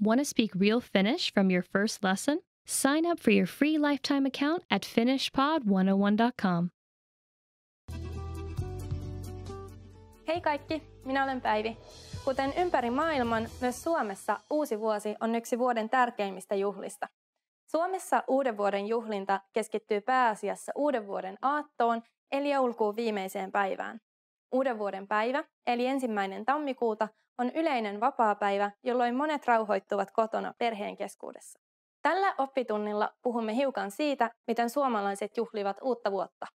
Want to speak real Finnish from your first lesson? Sign up for your free lifetime account at finishpod101.com. Hei kaikki, minä olen Päivi. Kuten ympäri maailman, myös Suomessa uusi vuosi on yksi vuoden tärkeimmistä juhlista. Suomessa uuden vuoden juhlinta keskittyy pääasiassa uuden vuoden aattoon, eli joulukuun viimeiseen päivään. Uuden vuoden päivä, eli 1. tammikuuta, on yleinen vapaapäivä, jolloin monet rauhoittuvat kotona perheen keskuudessa. Tällä oppitunnilla puhumme hiukan siitä, miten suomalaiset juhlivat uutta vuotta.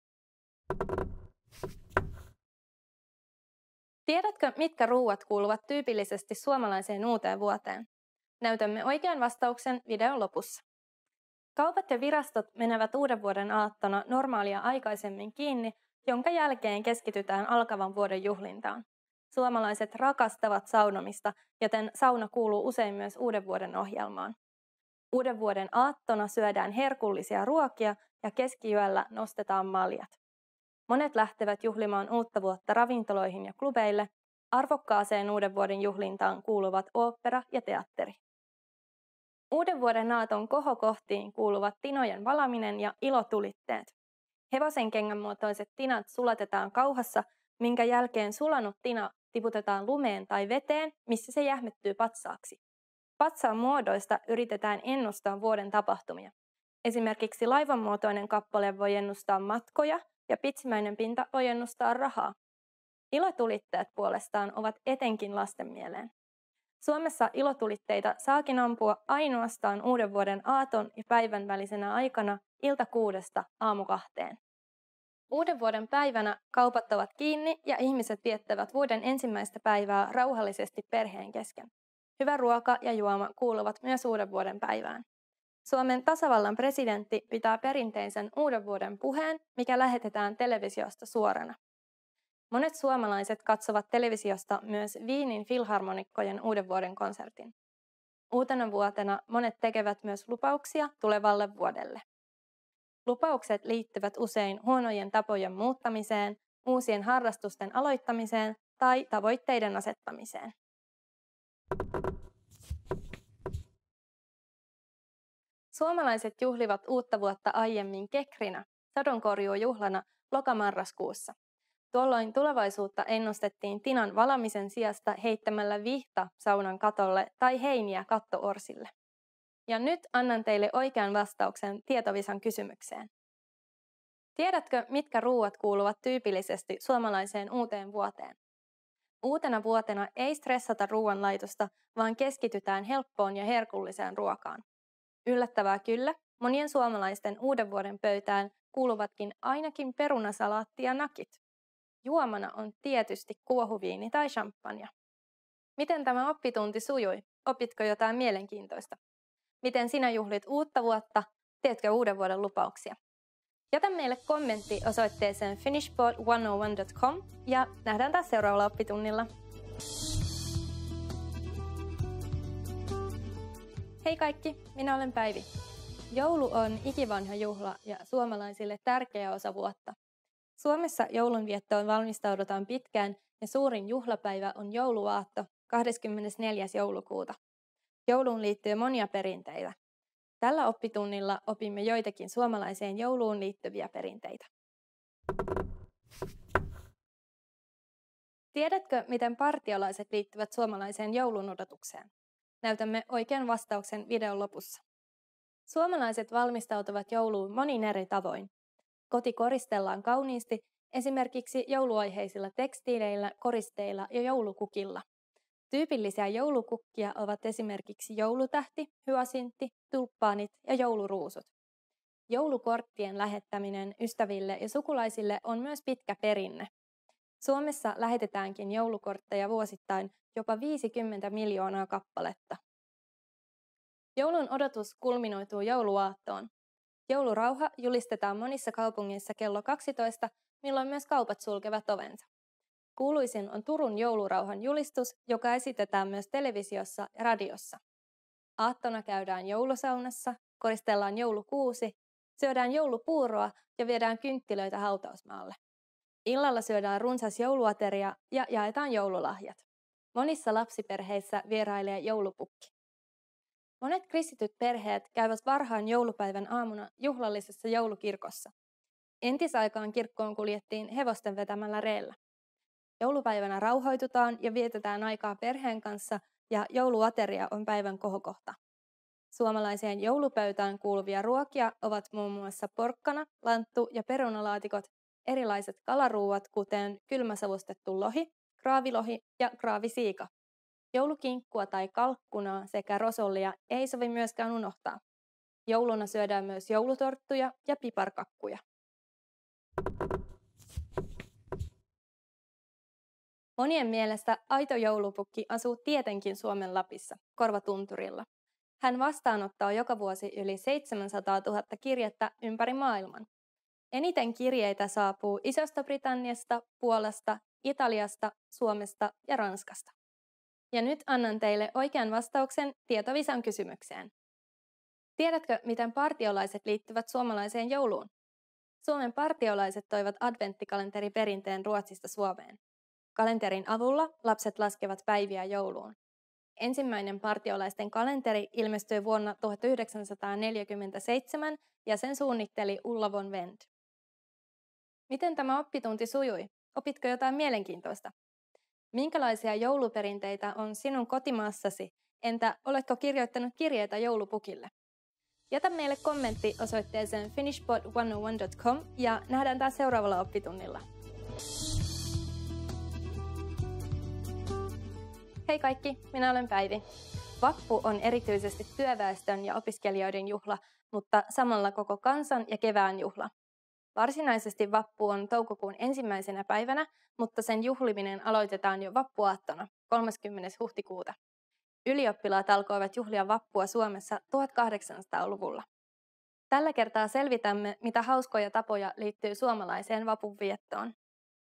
Tiedätkö, mitkä ruuat kuuluvat tyypillisesti suomalaiseen uuteen vuoteen? Näytämme oikean vastauksen videon lopussa. Kaupat ja virastot menevät uuden vuoden aattona normaalia aikaisemmin kiinni, jonka jälkeen keskitytään alkavan vuoden juhlintaan. Suomalaiset rakastavat saunomista, joten sauna kuuluu usein myös uuden vuoden ohjelmaan. Uuden vuoden aattona syödään herkullisia ruokia ja keskiyöllä nostetaan maljat. Monet lähtevät juhlimaan uutta vuotta ravintoloihin ja klubeille. Arvokkaaseen uuden vuoden juhlintaan kuuluvat ooppera ja teatteri. Uuden vuoden aaton kohokohtiin kuuluvat tinojen valaminen ja ilotulitteet. Hevosenkengän muotoiset tinat sulatetaan kauhassa, minkä jälkeen sulanut tina tiputetaan lumeen tai veteen, missä se jähmettyy patsaaksi. Patsaan muodoista yritetään ennustaa vuoden tapahtumia. Esimerkiksi laivanmuotoinen kappale voi ennustaa matkoja ja pitsimäinen pinta voi ennustaa rahaa. Ilotulitteet puolestaan ovat etenkin lasten mieleen. Suomessa ilotulitteita saakin ampua ainoastaan uuden vuoden aaton ja päivän välisenä aikana ilta 6:00 aamu 2:00. Uuden vuoden päivänä kaupat ovat kiinni ja ihmiset viettävät vuoden ensimmäistä päivää rauhallisesti perheen kesken. Hyvä ruoka ja juoma kuuluvat myös uuden vuoden päivään. Suomen tasavallan presidentti pitää perinteisen uuden vuoden puheen, mikä lähetetään televisiosta suorana. Monet suomalaiset katsovat televisiosta myös Wienin filharmonikkojen uuden vuoden konsertin. Uutena vuotena monet tekevät myös lupauksia tulevalle vuodelle. Lupaukset liittyvät usein huonojen tapojen muuttamiseen, uusien harrastusten aloittamiseen tai tavoitteiden asettamiseen. Suomalaiset juhlivat uutta vuotta aiemmin kekrinä, sadonkorjuujuhlana, lokamarraskuussa. Tuolloin tulevaisuutta ennustettiin tinan valamisen sijasta heittämällä vihta saunan katolle tai heiniä kattoorsille. Ja nyt annan teille oikean vastauksen tietovisan kysymykseen. Tiedätkö, mitkä ruuat kuuluvat tyypillisesti suomalaiseen uuteen vuoteen? Uutena vuotena ei stressata ruoanlaitosta, vaan keskitytään helppoon ja herkulliseen ruokaan. Yllättävää kyllä, monien suomalaisten uuden vuoden pöytään kuuluvatkin ainakin perunasalaatti ja nakit. Juomana on tietysti kuohuviini tai champagne. Miten tämä oppitunti sujui? Opitko jotain mielenkiintoista? Miten sinä juhlit uutta vuotta? Teetkö uuden vuoden lupauksia? Jätä meille kommentti osoitteeseen finishpod101.com ja nähdään taas seuraavalla oppitunnilla. Hei kaikki, minä olen Päivi. Joulu on ikivanha juhla ja suomalaisille tärkeä osa vuotta. Suomessa joulunviettoon valmistaudutaan pitkään ja suurin juhlapäivä on jouluaatto 24. joulukuuta. Jouluun liittyy monia perinteitä. Tällä oppitunnilla opimme joitakin suomalaiseen jouluun liittyviä perinteitä. Tiedätkö, miten partiolaiset liittyvät suomalaiseen joulun odotukseen? Näytämme oikean vastauksen videon lopussa. Suomalaiset valmistautuvat jouluun monin eri tavoin. Koti koristellaan kauniisti, esimerkiksi jouluaiheisilla tekstiileillä, koristeilla ja joulukukilla. Tyypillisiä joulukukkia ovat esimerkiksi joulutähti, hyasintti, tulppaanit ja jouluruusut. Joulukorttien lähettäminen ystäville ja sukulaisille on myös pitkä perinne. Suomessa lähetetäänkin joulukortteja vuosittain jopa 50 miljoonaa kappaletta. Joulun odotus kulminoituu jouluaattoon. Joulurauha julistetaan monissa kaupungeissa kello 12, milloin myös kaupat sulkevat ovensa. Kuuluisin on Turun joulurauhan julistus, joka esitetään myös televisiossa ja radiossa. Aattona käydään joulusaunassa, koristellaan joulukuusi, syödään joulupuuroa ja viedään kynttilöitä hautausmaalle. Illalla syödään runsas jouluateria ja jaetaan joululahjat. Monissa lapsiperheissä vierailee joulupukki. Monet kristityt perheet käyvät varhain joulupäivän aamuna juhlallisessa joulukirkossa. Entisaikaan kirkkoon kuljettiin hevosten vetämällä reellä. Joulupäivänä rauhoitutaan ja vietetään aikaa perheen kanssa ja jouluateria on päivän kohokohta. Suomalaiseen joulupöytään kuuluvia ruokia ovat muun muassa porkkana, lanttu ja perunalaatikot, erilaiset kalaruuat kuten kylmäsavustettu lohi, kraavilohi ja kraavisiika. Joulukinkkua tai kalkkunaa sekä rosollia ei sovi myöskään unohtaa. Jouluna syödään myös joulutorttuja ja piparkakkuja. Monien mielestä aito joulupukki asuu tietenkin Suomen Lapissa, Korvatunturilla. Hän vastaanottaa joka vuosi yli 700 000 kirjettä ympäri maailman. Eniten kirjeitä saapuu Isosta-Britanniasta, Puolasta, Italiasta, Suomesta ja Ranskasta. Ja nyt annan teille oikean vastauksen tietovisan kysymykseen. Tiedätkö, miten partiolaiset liittyvät suomalaiseen jouluun? Suomen partiolaiset toivat adventtikalenteri-perinteen Ruotsista Suomeen. Kalenterin avulla lapset laskevat päiviä jouluun. Ensimmäinen partiolaisten kalenteri ilmestyi vuonna 1947 ja sen suunnitteli Ulla von Wendt. Miten tämä oppitunti sujui? Opitko jotain mielenkiintoista? Minkälaisia jouluperinteitä on sinun kotimaassasi? Entä oletko kirjoittanut kirjeitä joulupukille? Jätä meille kommentti osoitteeseen finishpod101.com ja nähdään taas seuraavalla oppitunnilla. Hei kaikki, minä olen Päivi. Vappu on erityisesti työväestön ja opiskelijoiden juhla, mutta samalla koko kansan ja kevään juhla. Varsinaisesti vappu on toukokuun 1. päivänä, mutta sen juhliminen aloitetaan jo vappuaattona 30. huhtikuuta. Ylioppilaat alkoivat juhlia vappua Suomessa 1800-luvulla. Tällä kertaa selvitämme, mitä hauskoja tapoja liittyy suomalaiseen vapunviettoon.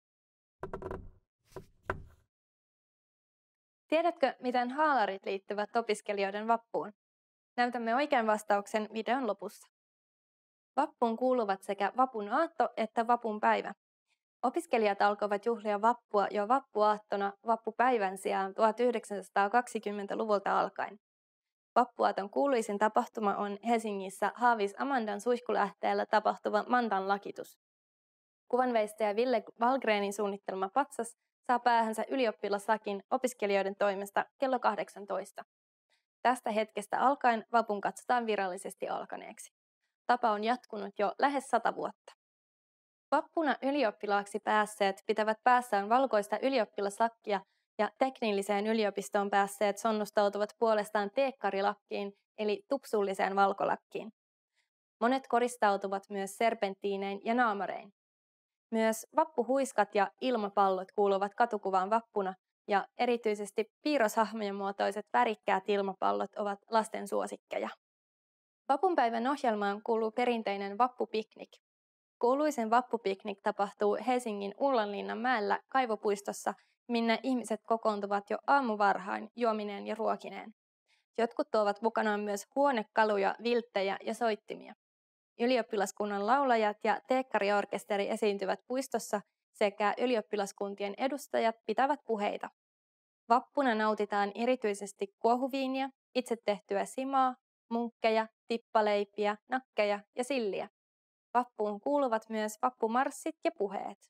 Tiedätkö, miten haalarit liittyvät opiskelijoiden vappuun? Näytämme oikean vastauksen videon lopussa. Vappuun kuuluvat sekä vapun aatto että vapun päivä. Opiskelijat alkoivat juhlia vappua jo vappuaattona vappupäivän sijaan 1920-luvulta alkaen. Vappuaaton kuuluisin tapahtuma on Helsingissä Haavis Amandan suihkulähteellä tapahtuva Mandan lakitus. Kuvanveistäjä Ville Wallgrenin suunnittelema patsas saa päähänsä ylioppilaslakin opiskelijoiden toimesta kello 18. Tästä hetkestä alkaen vapun katsotaan virallisesti alkaneeksi. Tapa on jatkunut jo lähes 100 vuotta. Vappuna ylioppilaaksi päässeet pitävät päässään valkoista ylioppilaslakkia ja teknilliseen yliopistoon päässeet sonnustautuvat puolestaan teekkarilakkiin eli tupsulliseen valkolakkiin. Monet koristautuvat myös serpenttiinein ja naamarein. Myös vappuhuiskat ja ilmapallot kuuluvat katukuvaan vappuna ja erityisesti piirroshahmojen muotoiset värikkäät ilmapallot ovat lasten suosikkeja. Vapunpäivän ohjelmaan kuuluu perinteinen vappupiknik. Kuuluisen vappupiknik tapahtuu Helsingin Ullanlinnan mäellä kaivopuistossa, minne ihmiset kokoontuvat jo aamuvarhain juomineen ja ruokineen. Jotkut tuovat mukanaan myös huonekaluja, vilttejä ja soittimia. Ylioppilaskunnan laulajat ja teekkariorkesteri esiintyvät puistossa sekä ylioppilaskuntien edustajat pitävät puheita. Vappuna nautitaan erityisesti kuohuviiniä, itse tehtyä simaa, munkkeja, tippaleipiä, nakkeja ja silliä. Vappuun kuuluvat myös vappumarssit ja puheet.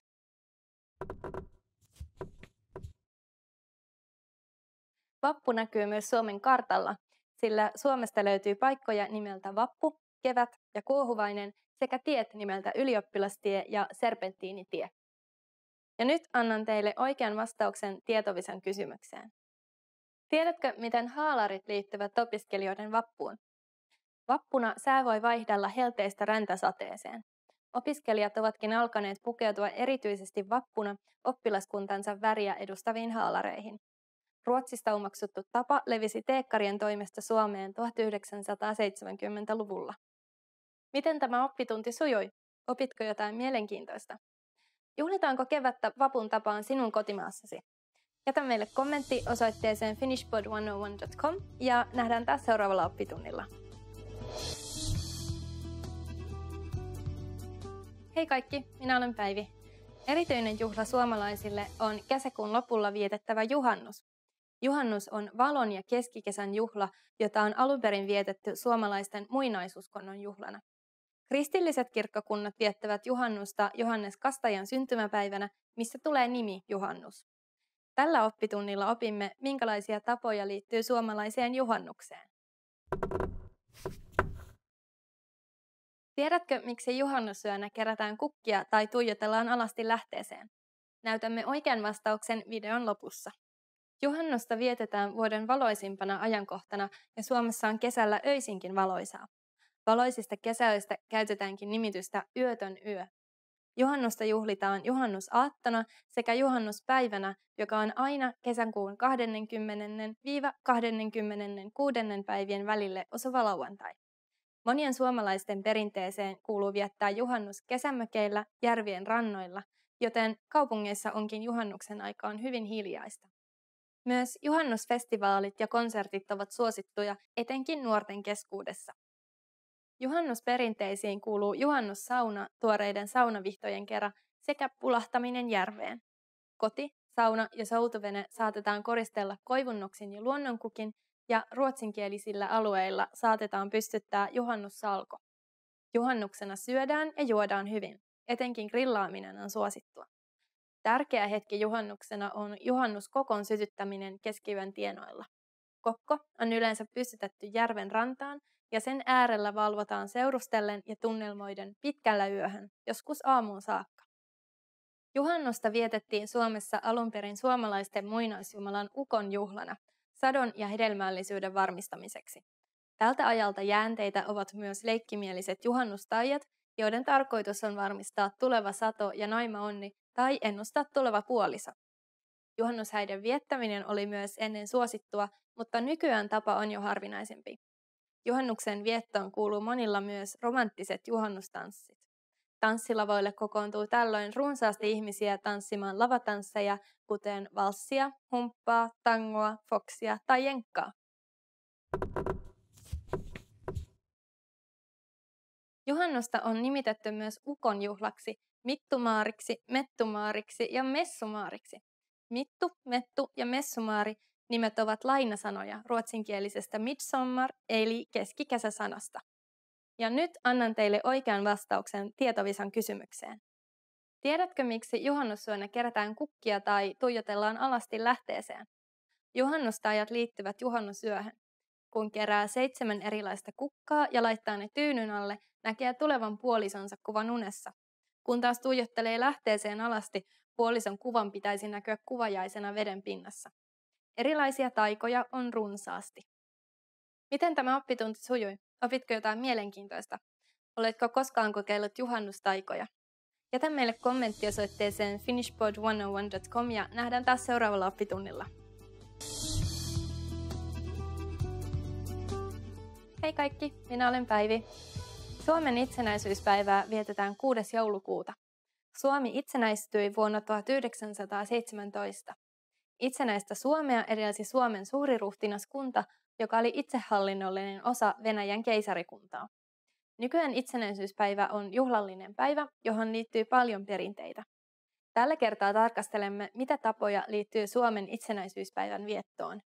Vappu näkyy myös Suomen kartalla, sillä Suomesta löytyy paikkoja nimeltä Vappu, Kevät ja Kuohuvainen sekä tiet nimeltä Ylioppilastie ja Serpenttiinitie. Ja nyt annan teille oikean vastauksen tietovisan kysymykseen. Tiedätkö, miten haalarit liittyvät opiskelijoiden vappuun? Vappuna sää voi vaihdella helteistä räntäsateeseen. Opiskelijat ovatkin alkaneet pukeutua erityisesti vappuna oppilaskuntansa väriä edustaviin haalareihin. Ruotsista omaksuttu tapa levisi teekkarien toimesta Suomeen 1970-luvulla. Miten tämä oppitunti sujui? Opitko jotain mielenkiintoista? Juhlitaanko kevättä vapun tapaan sinun kotimaassasi? Jätä meille kommentti osoitteeseen finishpod101.com ja nähdään taas seuraavalla oppitunnilla. Hei kaikki, minä olen Päivi. Erityinen juhla suomalaisille on kesäkuun lopulla vietettävä juhannus. Juhannus on valon ja keskikesän juhla, jota on alun perin vietetty suomalaisten muinaisuuskonnon juhlana. Kristilliset kirkkokunnat viettävät juhannusta Johannes Kastajan syntymäpäivänä, missä tulee nimi Juhannus. Tällä oppitunnilla opimme, minkälaisia tapoja liittyy suomalaiseen juhannukseen. Tiedätkö, miksi juhannusyönä kerätään kukkia tai tuijotellaan alasti lähteeseen? Näytämme oikean vastauksen videon lopussa. Juhannusta vietetään vuoden valoisimpana ajankohtana ja Suomessa on kesällä öisinkin valoisaa. Valoisista kesäöistä käytetäänkin nimitystä yötön yö. Juhannusta juhlitaan juhannusaattona sekä juhannuspäivänä, joka on aina kesäkuun 20–26. päivien välille osuva lauantai. Monien suomalaisten perinteeseen kuuluu viettää juhannus kesämökeillä järvien rannoilla, joten kaupungeissa onkin juhannuksen aikaan hyvin hiljaista. Myös juhannusfestivaalit ja konsertit ovat suosittuja etenkin nuorten keskuudessa. Juhannusperinteisiin kuuluu juhannussauna tuoreiden saunavihtojen kera sekä pulahtaminen järveen. Koti, sauna ja soutuvene saatetaan koristella koivunnoksin ja luonnonkukin ja ruotsinkielisillä alueilla saatetaan pystyttää juhannussalko. Juhannuksena syödään ja juodaan hyvin, etenkin grillaaminen on suosittua. Tärkeä hetki juhannuksena on juhannuskokon sytyttäminen keskiyön tienoilla. Kokko on yleensä pystytetty järven rantaan ja sen äärellä valvotaan seurustellen ja tunnelmoiden pitkällä yöhön, joskus aamuun saakka. Juhannusta vietettiin Suomessa alun perin suomalaisten muinaisjumalan Ukon juhlana, sadon ja hedelmällisyyden varmistamiseksi. Tältä ajalta jäänteitä ovat myös leikkimieliset juhannustaijat, joiden tarkoitus on varmistaa tuleva sato ja naimaonni tai ennustaa tuleva puoliso. Juhannushäiden viettäminen oli myös ennen suosittua, mutta nykyään tapa on jo harvinaisempi. Juhannuksen viettoon kuuluu monilla myös romanttiset juhannustanssit. Tanssilavoille kokoontuu tällöin runsaasti ihmisiä tanssimaan lavatansseja, kuten valssia, humppaa, tangoa, foksia tai jenkkaa. Juhannusta on nimitetty myös Ukon juhlaksi, mittumaariksi, mettumaariksi ja messumaariksi. Mittu, mettu ja messumaari nimet ovat lainasanoja ruotsinkielisestä midsommar eli keskikesäsanasta. Ja nyt annan teille oikean vastauksen tietovisan kysymykseen. Tiedätkö, miksi juhannusyönä kerätään kukkia tai tuijotellaan alasti lähteeseen? Juhannustajat liittyvät juhannusyöhön. Kun kerää 7 erilaista kukkaa ja laittaa ne tyynyn alle, näkee tulevan puolisonsa kuvan unessa. Kun taas tuijottelee lähteeseen alasti, puolison kuvan pitäisi näkyä kuvajaisena veden pinnassa. Erilaisia taikoja on runsaasti. Miten tämä oppitunti sujui? Opitko jotain mielenkiintoista? Oletko koskaan kokeillut juhannustaikoja? Jätä meille kommentti osoitteeseen finishpod101.com ja nähdään taas seuraavalla oppitunnilla. Hei kaikki, minä olen Päivi. Suomen itsenäisyyspäivää vietetään 6. joulukuuta. Suomi itsenäistyi vuonna 1917. Itsenäistä Suomea edelsi Suomen suuriruhtinaskunta, joka oli itsehallinnollinen osa Venäjän keisarikuntaa. Nykyään itsenäisyyspäivä on juhlallinen päivä, johon liittyy paljon perinteitä. Tällä kertaa tarkastelemme, mitä tapoja liittyy Suomen itsenäisyyspäivän viettoon.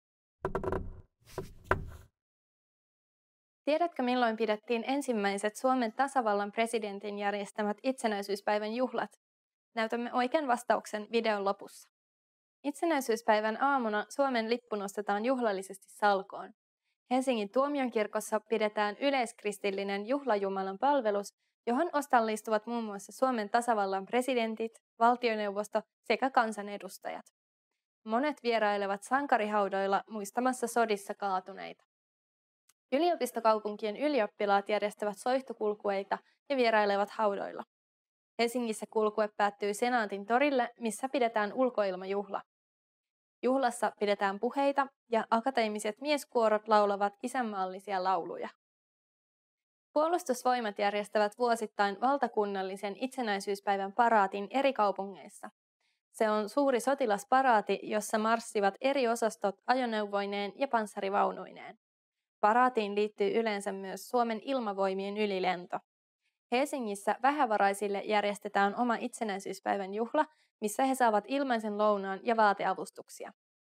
Tiedätkö, milloin pidettiin ensimmäiset Suomen tasavallan presidentin järjestämät itsenäisyyspäivän juhlat? Näytämme oikean vastauksen videon lopussa. Itsenäisyyspäivän aamuna Suomen lippu nostetaan juhlallisesti salkoon. Helsingin tuomionkirkossa pidetään yleiskristillinen juhlajumalan palvelus, johon osallistuvat muun muassa Suomen tasavallan presidentit, valtioneuvosto sekä kansanedustajat. Monet vierailevat sankarihaudoilla muistamassa sodissa kaatuneita. Yliopistokaupunkien ylioppilaat järjestävät soihtukulkueita ja vierailevat haudoilla. Helsingissä kulkue päättyy Senaatin torille, missä pidetään ulkoilmajuhla. Juhlassa pidetään puheita ja akateemiset mieskuorot laulavat isänmaallisia lauluja. Puolustusvoimat järjestävät vuosittain valtakunnallisen itsenäisyyspäivän paraatin eri kaupungeissa. Se on suuri sotilasparaati, jossa marssivat eri osastot ajoneuvoineen ja panssarivaunuineen. Paraatiin liittyy yleensä myös Suomen ilmavoimien ylilento. Helsingissä vähävaraisille järjestetään oma itsenäisyyspäivän juhla, missä he saavat ilmaisen lounaan ja vaateavustuksia.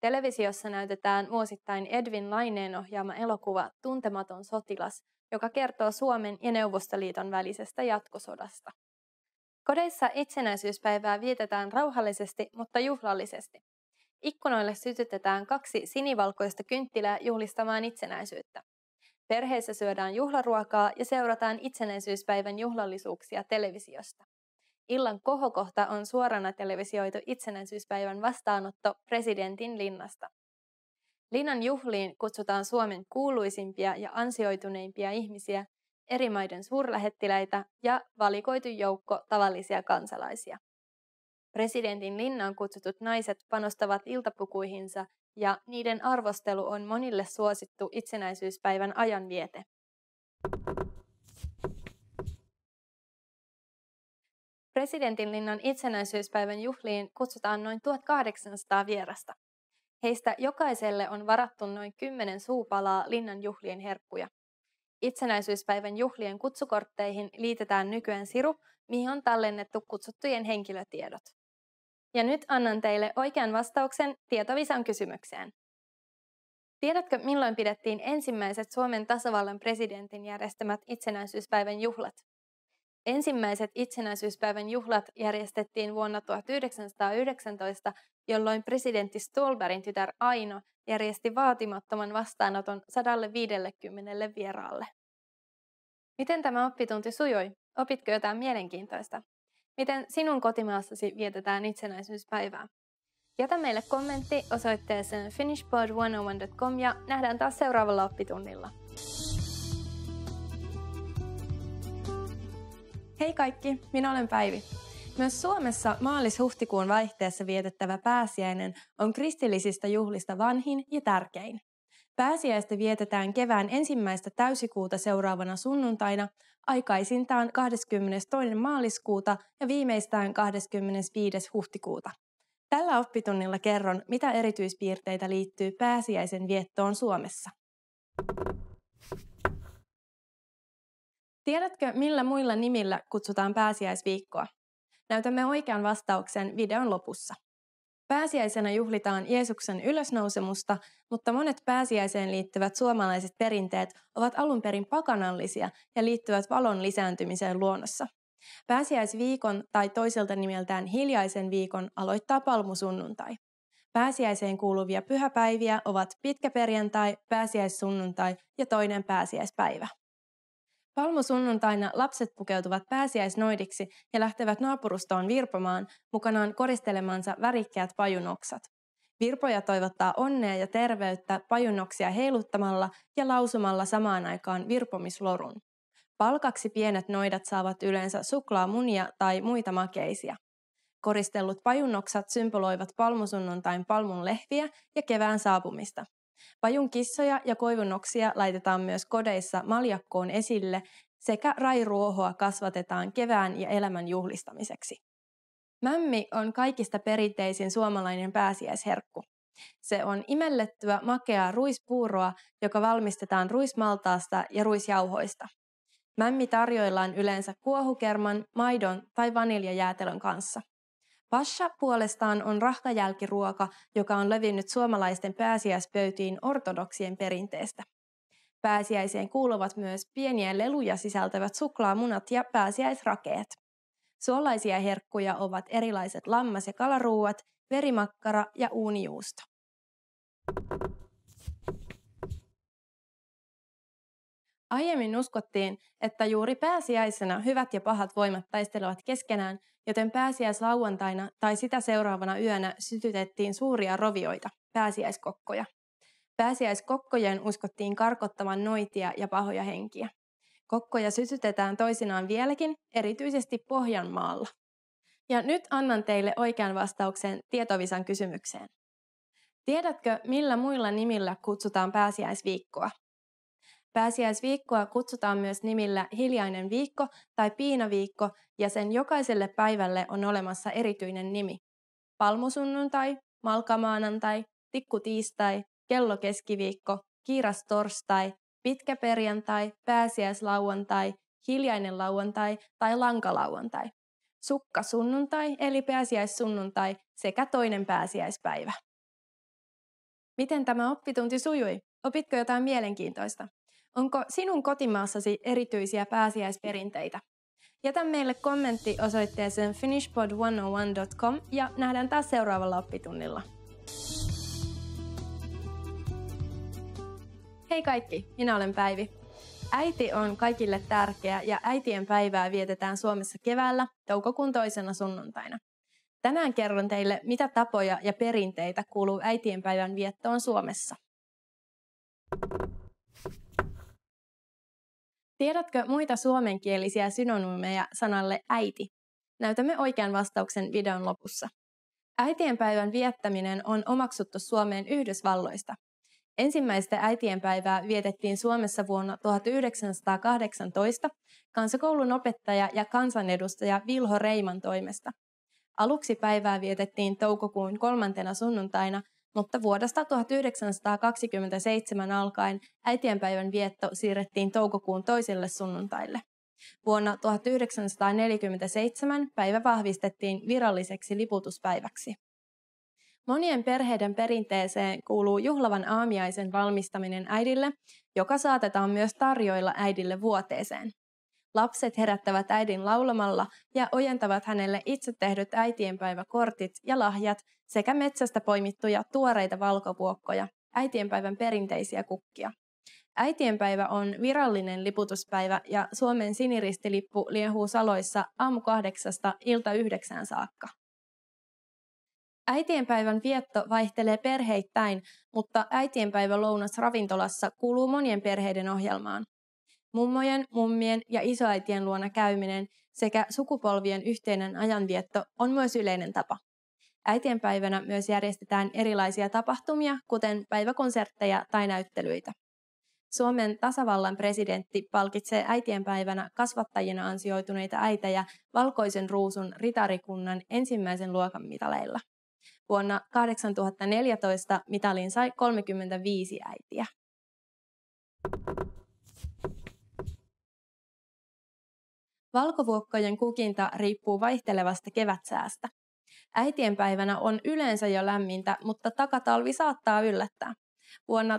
Televisiossa näytetään vuosittain Edwin Laineen ohjaama elokuva Tuntematon sotilas, joka kertoo Suomen ja Neuvostoliiton välisestä jatkosodasta. Kodeissa itsenäisyyspäivää vietetään rauhallisesti, mutta juhlallisesti. Ikkunoille sytytetään 2 sinivalkoista kynttilää juhlistamaan itsenäisyyttä. Perheissä syödään juhlaruokaa ja seurataan itsenäisyyspäivän juhlallisuuksia televisiosta. Illan kohokohta on suorana televisioitu itsenäisyyspäivän vastaanotto presidentin linnasta. Linnan juhliin kutsutaan Suomen kuuluisimpia ja ansioituneimpia ihmisiä, eri maiden suurlähettiläitä ja valikoitu joukko tavallisia kansalaisia. Presidentin linnaan kutsutut naiset panostavat iltapukuihinsa ja niiden arvostelu on monille suosittu itsenäisyyspäivän ajanviete. Presidentin linnan itsenäisyyspäivän juhliin kutsutaan noin 1800 vierasta. Heistä jokaiselle on varattu noin 10 suupalaa linnan juhlien herkkuja. Itsenäisyyspäivän juhlien kutsukortteihin liitetään nykyään siru, mihin on tallennettu kutsuttujen henkilötiedot. Ja nyt annan teille oikean vastauksen tietovisan kysymykseen. Tiedätkö, milloin pidettiin ensimmäiset Suomen tasavallan presidentin järjestämät itsenäisyyspäivän juhlat? Ensimmäiset itsenäisyyspäivän juhlat järjestettiin vuonna 1919, jolloin presidentti Ståhlbergin tytär Aino järjesti vaatimattoman vastaanoton 150 vieraalle. Miten tämä oppitunti sujui? Opitko jotain mielenkiintoista? Miten sinun kotimaassasi vietetään itsenäisyyspäivää? Jätä meille kommentti osoitteeseen finishpod101.com ja nähdään taas seuraavalla oppitunnilla. Hei kaikki, minä olen Päivi. Myös Suomessa maalis-huhtikuun vaihteessa vietettävä pääsiäinen on kristillisistä juhlista vanhin ja tärkein. Pääsiäistä vietetään kevään 1. täysikuuta seuraavana sunnuntaina, aikaisintaan 22. maaliskuuta ja viimeistään 25. huhtikuuta. Tällä oppitunnilla kerron, mitä erityispiirteitä liittyy pääsiäisen viettoon Suomessa. Tiedätkö, millä muilla nimillä kutsutaan pääsiäisviikkoa? Näytämme oikean vastauksen videon lopussa. Pääsiäisenä juhlitaan Jeesuksen ylösnousemusta, mutta monet pääsiäiseen liittyvät suomalaiset perinteet ovat alun perin pakanallisia ja liittyvät valon lisääntymiseen luonnossa. Pääsiäisviikon tai toiselta nimeltään hiljaisen viikon aloittaa palmusunnuntai. Pääsiäiseen kuuluvia pyhäpäiviä ovat pitkäperjantai, pääsiäissunnuntai ja toinen pääsiäispäivä. Palmusunnuntaina lapset pukeutuvat pääsiäisnoidiksi ja lähtevät naapurustoon virpomaan mukanaan koristelemansa värikkäät pajunoksat. Virpoja toivottaa onnea ja terveyttä pajunoksia heiluttamalla ja lausumalla samaan aikaan virpomislorun. Palkaksi pienet noidat saavat yleensä suklaamunia tai muita makeisia. Koristellut pajunoksat symboloivat palmusunnuntain palmun lehviä ja kevään saapumista. Pajun kissoja ja koivunoksia laitetaan myös kodeissa maljakkoon esille sekä rairuohoa kasvatetaan kevään ja elämän juhlistamiseksi. Mämmi on kaikista perinteisin suomalainen pääsiäisherkku. Se on imellettyä makeaa ruispuuroa, joka valmistetaan ruismaltaasta ja ruisjauhoista. Mämmi tarjoillaan yleensä kuohukerman, maidon tai vaniljajäätelön kanssa. Pascha puolestaan on rahkajälkiruoka, joka on levinnyt suomalaisten pääsiäispöytiin ortodoksien perinteestä. Pääsiäiseen kuuluvat myös pieniä leluja sisältävät suklaamunat ja pääsiäisrakeet. Suolaisia herkkuja ovat erilaiset lammas- ja kalaruuat, verimakkara ja uunijuusto. Aiemmin uskottiin, että juuri pääsiäisenä hyvät ja pahat voimat taistelevat keskenään, joten pääsiäislauantaina tai sitä seuraavana yönä sytytettiin suuria rovioita, pääsiäiskokkoja. Pääsiäiskokkojen uskottiin karkottavan noitia ja pahoja henkiä. Kokkoja sytytetään toisinaan vieläkin, erityisesti Pohjanmaalla. Ja nyt annan teille oikean vastauksen tietovisan kysymykseen. Tiedätkö, millä muilla nimillä kutsutaan pääsiäisviikkoa? Pääsiäisviikkoa kutsutaan myös nimillä hiljainen viikko tai piinaviikko ja sen jokaiselle päivälle on olemassa erityinen nimi. Palmusunnuntai, malkamaanantai, tikkutiistai, kellokeskiviikko, kiiras torstai, pitkä perjantai, pääsiäislauantai, hiljainen lauantai tai lankalauantai, sukkasunnuntai eli pääsiäissunnuntai sekä toinen pääsiäispäivä. Miten tämä oppitunti sujui? Opitko jotain mielenkiintoista? Onko sinun kotimaassasi erityisiä pääsiäisperinteitä? Jätä meille kommentti osoitteeseen finishpod101.com ja nähdään taas seuraavalla oppitunnilla. Hei kaikki, minä olen Päivi. Äiti on kaikille tärkeä ja äitien päivää vietetään Suomessa keväällä toukokuun 2. sunnuntaina. Tänään kerron teille, mitä tapoja ja perinteitä kuuluu äitienpäivän viettoon Suomessa. Tiedätkö muita suomenkielisiä synonyymeja sanalle äiti? Näytämme oikean vastauksen videon lopussa. Äitienpäivän viettäminen on omaksuttu Suomeen Yhdysvalloista. Ensimmäistä äitienpäivää vietettiin Suomessa vuonna 1918 kansakoulun opettaja ja kansanedustaja Vilho Reiman toimesta. Aluksi päivää vietettiin toukokuun 3. sunnuntaina, mutta vuodesta 1927 alkaen äitienpäivän vietto siirrettiin toukokuun 2. sunnuntaille. Vuonna 1947 päivä vahvistettiin viralliseksi liputuspäiväksi. Monien perheiden perinteeseen kuuluu juhlavan aamiaisen valmistaminen äidille, joka saatetaan myös tarjoilla äidille vuoteeseen. Lapset herättävät äidin laulamalla ja ojentavat hänelle itse tehdyt äitienpäiväkortit ja lahjat sekä metsästä poimittuja tuoreita valkopuokkoja, äitienpäivän perinteisiä kukkia. Äitienpäivä on virallinen liputuspäivä ja Suomen siniristilippu liehuu saloissa aamu 8 ilta 9 saakka. Äitienpäivän vietto vaihtelee perheittäin, mutta äitienpäivälounas ravintolassa kuuluu monien perheiden ohjelmaan. Mummojen, mummien ja isoäitien luona käyminen sekä sukupolvien yhteinen ajanvietto on myös yleinen tapa. Äitienpäivänä myös järjestetään erilaisia tapahtumia, kuten päiväkonsertteja tai näyttelyitä. Suomen tasavallan presidentti palkitsee äitienpäivänä kasvattajina ansioituneita äitejä valkoisen ruusun ritarikunnan ensimmäisen luokan mitaleilla. Vuonna 2014 mitalin sai 35 äitiä. Valkovuokkojen kukinta riippuu vaihtelevasta kevätsäästä. Äitienpäivänä on yleensä jo lämmintä, mutta takatalvi saattaa yllättää. Vuonna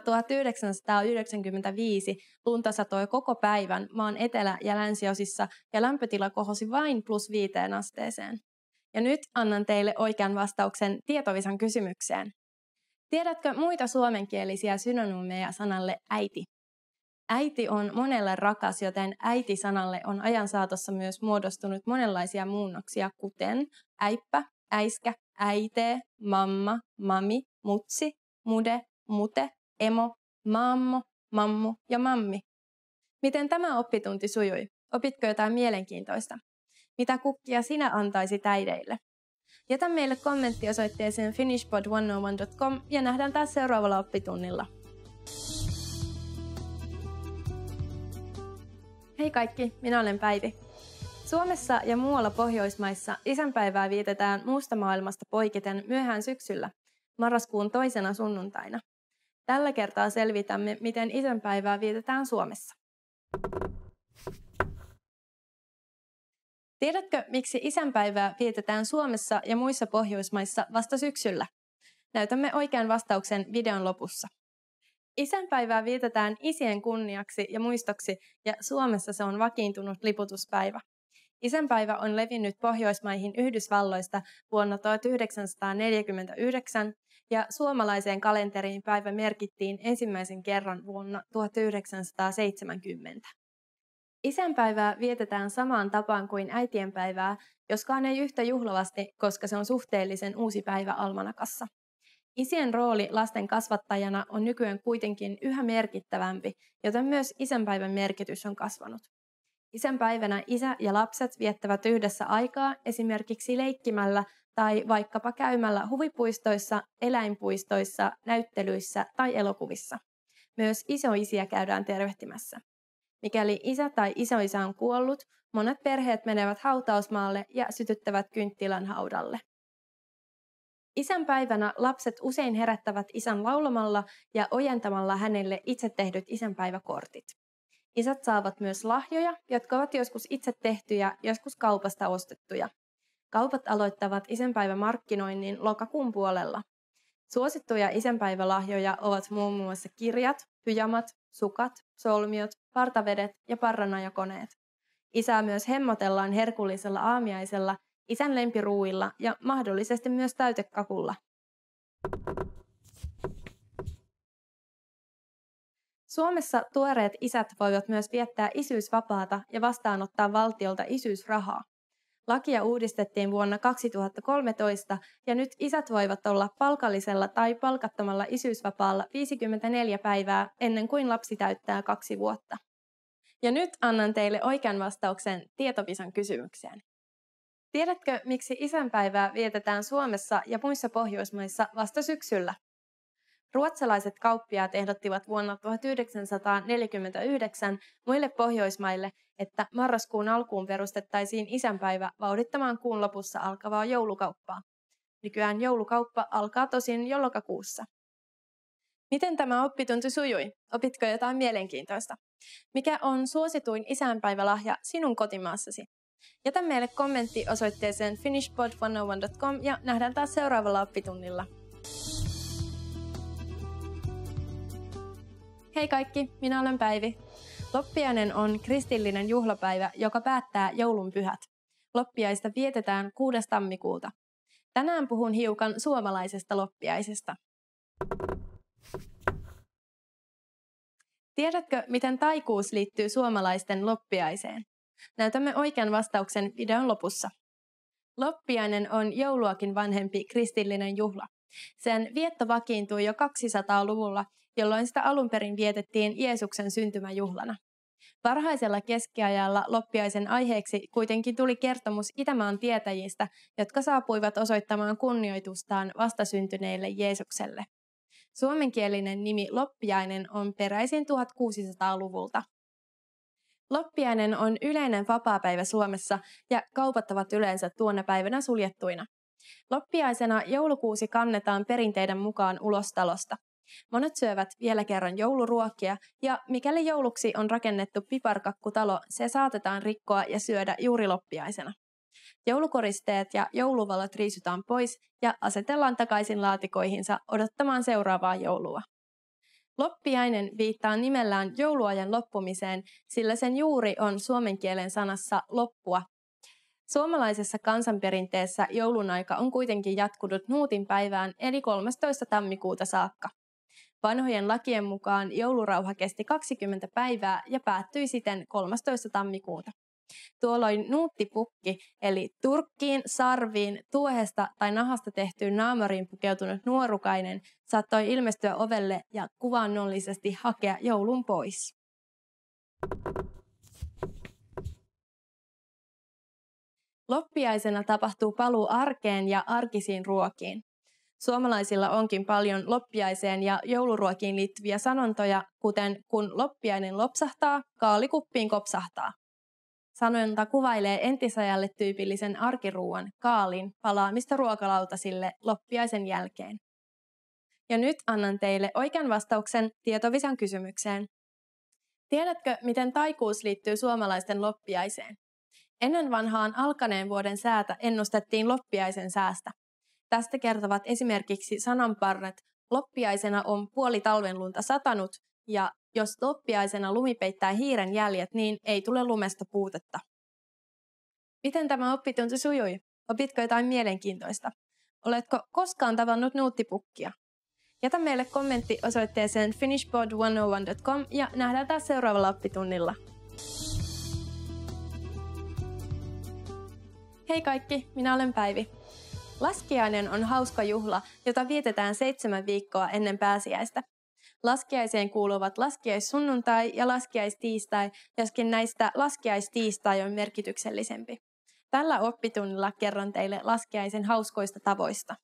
1995 lunta satoi koko päivän maan etelä- ja länsiosissa ja lämpötila kohosi vain +5 asteeseen. Ja nyt annan teille oikean vastauksen tietovisan kysymykseen. Tiedätkö muita suomenkielisiä synonyymeja sanalle äiti? Äiti on monelle rakas, joten äiti-sanalle on ajan saatossa myös muodostunut monenlaisia muunnoksia, kuten äippä, äiskä, äitee, mamma, mami, mutsi, mude, mute, emo, maammo, mammu ja mammi. Miten tämä oppitunti sujui? Opitko jotain mielenkiintoista? Mitä kukkia sinä antaisit äideille? Jätä meille kommentti osoitteeseen finishpod101.com ja nähdään taas seuraavalla oppitunnilla. Hei kaikki, minä olen Päivi. Suomessa ja muualla Pohjoismaissa isänpäivää vietetään muusta maailmasta poiketen myöhään syksyllä, marraskuun 2. sunnuntaina. Tällä kertaa selvitämme, miten isänpäivää vietetään Suomessa. Tiedätkö, miksi isänpäivää vietetään Suomessa ja muissa Pohjoismaissa vasta syksyllä? Näytämme oikean vastauksen videon lopussa. Isänpäivää vietetään isien kunniaksi ja muistoksi, ja Suomessa se on vakiintunut liputuspäivä. Isänpäivä on levinnyt Pohjoismaihin Yhdysvalloista vuonna 1949, ja suomalaiseen kalenteriin päivä merkittiin ensimmäisen kerran vuonna 1970. Isänpäivää vietetään samaan tapaan kuin äitienpäivää, joskaan ei yhtä juhlavasti, koska se on suhteellisen uusi päivä almanakassa. Isien rooli lasten kasvattajana on nykyään kuitenkin yhä merkittävämpi, joten myös isänpäivän merkitys on kasvanut. Isänpäivänä isä ja lapset viettävät yhdessä aikaa esimerkiksi leikkimällä tai vaikkapa käymällä huvipuistoissa, eläinpuistoissa, näyttelyissä tai elokuvissa. Myös isoisiä käydään tervehtimässä. Mikäli isä tai isoisä on kuollut, monet perheet menevät hautausmaalle ja sytyttävät kynttilän haudalle. Isänpäivänä lapset usein herättävät isän laulamalla ja ojentamalla hänelle itse tehdyt isänpäiväkortit. Isät saavat myös lahjoja, jotka ovat joskus itse tehtyjä, joskus kaupasta ostettuja. Kaupat aloittavat isänpäivämarkkinoinnin lokakuun puolella. Suosittuja isänpäivälahjoja ovat muun muassa kirjat, pyjamat, sukat, solmiot, partavedet ja parranajakoneet. Isää myös hemmotellaan herkullisella aamiaisella, isän lempiruuilla ja mahdollisesti myös täytekakulla. Suomessa tuoreet isät voivat myös viettää isyysvapaata ja vastaanottaa valtiolta isyysrahaa. Lakia uudistettiin vuonna 2013 ja nyt isät voivat olla palkallisella tai palkattomalla isyysvapaalla 54 päivää ennen kuin lapsi täyttää 2 vuotta. Ja nyt annan teille oikean vastauksen tietovisan kysymykseen. Tiedätkö, miksi isänpäivää vietetään Suomessa ja muissa Pohjoismaissa vasta syksyllä? Ruotsalaiset kauppiaat ehdottivat vuonna 1949 muille Pohjoismaille, että marraskuun alkuun perustettaisiin isänpäivä vauhdittamaan kuun lopussa alkavaa joulukauppaa. Nykyään joulukauppa alkaa tosin jo lokakuussa. Miten tämä oppitunti sujui? Opitko jotain mielenkiintoista? Mikä on suosituin isänpäivälahja sinun kotimaassasi? Jätä meille kommentti osoitteeseen finishpod101.com ja nähdään taas seuraavalla oppitunnilla. Hei kaikki, minä olen Päivi. Loppiainen on kristillinen juhlapäivä, joka päättää joulun pyhät. Loppiaista vietetään 6. tammikuuta. Tänään puhun hiukan suomalaisesta loppiaisesta. Tiedätkö, miten taikuus liittyy suomalaisten loppiaiseen? Näytämme oikean vastauksen videon lopussa. Loppiainen on jouluakin vanhempi kristillinen juhla. Sen vietto vakiintui jo 200-luvulla, jolloin sitä alun perin vietettiin Jeesuksen syntymäjuhlana. Varhaisella keskiajalla loppiaisen aiheeksi kuitenkin tuli kertomus Itämaan tietäjistä, jotka saapuivat osoittamaan kunnioitustaan vastasyntyneelle Jeesukselle. Suomenkielinen nimi loppiainen on peräisin 1600-luvulta. Loppiainen on yleinen vapaapäivä Suomessa ja kaupat ovat yleensä tuona päivänä suljettuina. Loppiaisena joulukuusi kannetaan perinteiden mukaan ulos talosta. Monet syövät vielä kerran jouluruokia ja mikäli jouluksi on rakennettu piparkakkutalo, se saatetaan rikkoa ja syödä juuri loppiaisena. Joulukoristeet ja jouluvalot riisutaan pois ja asetellaan takaisin laatikoihinsa odottamaan seuraavaa joulua. Loppiainen viittaa nimellään jouluajan loppumiseen, sillä sen juuri on suomen kielen sanassa loppua. Suomalaisessa kansanperinteessä joulun aika on kuitenkin jatkunut Nuutin päivään eli 13. tammikuuta saakka. Vanhojen lakien mukaan joulurauha kesti 20 päivää ja päättyi siten 13. tammikuuta. Tuolloin nuuttipukki, eli turkkiin, sarviin, tuohesta tai nahasta tehtyyn naamariin pukeutunut nuorukainen, saattoi ilmestyä ovelle ja kuvaannollisesti hakea joulun pois. Loppiaisena tapahtuu paluu arkeen ja arkisiin ruokiin. Suomalaisilla onkin paljon loppiaiseen ja jouluruokiin liittyviä sanontoja, kuten kun loppiainen lopsahtaa, kaalikuppiin kopsahtaa. Sanonta kuvailee entisajalle tyypillisen arkiruuan, kaalin, palaamista ruokalautasille loppiaisen jälkeen. Ja nyt annan teille oikean vastauksen tietovisan kysymykseen. Tiedätkö, miten taikuus liittyy suomalaisten loppiaiseen? Ennen vanhaan alkaneen vuoden säätä ennustettiin loppiaisen säästä. Tästä kertovat esimerkiksi sananparret, loppiaisena on puoli talven lunta satanut ja jos loppiaisena lumi peittää hiiren jäljet, niin ei tule lumesta puutetta. Miten tämä oppitunti sujui? Opitko jotain mielenkiintoista? Oletko koskaan tavannut nuuttipukkia? Jätä meille kommentti osoitteeseen finishpod101.com ja nähdään taas seuraavalla oppitunnilla. Hei kaikki, minä olen Päivi. Laskiainen on hauska juhla, jota vietetään 7 viikkoa ennen pääsiäistä. Laskiaiseen kuuluvat laskiaissunnuntai ja laskiaistiistai, joskin näistä laskiaistiistai on merkityksellisempi. Tällä oppitunnilla kerron teille laskiaisen hauskoista tavoista.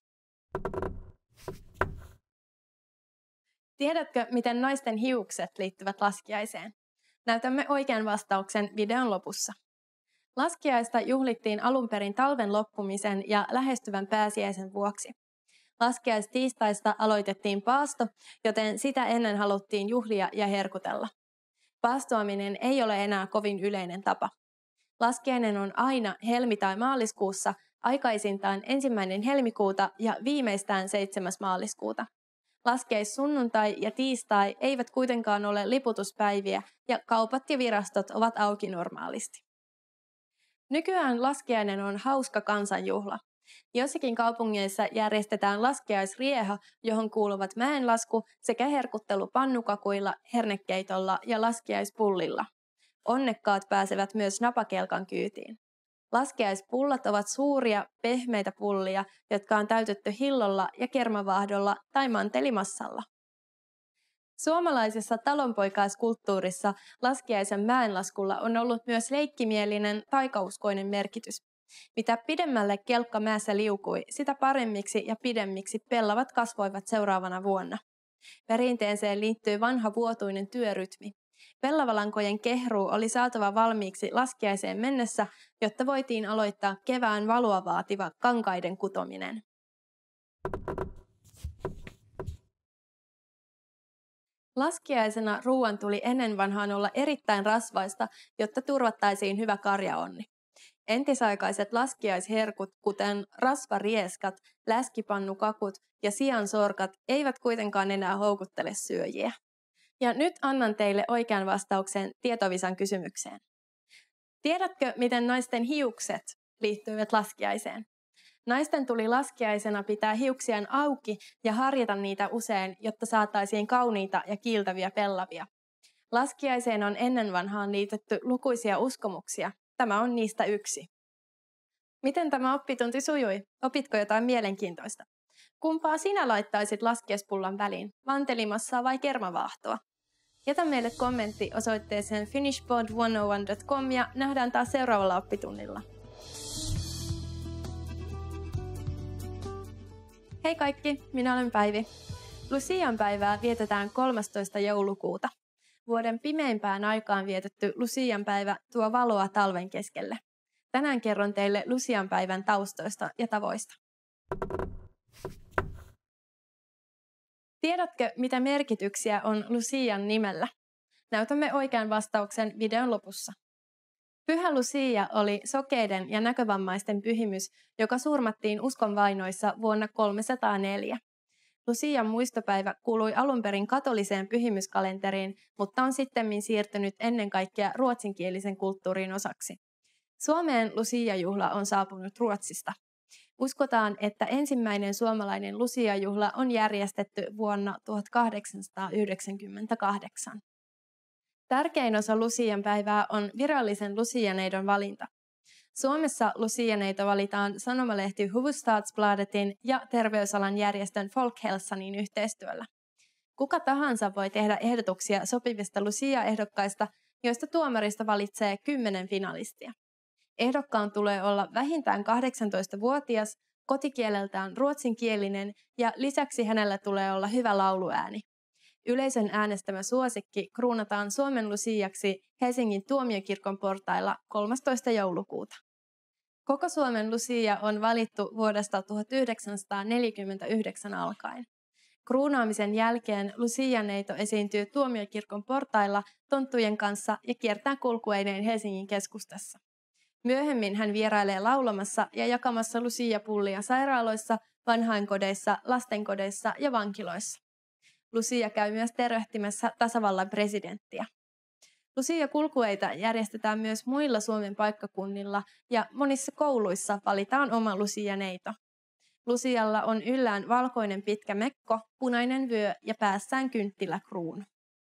Tiedätkö, miten naisten hiukset liittyvät laskiaiseen? Näytämme oikean vastauksen videon lopussa. Laskiaista juhlittiin alun perin talven loppumisen ja lähestyvän pääsiäisen vuoksi. Laskiaistiistaista aloitettiin paasto, joten sitä ennen haluttiin juhlia ja herkutella. Paastoaminen ei ole enää kovin yleinen tapa. Laskiainen on aina helmi- tai maaliskuussa, aikaisintaan 1. helmikuuta ja viimeistään 7. maaliskuuta. Laskiaissunnuntai ja tiistai eivät kuitenkaan ole liputuspäiviä ja kaupat ja virastot ovat auki normaalisti. Nykyään laskiainen on hauska kansanjuhla. Jossakin kaupungeissa järjestetään laskiaisrieha, johon kuuluvat mäenlasku sekä herkuttelu pannukakuilla, hernekeitolla ja laskiaispullilla. Onnekkaat pääsevät myös napakelkan kyytiin. Laskiaispullat ovat suuria, pehmeitä pullia, jotka on täytetty hillolla ja kermavaahdolla tai mantelimassalla. Suomalaisessa talonpoikaiskulttuurissa laskiaisen mäenlaskulla on ollut myös leikkimielinen taikauskoinen merkitys. Mitä pidemmälle kelkka mäessä liukui, sitä paremmiksi ja pidemmiksi pellavat kasvoivat seuraavana vuonna. Perinteeseen liittyy vanha vuotuinen työrytmi. Pellavalankojen kehruu oli saatava valmiiksi laskiaiseen mennessä, jotta voitiin aloittaa kevään valoa vaativa kankaiden kutominen. Laskiaisena ruoan tuli ennen vanhaan olla erittäin rasvaista, jotta turvattaisiin hyvä karjaonni. Entisaikaiset laskiaisherkut, kuten rasvarieskat, läskipannukakut ja siansorkat, eivät kuitenkaan enää houkuttele syöjiä. Ja nyt annan teille oikean vastauksen tietovisan kysymykseen. Tiedätkö, miten naisten hiukset liittyvät laskiaiseen? Naisten tuli laskiaisena pitää hiuksiaan auki ja harjata niitä usein, jotta saataisiin kauniita ja kiiltäviä pellavia. Laskiaiseen on ennen vanhaan liitetty lukuisia uskomuksia. Tämä on niistä yksi. Miten tämä oppitunti sujui? Opitko jotain mielenkiintoista? Kumpaa sinä laittaisit laskiaispullan väliin? Mantelimassaa vai kermavaahtoa? Jätä meille kommentti osoitteeseen finishpod101.com ja nähdään taas seuraavalla oppitunnilla. Hei kaikki, minä olen Päivi. Lucian päivää vietetään 13. joulukuuta. Vuoden pimeimpään aikaan vietetty Lucian päivä tuo valoa talven keskelle. Tänään kerron teille Lucian päivän taustoista ja tavoista. Tiedätkö, mitä merkityksiä on Lucian nimellä? Näytämme oikean vastauksen videon lopussa. Pyhä Lucia oli sokeiden ja näkövammaisten pyhimys, joka surmattiin uskonvainoissa vuonna 304. Lucian muistopäivä kuului alun perin katoliseen pyhimyskalenteriin, mutta on sittemmin siirtynyt ennen kaikkea ruotsinkielisen kulttuurin osaksi. Suomeen Lucia-juhla on saapunut Ruotsista. Uskotaan, että ensimmäinen suomalainen Lucia-juhla on järjestetty vuonna 1898. Tärkein osa Lucian päivää on virallisen Lucia-neidon valinta. Suomessa Lucia-neito valitaan sanomalehti Hufvudstadsbladetin ja terveysalan järjestön Folkhälsanin yhteistyöllä. Kuka tahansa voi tehdä ehdotuksia sopivista Lucia-ehdokkaista, joista tuomarista valitsee 10 finalistia. Ehdokkaan tulee olla vähintään 18-vuotias, kotikieleltään ruotsinkielinen ja lisäksi hänellä tulee olla hyvä lauluääni. Yleisön äänestämä suosikki kruunataan Suomen Luciaksi Helsingin tuomiokirkon portailla 13. joulukuuta. Koko Suomen Lucia on valittu vuodesta 1949 alkaen. Kruunaamisen jälkeen Lucia-neito esiintyy tuomiokirkon portailla tonttujen kanssa ja kiertää kulkueineen Helsingin keskustassa. Myöhemmin hän vierailee laulamassa ja jakamassa Lucia-pullia sairaaloissa, vanhainkodeissa, lastenkodeissa ja vankiloissa. Lucia käy myös tervehtimässä tasavallan presidenttiä. Lucia-kulkueita järjestetään myös muilla Suomen paikkakunnilla ja monissa kouluissa valitaan oma Lucia-neito. Lucialla on yllään valkoinen pitkä mekko, punainen vyö ja päässään kynttiläkruunu.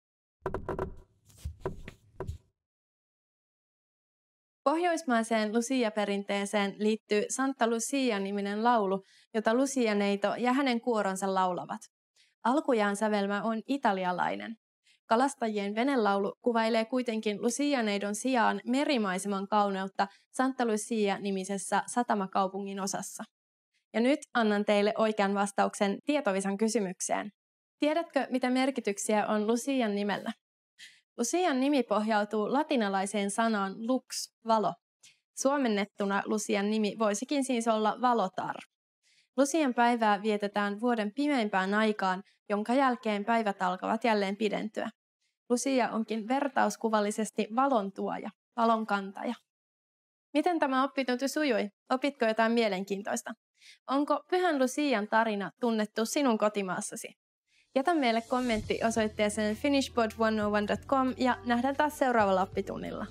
Pohjoismaiseen Lucia-perinteeseen liittyy Santa Lucia-niminen laulu, jota Lucia-neito ja hänen kuoronsa laulavat. Alkujaan sävelmä on italialainen. Kalastajien venelaulu kuvailee kuitenkin Lucia-neidon sijaan merimaiseman kauneutta Santa Lucia-nimisessä satamakaupungin osassa. Ja nyt annan teille oikean vastauksen tietovisan kysymykseen. Tiedätkö, mitä merkityksiä on Lucian nimellä? Lucian nimi pohjautuu latinalaiseen sanaan lux, valo. Suomennettuna Lucian nimi voisikin siis olla valotar. Lucian päivää vietetään vuoden pimeimpään aikaan, jonka jälkeen päivät alkavat jälleen pidentyä. Lucia onkin vertauskuvallisesti valon tuoja, valon kantaja. Miten tämä oppitunti sujui? Opitko jotain mielenkiintoista? Onko Pyhän Lucian tarina tunnettu sinun kotimaassasi? Jätä meille kommentti osoitteeseen finishpod101.com ja nähdään taas seuraavalla oppitunnilla.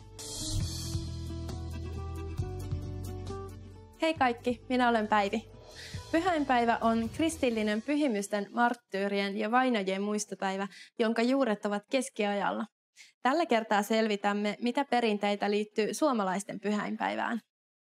Hei kaikki, minä olen Päivi. Pyhäinpäivä on kristillinen pyhimysten, marttyyrien ja vainajien muistopäivä, jonka juuret ovat keskiajalla. Tällä kertaa selvitämme, mitä perinteitä liittyy suomalaisten pyhäinpäivään.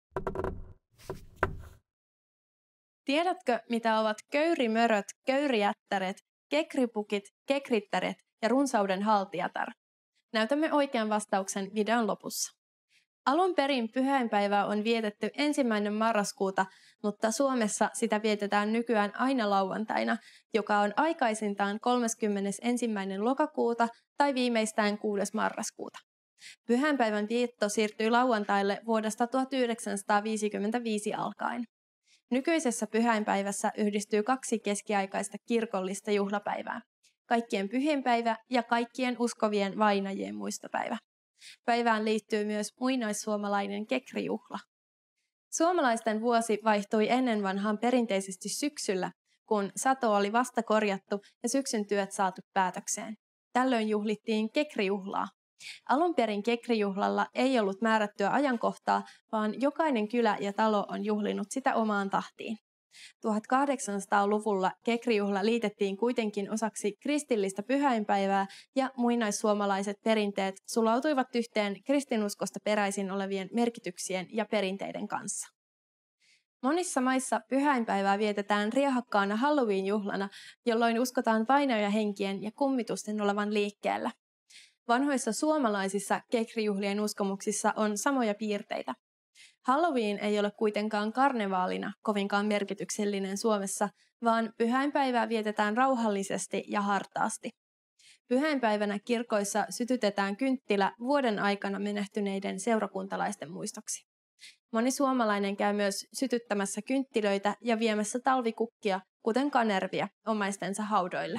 Tiedätkö, mitä ovat köyrimöröt, köyrijättäret, kekripukit, kekrittäret ja runsauden haltijatar? Näytämme oikean vastauksen videon lopussa. Alun perin pyhäinpäivää on vietetty 1. marraskuuta, mutta Suomessa sitä vietetään nykyään aina lauantaina, joka on aikaisintaan 31. lokakuuta tai viimeistään 6. marraskuuta. Pyhäinpäivän vietto siirtyi lauantaille vuodesta 1955 alkaen. Nykyisessä pyhäinpäivässä yhdistyy 2 keskiaikaista kirkollista juhlapäivää, kaikkien pyhiinpäivä ja kaikkien uskovien vainajien muistopäivä. Päivään liittyy myös muinaissuomalainen kekrijuhla. Suomalaisten vuosi vaihtui ennen vanhaan perinteisesti syksyllä, kun sato oli vasta korjattu ja syksyn työt saatu päätökseen. Tällöin juhlittiin kekrijuhlaa. Alun perin kekrijuhlalla ei ollut määrättyä ajankohtaa, vaan jokainen kylä ja talo on juhlinut sitä omaan tahtiin. 1800-luvulla kekrijuhla liitettiin kuitenkin osaksi kristillistä pyhäinpäivää ja muinaissuomalaiset perinteet sulautuivat yhteen kristinuskosta peräisin olevien merkityksien ja perinteiden kanssa. Monissa maissa pyhäinpäivää vietetään riehakkaana Halloween-juhlana, jolloin uskotaan vainajahenkien ja kummitusten olevan liikkeellä. Vanhoissa suomalaisissa kekrijuhlien uskomuksissa on samoja piirteitä. Halloween ei ole kuitenkaan karnevaalina kovinkaan merkityksellinen Suomessa, vaan pyhäinpäivää vietetään rauhallisesti ja hartaasti. Pyhäinpäivänä kirkoissa sytytetään kynttilä vuoden aikana menehtyneiden seurakuntalaisten muistoksi. Moni suomalainen käy myös sytyttämässä kynttilöitä ja viemässä talvikukkia, kuten kanervia, omaistensa haudoille.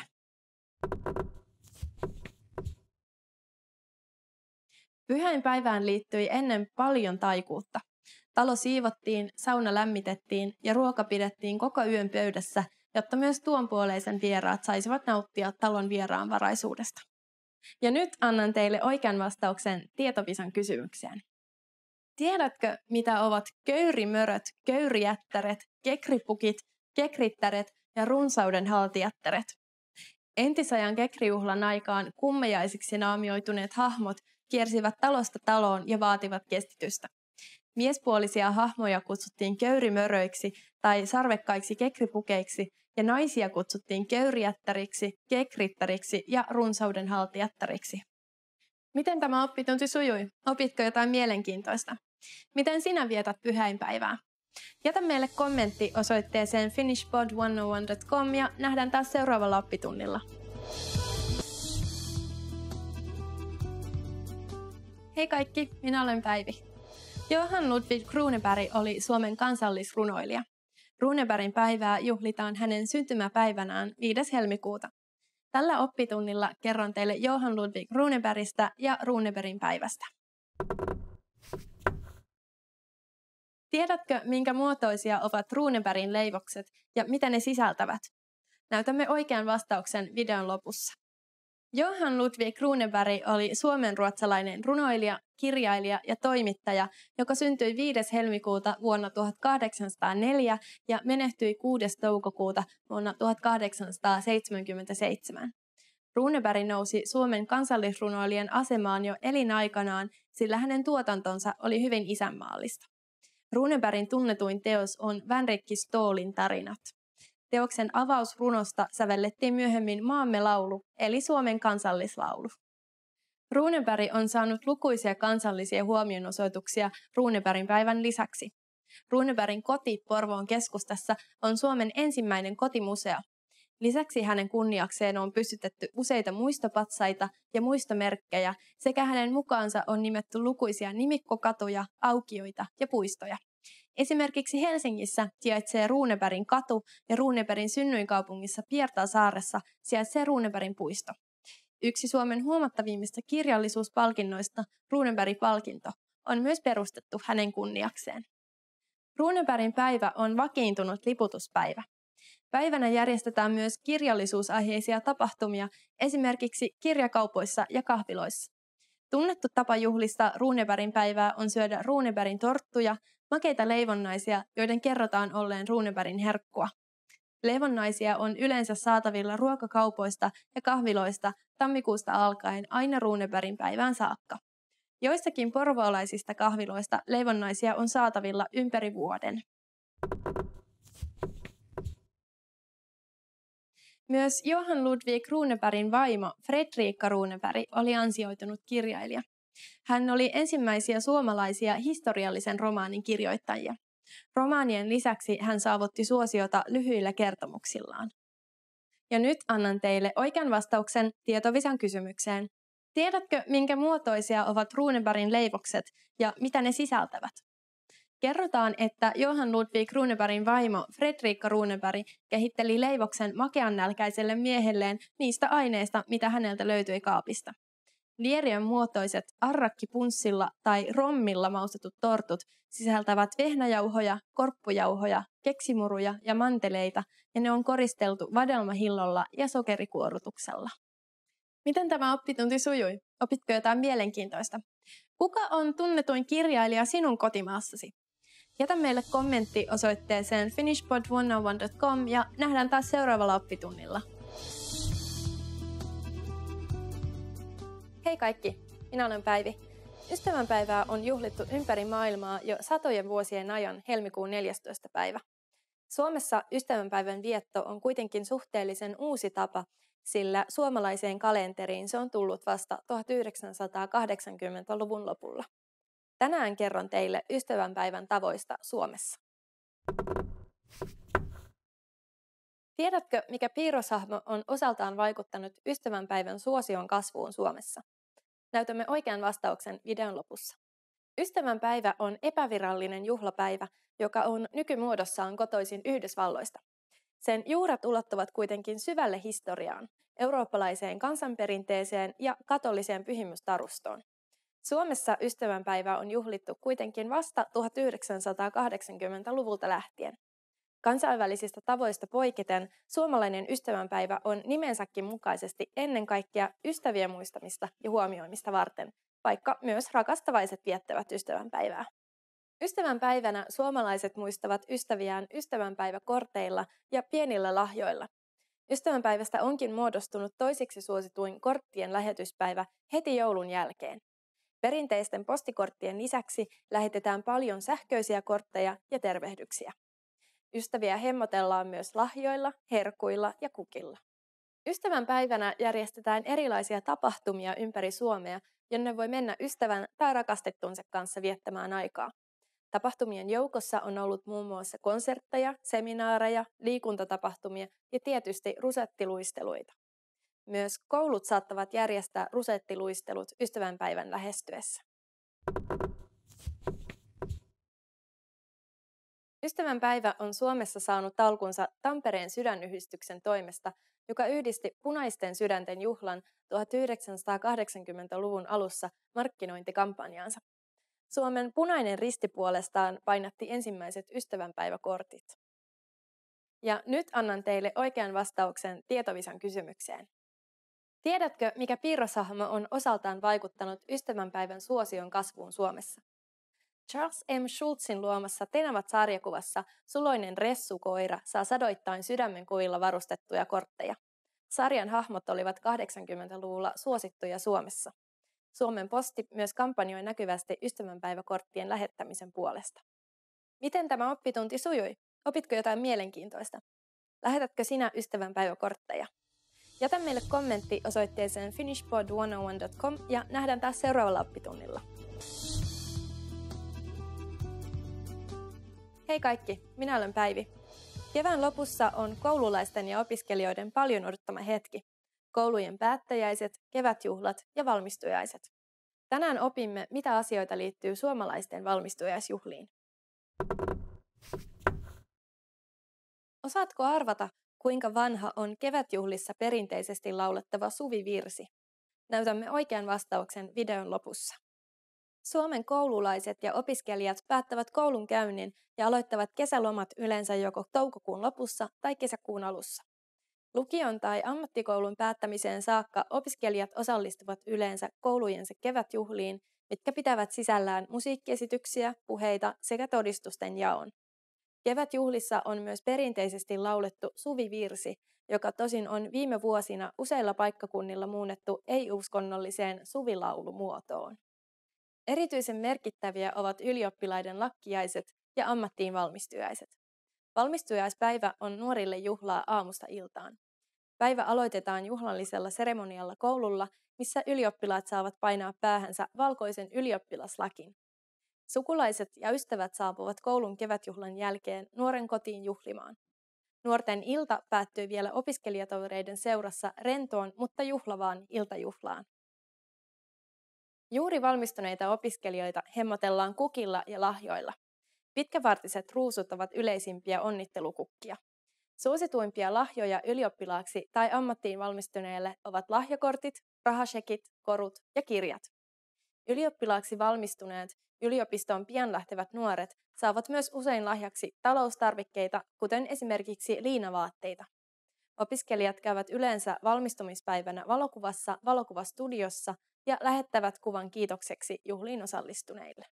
Pyhäinpäivään liittyi ennen paljon taikuutta. Talo siivottiin, sauna lämmitettiin ja ruoka pidettiin koko yön pöydässä, jotta myös tuonpuoleisen vieraat saisivat nauttia talon vieraanvaraisuudesta. Ja nyt annan teille oikean vastauksen tietopisan kysymykseen. Tiedätkö, mitä ovat köyrimöröt, köyrijättäret, kekripukit, kekrittäret ja runsauden haltijättäret? Entisajan kekrijuhlan aikaan kummejaisiksi naamioituneet hahmot kiersivät talosta taloon ja vaativat kestitystä. Miespuolisia hahmoja kutsuttiin köyrimöröiksi tai sarvekkaiksi kekripukeiksi ja naisia kutsuttiin köyrijättäriksi, kekrittäriksi ja runsauden haltijättäriksi. Miten tämä oppitunti sujui? Opitko jotain mielenkiintoista? Miten sinä vietät pyhäinpäivää? Jätä meille kommentti osoitteeseen finishpod101.com ja nähdään taas seuraavalla oppitunnilla. Hei kaikki, minä olen Päivi. Johann Ludwig Runeberg oli Suomen kansallisrunoilija. Runebergin päivää juhlitaan hänen syntymäpäivänään 5. helmikuuta. Tällä oppitunnilla kerron teille Johann Ludwig Runebergistä ja Runebergin päivästä. Tiedätkö, minkä muotoisia ovat Runebergin leivokset ja mitä ne sisältävät? Näytämme oikean vastauksen videon lopussa. Johann Ludwig Runeberg oli suomenruotsalainen runoilija, kirjailija ja toimittaja, joka syntyi 5. helmikuuta vuonna 1804 ja menehtyi 6. toukokuuta vuonna 1877. Runeberg nousi Suomen kansallisrunoilijan asemaan jo elinaikanaan, sillä hänen tuotantonsa oli hyvin isänmaallista. Runebergin tunnetuin teos on Vänrikki Stoolin tarinat. Teoksen avausrunosta sävellettiin myöhemmin Maamme laulu, eli Suomen kansallislaulu. Runeberg on saanut lukuisia kansallisia huomionosoituksia Runebergin päivän lisäksi. Runebergin koti Porvoon keskustassa on Suomen ensimmäinen kotimuseo. Lisäksi hänen kunniakseen on pystytetty useita muistopatsaita ja muistomerkkejä, sekä hänen mukaansa on nimetty lukuisia nimikkokatuja, aukioita ja puistoja. Esimerkiksi Helsingissä sijaitsee Runebergin katu ja Runebergin synnyinkaupungissa Pietarsaaressa sijaitsee Runebergin puisto. Yksi Suomen huomattavimmista kirjallisuuspalkinnoista, Runebergin palkinto, on myös perustettu hänen kunniakseen. Runebergin päivä on vakiintunut liputuspäivä. Päivänä järjestetään myös kirjallisuusaiheisia tapahtumia, esimerkiksi kirjakaupoissa ja kahviloissa. Tunnettu tapa juhlista Runebergin päivää on syödä Runebergin torttuja, makeita leivonnaisia, joiden kerrotaan olleen Runebergin herkkua. Leivonnaisia on yleensä saatavilla ruokakaupoista ja kahviloista tammikuusta alkaen aina Runebergin päivään saakka. Joissakin porvoolaisista kahviloista leivonnaisia on saatavilla ympäri vuoden. Myös Johann Ludwig Runebergin vaimo Fredrika Runeberg oli ansioitunut kirjailija. Hän oli ensimmäisiä suomalaisia historiallisen romaanin kirjoittajia. Romaanien lisäksi hän saavutti suosiota lyhyillä kertomuksillaan. Ja nyt annan teille oikean vastauksen tietovisan kysymykseen. Tiedätkö, minkä muotoisia ovat Runebergin leivokset ja mitä ne sisältävät? Kerrotaan, että Johann Ludwig Runebergin vaimo Fredrika Runeberg kehitteli leivoksen makeannälkäiselle miehelleen niistä aineista, mitä häneltä löytyi kaapista. Lieriön muotoiset arrakkipunssilla tai rommilla maustetut tortut sisältävät vehnäjauhoja, korppujauhoja, keksimuruja ja manteleita, ja ne on koristeltu vadelmahillolla ja sokerikuorutuksella. Miten tämä oppitunti sujui? Opitko jotain mielenkiintoista? Kuka on tunnetuin kirjailija sinun kotimaassasi? Jätä meille kommentti osoitteeseen finishpod101.com ja nähdään taas seuraavalla oppitunnilla. Hei kaikki, minä olen Päivi. Ystävänpäivää on juhlittu ympäri maailmaa jo satojen vuosien ajan helmikuun 14. päivä. Suomessa ystävänpäivän vietto on kuitenkin suhteellisen uusi tapa, sillä suomalaiseen kalenteriin se on tullut vasta 1980-luvun lopulla. Tänään kerron teille ystävänpäivän tavoista Suomessa. Tiedätkö, mikä piirroshahmo on osaltaan vaikuttanut ystävänpäivän suosion kasvuun Suomessa? Näytämme oikean vastauksen videon lopussa. Ystävänpäivä on epävirallinen juhlapäivä, joka on nykymuodossaan kotoisin Yhdysvalloista. Sen juuret ulottuvat kuitenkin syvälle historiaan, eurooppalaiseen kansanperinteeseen ja katoliseen pyhimystarustoon. Suomessa ystävänpäivä on juhlittu kuitenkin vasta 1980-luvulta lähtien. Kansainvälisistä tavoista poiketen suomalainen ystävänpäivä on nimensäkin mukaisesti ennen kaikkea ystävien muistamista ja huomioimista varten, vaikka myös rakastavaiset viettävät ystävänpäivää. Ystävänpäivänä suomalaiset muistavat ystäviään ystävänpäiväkorteilla ja pienillä lahjoilla. Ystävänpäivästä onkin muodostunut toisiksi suosituin korttien lähetyspäivä heti joulun jälkeen. Perinteisten postikorttien lisäksi lähetetään paljon sähköisiä kortteja ja tervehdyksiä. Ystäviä hemmotellaan myös lahjoilla, herkuilla ja kukilla. Ystävänpäivänä järjestetään erilaisia tapahtumia ympäri Suomea, jonne voi mennä ystävän tai rakastettunsa kanssa viettämään aikaa. Tapahtumien joukossa on ollut muun muassa konsertteja, seminaareja, liikuntatapahtumia ja tietysti rusettiluisteluita. Myös koulut saattavat järjestää rusettiluistelut ystävänpäivän lähestyessä. Ystävänpäivä on Suomessa saanut alkunsa Tampereen sydänyhdistyksen toimesta, joka yhdisti punaisten sydänten juhlan 1980-luvun alussa markkinointikampanjaansa. Suomen Punainen Risti puolestaan painatti ensimmäiset ystävänpäiväkortit. Ja nyt annan teille oikean vastauksen tietovisan kysymykseen. Tiedätkö, mikä piirroshahmo on osaltaan vaikuttanut ystävänpäivän suosion kasvuun Suomessa? Charles M. Schultzin luomassa Tenavat-sarjakuvassa suloinen ressukoira saa sadoittain sydämenkuvilla varustettuja kortteja. Sarjan hahmot olivat 80-luvulla suosittuja Suomessa. Suomen Posti myös kampanjoi näkyvästi ystävänpäiväkorttien lähettämisen puolesta. Miten tämä oppitunti sujui? Opitko jotain mielenkiintoista? Lähetätkö sinä ystävänpäiväkortteja? Jätä meille kommentti osoitteeseen finishpod101.com ja nähdään taas seuraavalla oppitunnilla. Hei kaikki, minä olen Päivi. Kevään lopussa on koululaisten ja opiskelijoiden paljon odottama hetki. Koulujen päättäjäiset, kevätjuhlat ja valmistujaiset. Tänään opimme, mitä asioita liittyy suomalaisten valmistujaisjuhliin. Osaatko arvata, kuinka vanha on kevätjuhlissa perinteisesti laulettava suvivirsi? Näytämme oikean vastauksen videon lopussa. Suomen koululaiset ja opiskelijat päättävät koulun käynnin ja aloittavat kesälomat yleensä joko toukokuun lopussa tai kesäkuun alussa. Lukion tai ammattikoulun päättämiseen saakka opiskelijat osallistuvat yleensä koulujensa kevätjuhliin, mitkä pitävät sisällään musiikkiesityksiä, puheita sekä todistusten jaon. Kevätjuhlissa on myös perinteisesti laulettu suvivirsi, joka tosin on viime vuosina useilla paikkakunnilla muunnettu ei-uskonnolliseen suvilaulumuotoon. Erityisen merkittäviä ovat ylioppilaiden lakkiaiset ja ammattiin valmistujaiset. Valmistujaispäivä on nuorille juhlaa aamusta iltaan. Päivä aloitetaan juhlallisella seremonialla koululla, missä ylioppilaat saavat painaa päähänsä valkoisen ylioppilaslakin. Sukulaiset ja ystävät saapuvat koulun kevätjuhlan jälkeen nuoren kotiin juhlimaan. Nuorten ilta päättyy vielä opiskelijatovereiden seurassa rentoon, mutta juhlavaan iltajuhlaan. Juuri valmistuneita opiskelijoita hemmotellaan kukilla ja lahjoilla. Pitkävartiset ruusut ovat yleisimpiä onnittelukukkia. Suosituimpia lahjoja ylioppilaaksi tai ammattiin valmistuneelle ovat lahjakortit, rahashekit, korut ja kirjat. Ylioppilaaksi valmistuneet, yliopistoon pian lähtevät nuoret saavat myös usein lahjaksi taloustarvikkeita, kuten esimerkiksi liinavaatteita. Opiskelijat käyvät yleensä valmistumispäivänä valokuvassa valokuvastudiossa ja lähettävät kuvan kiitokseksi juhliin osallistuneille.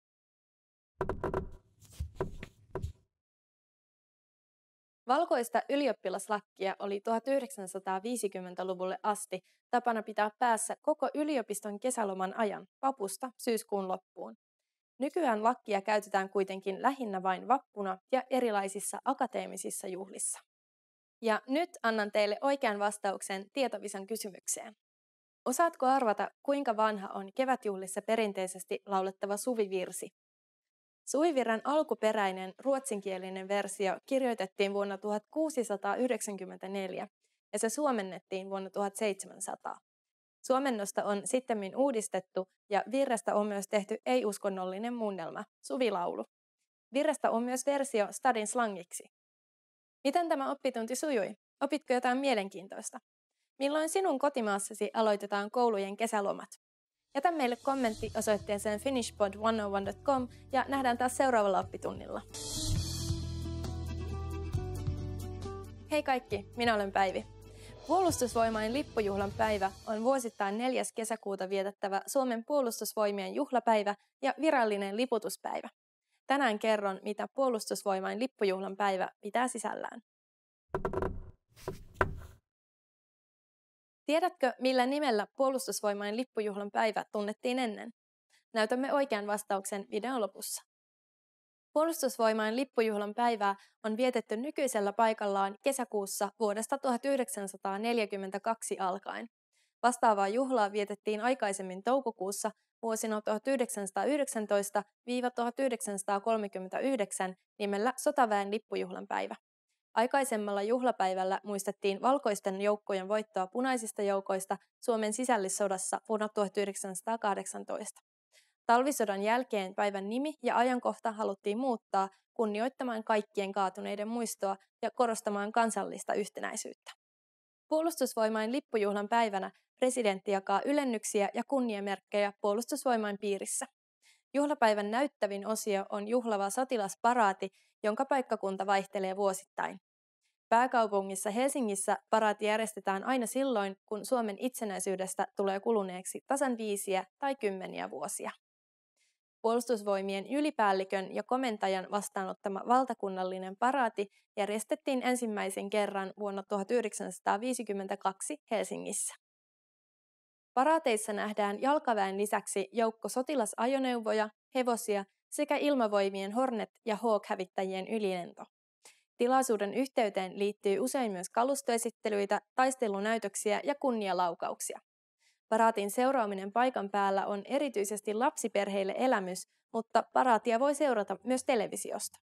Valkoista ylioppilaslakkia oli 1950-luvulle asti tapana pitää päässä koko yliopiston kesäloman ajan, vapusta syyskuun loppuun. Nykyään lakkia käytetään kuitenkin lähinnä vain vappuna ja erilaisissa akateemisissa juhlissa. Ja nyt annan teille oikean vastauksen tietovisan kysymykseen. Osaatko arvata, kuinka vanha on kevätjuhlissa perinteisesti laulettava suvivirsi? Suvivirren alkuperäinen ruotsinkielinen versio kirjoitettiin vuonna 1694 ja se suomennettiin vuonna 1700. Suomennosta on sittemmin uudistettu ja virrestä on myös tehty ei-uskonnollinen muunnelma, suvilaulu. Virrestä on myös versio stadin slangiksi. Miten tämä oppitunti sujui? Opitko jotain mielenkiintoista? Milloin sinun kotimaassasi aloitetaan koulujen kesälomat? Jätä meille kommentti osoitteeseen finishpod101.com ja nähdään taas seuraavalla oppitunnilla. Hei kaikki, minä olen Päivi. Puolustusvoimain lippujuhlan päivä on vuosittain 4. kesäkuuta vietettävä Suomen puolustusvoimien juhlapäivä ja virallinen liputuspäivä. Tänään kerron, mitä Puolustusvoimain lippujuhlan päivä pitää sisällään. Tiedätkö, millä nimellä Puolustusvoimain lippujuhlan päivä tunnettiin ennen? Näytämme oikean vastauksen videon lopussa. Puolustusvoimain lippujuhlan päivää on vietetty nykyisellä paikallaan kesäkuussa vuodesta 1942 alkaen. Vastaavaa juhlaa vietettiin aikaisemmin toukokuussa vuosina 1919–1939 nimellä Sotaväen lippujuhlan päivä. Aikaisemmalla juhlapäivällä muistettiin valkoisten joukkojen voittoa punaisista joukoista Suomen sisällissodassa vuonna 1918. Talvisodan jälkeen päivän nimi ja ajankohta haluttiin muuttaa kunnioittamaan kaikkien kaatuneiden muistoa ja korostamaan kansallista yhtenäisyyttä. Puolustusvoimain lippujuhlan päivänä presidentti jakaa ylennyksiä ja kunniamerkkejä Puolustusvoimain piirissä. Juhlapäivän näyttävin osio on juhlava sotilasparaati, jonka paikkakunta vaihtelee vuosittain. Pääkaupungissa Helsingissä paraati järjestetään aina silloin, kun Suomen itsenäisyydestä tulee kuluneeksi tasan 5 tai 10 vuosia. Puolustusvoimien ylipäällikön ja komentajan vastaanottama valtakunnallinen paraati järjestettiin ensimmäisen kerran vuonna 1952 Helsingissä. Paraateissa nähdään jalkaväen lisäksi joukko sotilasajoneuvoja, hevosia sekä ilmavoimien Hornet- ja Hawk-hävittäjien ylilento. Tilaisuuden yhteyteen liittyy usein myös kalustoesittelyitä, taistelunäytöksiä ja kunnialaukauksia. Paraatin seuraaminen paikan päällä on erityisesti lapsiperheille elämys, mutta paraatia voi seurata myös televisiosta.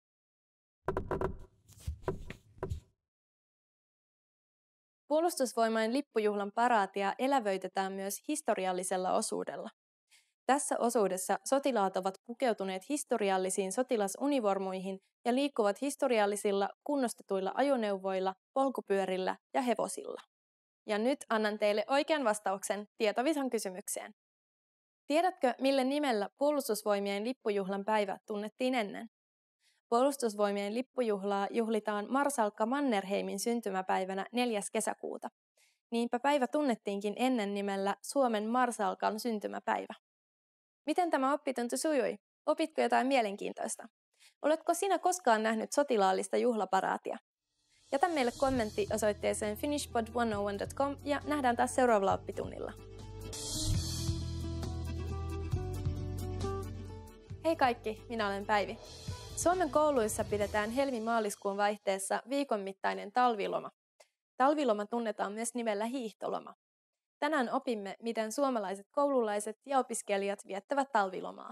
Puolustusvoimain lippujuhlan paraatia elävöitetään myös historiallisella osuudella. Tässä osuudessa sotilaat ovat pukeutuneet historiallisiin sotilasunivormuihin ja liikkuvat historiallisilla kunnostetuilla ajoneuvoilla, polkupyörillä ja hevosilla. Ja nyt annan teille oikean vastauksen tietovisan kysymykseen. Tiedätkö, millä nimellä Puolustusvoimien lippujuhlan päivä tunnettiin ennen? Puolustusvoimien lippujuhlaa juhlitaan marsalkka Mannerheimin syntymäpäivänä 4. kesäkuuta. Niinpä päivä tunnettiinkin ennen nimellä Suomen marsalkan syntymäpäivä. Miten tämä oppitunti sujui? Opitko jotain mielenkiintoista? Oletko sinä koskaan nähnyt sotilaallista juhlaparaatia? Jätä meille kommentti osoitteeseen finishpod101.com ja nähdään taas seuraavalla oppitunnilla. Hei kaikki, minä olen Päivi. Suomen kouluissa pidetään helmi-maaliskuun vaihteessa viikon mittainen talviloma. Talviloma tunnetaan myös nimellä hiihtoloma. Tänään opimme, miten suomalaiset koululaiset ja opiskelijat viettävät talvilomaa.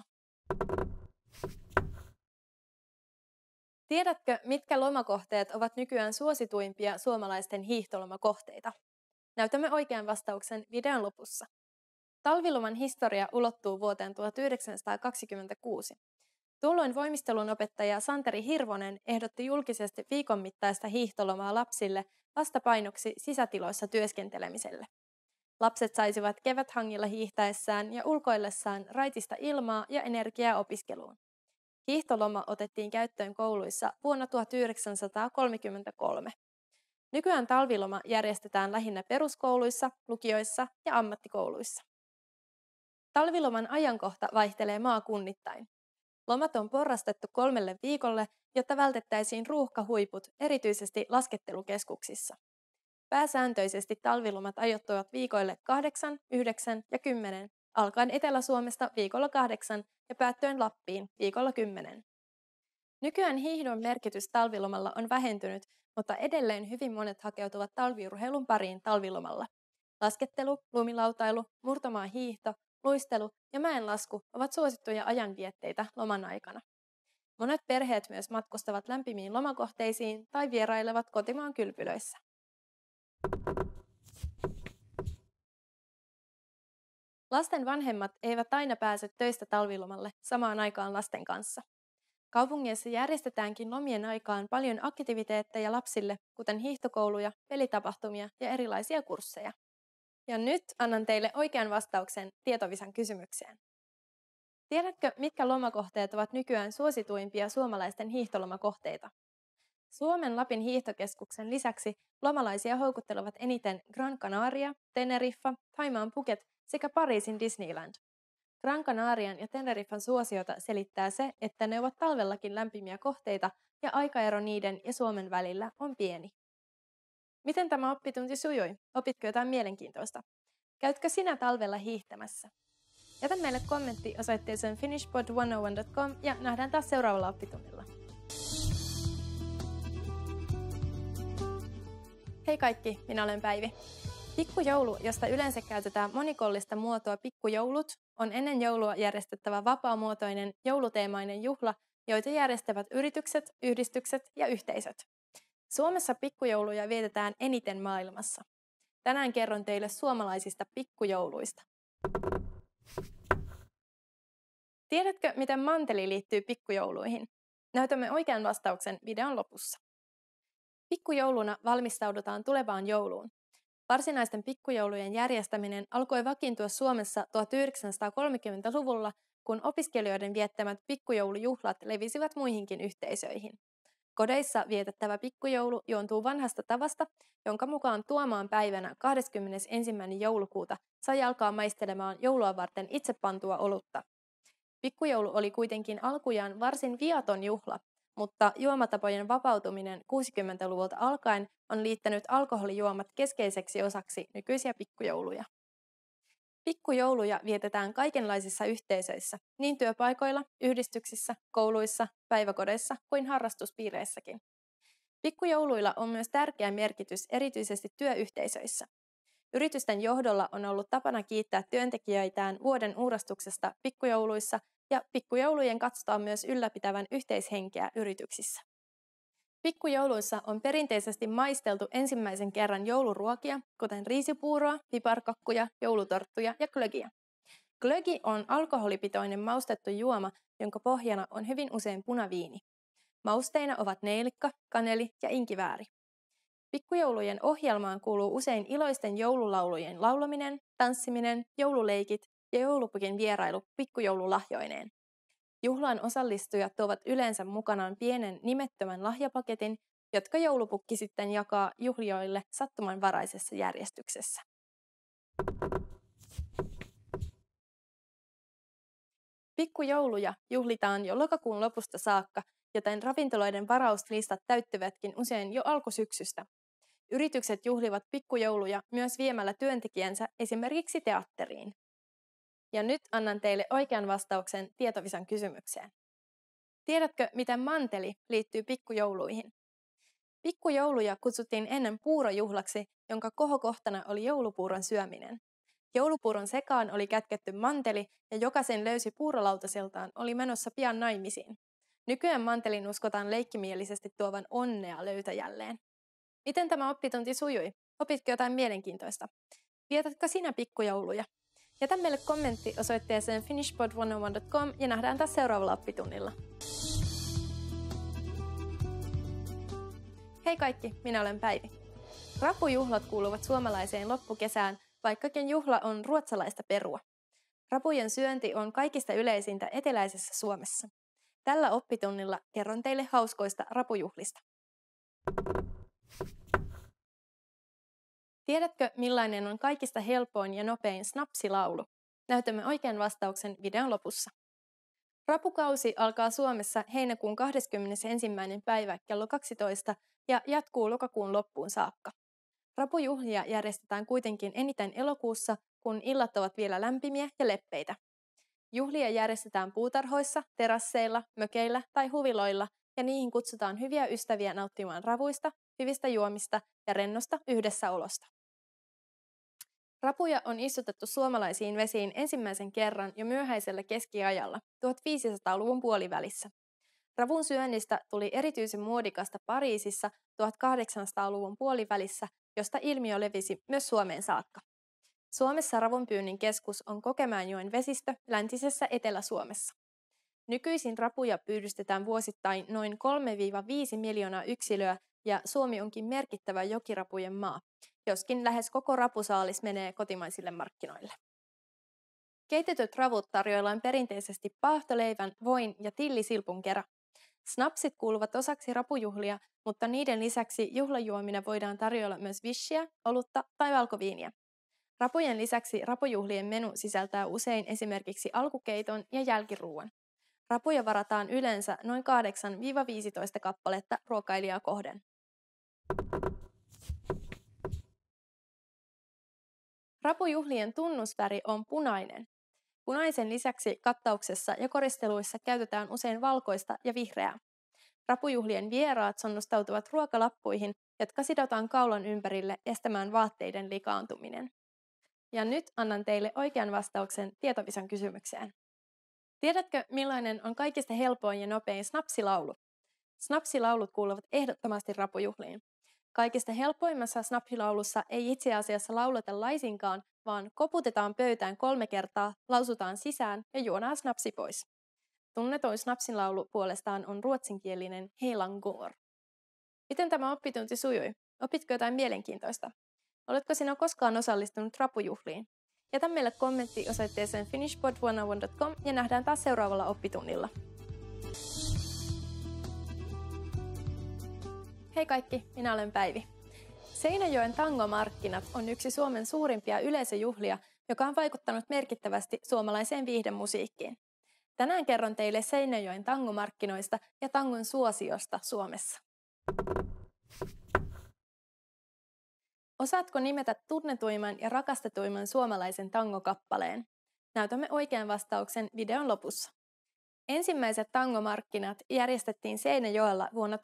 Tiedätkö, mitkä lomakohteet ovat nykyään suosituimpia suomalaisten hiihtolomakohteita? Näytämme oikean vastauksen videon lopussa. Talviloman historia ulottuu vuoteen 1926. Tuolloin voimistelun opettaja Santeri Hirvonen ehdotti julkisesti viikon mittaista hiihtolomaa lapsille vastapainoksi sisätiloissa työskentelemiselle. Lapset saisivat keväthangilla hiihtäessään ja ulkoillessaan raitista ilmaa ja energiaa opiskeluun. Hiihtoloma otettiin käyttöön kouluissa vuonna 1933. Nykyään talviloma järjestetään lähinnä peruskouluissa, lukioissa ja ammattikouluissa. Talviloman ajankohta vaihtelee maakunnittain. Lomat on porrastettu 3 viikolle, jotta vältettäisiin ruuhkahuiput erityisesti laskettelukeskuksissa. Pääsääntöisesti talvilomat ajoittuvat viikoille 8, 9 ja 10, alkaen Etelä-Suomesta viikolla 8 ja päättyen Lappiin viikolla 10. Nykyään hiihdon merkitys talvilomalla on vähentynyt, mutta edelleen hyvin monet hakeutuvat talviurheilun pariin talvilomalla. Laskettelu, lumilautailu, murtomaa-hiihto, luistelu ja mäenlasku ovat suosittuja ajanvietteitä loman aikana. Monet perheet myös matkustavat lämpimiin lomakohteisiin tai vierailevat kotimaan kylpylöissä. Lasten vanhemmat eivät aina pääse töistä talvilomalle samaan aikaan lasten kanssa. Kaupungeissa järjestetäänkin lomien aikaan paljon aktiviteetteja lapsille, kuten hiihtokouluja, pelitapahtumia ja erilaisia kursseja. Ja nyt annan teille oikean vastauksen tietovisan kysymykseen. Tiedätkö, mitkä lomakohteet ovat nykyään suosituimpia suomalaisten hiihtolomakohteita? Suomen Lapin hiihtokeskuksen lisäksi lomalaisia houkuttelevat eniten Gran Canaria, Teneriffa, Thaimaan Phuket sekä Pariisin Disneyland. Gran Canarian ja Teneriffan suosiota selittää se, että ne ovat talvellakin lämpimiä kohteita ja aikaero niiden ja Suomen välillä on pieni. Miten tämä oppitunti sujui? Opitko jotain mielenkiintoista? Käytkö sinä talvella hiihtämässä? Jätä meille kommentti osoitteeseen finishpod101.com ja nähdään taas seuraavalla oppitunnilla. Hei kaikki, minä olen Päivi. Pikkujoulu, josta yleensä käytetään monikollista muotoa pikkujoulut, on ennen joulua järjestettävä vapaamuotoinen jouluteemainen juhla, joita järjestävät yritykset, yhdistykset ja yhteisöt. Suomessa pikkujouluja vietetään eniten maailmassa. Tänään kerron teille suomalaisista pikkujouluista. Tiedätkö, miten manteli liittyy pikkujouluihin? Näytämme oikean vastauksen videon lopussa. Pikkujouluna valmistaudutaan tulevaan jouluun. Varsinaisten pikkujoulujen järjestäminen alkoi vakiintua Suomessa 1930-luvulla, kun opiskelijoiden viettämät pikkujoulujuhlat levisivät muihinkin yhteisöihin. Kodeissa vietettävä pikkujoulu juontuu vanhasta tavasta, jonka mukaan Tuomaan päivänä 21. joulukuuta sai alkaa maistelemaan joulua varten itse pantua olutta. Pikkujoulu oli kuitenkin alkujaan varsin viaton juhla, mutta juomatapojen vapautuminen 60-luvulta alkaen on liittänyt alkoholijuomat keskeiseksi osaksi nykyisiä pikkujouluja. Pikkujouluja vietetään kaikenlaisissa yhteisöissä, niin työpaikoilla, yhdistyksissä, kouluissa, päiväkodeissa kuin harrastuspiireissäkin. Pikkujouluilla on myös tärkeä merkitys erityisesti työyhteisöissä. Yritysten johdolla on ollut tapana kiittää työntekijöitään vuoden uurastuksesta pikkujouluissa ja pikkujoulujen katsotaan myös ylläpitävän yhteishenkeä yrityksissä. Pikkujouluissa on perinteisesti maisteltu ensimmäisen kerran jouluruokia, kuten riisipuuroa, piparkakkuja, joulutorttuja ja glögiä. Glögi on alkoholipitoinen maustettu juoma, jonka pohjana on hyvin usein punaviini. Mausteina ovat neilikka, kaneli ja inkivääri. Pikkujoulujen ohjelmaan kuuluu usein iloisten joululaulujen laulaminen, tanssiminen, joululeikit ja joulupukin vierailu pikkujoululahjoineen. Juhlaan osallistujat tuovat yleensä mukanaan pienen nimettömän lahjapaketin, jotka joulupukki sitten jakaa juhlijoille sattumanvaraisessa järjestyksessä. Pikkujouluja juhlitaan jo lokakuun lopusta saakka, joten ravintoloiden varauslistat täyttyvätkin usein jo alkusyksystä. Yritykset juhlivat pikkujouluja myös viemällä työntekijänsä esimerkiksi teatteriin. Ja nyt annan teille oikean vastauksen tietovisan kysymykseen. Tiedätkö, miten manteli liittyy pikkujouluihin? Pikkujouluja kutsuttiin ennen puurojuhlaksi, jonka kohokohtana oli joulupuuron syöminen. Joulupuuron sekaan oli kätketty manteli ja joka sen löysi puurolautaseltaan oli menossa pian naimisiin. Nykyään mantelin uskotaan leikkimielisesti tuovan onnea löytäjälleen. Miten tämä oppitunti sujui? Opitko jotain mielenkiintoista? Vietätkö sinä pikkujouluja? Jätä meille kommentti osoitteeseen finishpod101.com ja nähdään taas seuraavalla oppitunnilla. Hei kaikki, minä olen Päivi. Rapujuhlat kuuluvat suomalaiseen loppukesään, vaikkakin juhla on ruotsalaista perua. Rapujen syönti on kaikista yleisintä eteläisessä Suomessa. Tällä oppitunnilla kerron teille hauskoista rapujuhlista. Tiedätkö, millainen on kaikista helpoin ja nopein snapsilaulu? Näytämme oikean vastauksen videon lopussa. Rapukausi alkaa Suomessa heinäkuun 21. päivä kello 12 ja jatkuu lokakuun loppuun saakka. Rapujuhlia järjestetään kuitenkin eniten elokuussa, kun illat ovat vielä lämpimiä ja leppeitä. Juhlia järjestetään puutarhoissa, terasseilla, mökeillä tai huviloilla ja niihin kutsutaan hyviä ystäviä nauttimaan ravuista, hyvistä juomista ja rennosta yhdessäolosta. Rapuja on istutettu suomalaisiin vesiin ensimmäisen kerran jo myöhäisellä keskiajalla 1500-luvun puolivälissä. Ravun syönnistä tuli erityisen muodikasta Pariisissa 1800-luvun puolivälissä, josta ilmiö levisi myös Suomeen saakka. Suomessa ravunpyynnin keskus on Kokemäenjoen vesistö läntisessä Etelä-Suomessa. Nykyisin rapuja pyydystetään vuosittain noin 3-5 miljoonaa yksilöä ja Suomi onkin merkittävä jokirapujen maa, joskin lähes koko rapusaalis menee kotimaisille markkinoille. Keitetyt ravut tarjoillaan perinteisesti paahtoleivän, voin ja tillisilpun kera. Snapsit kuuluvat osaksi rapujuhlia, mutta niiden lisäksi juhlajuomina voidaan tarjoilla myös vissiä, olutta tai valkoviiniä. Rapujen lisäksi rapujuhlien menu sisältää usein esimerkiksi alkukeiton ja jälkiruuan. Rapuja varataan yleensä noin 8-15 kappaletta ruokailijaa kohden. Rapujuhlien tunnusväri on punainen. Punaisen lisäksi kattauksessa ja koristeluissa käytetään usein valkoista ja vihreää. Rapujuhlien vieraat sonnustautuvat ruokalappuihin, jotka sidotaan kaulan ympärille estämään vaatteiden likaantuminen. Ja nyt annan teille oikean vastauksen tietovisan kysymykseen. Tiedätkö, millainen on kaikista helpoin ja nopein snapsilaulu? Snapsilaulut kuuluvat ehdottomasti rapujuhliin. Kaikista helpoimmassa snapsilaulussa ei itse asiassa lauleta laisinkaan, vaan koputetaan pöytään 3 kertaa, lausutaan sisään ja juodaan snapsi pois. Tunnetuin snapsilaulu puolestaan on ruotsinkielinen Heilangor. Miten tämä oppitunti sujui? Opitko jotain mielenkiintoista? Oletko sinä koskaan osallistunut rapujuhliin? Jätä meille kommentti osoitteeseen finishpod101.com ja nähdään taas seuraavalla oppitunnilla. Hei kaikki, minä olen Päivi. Seinäjoen tangomarkkinat on yksi Suomen suurimpia yleisöjuhlia, joka on vaikuttanut merkittävästi suomalaiseen viihdemusiikkiin. Tänään kerron teille Seinäjoen tangomarkkinoista ja tangon suosiosta Suomessa. Osaatko nimetä tunnetuimman ja rakastetuimman suomalaisen tangokappaleen? Näytämme oikean vastauksen videon lopussa. Ensimmäiset tangomarkkinat järjestettiin Seinäjoella vuonna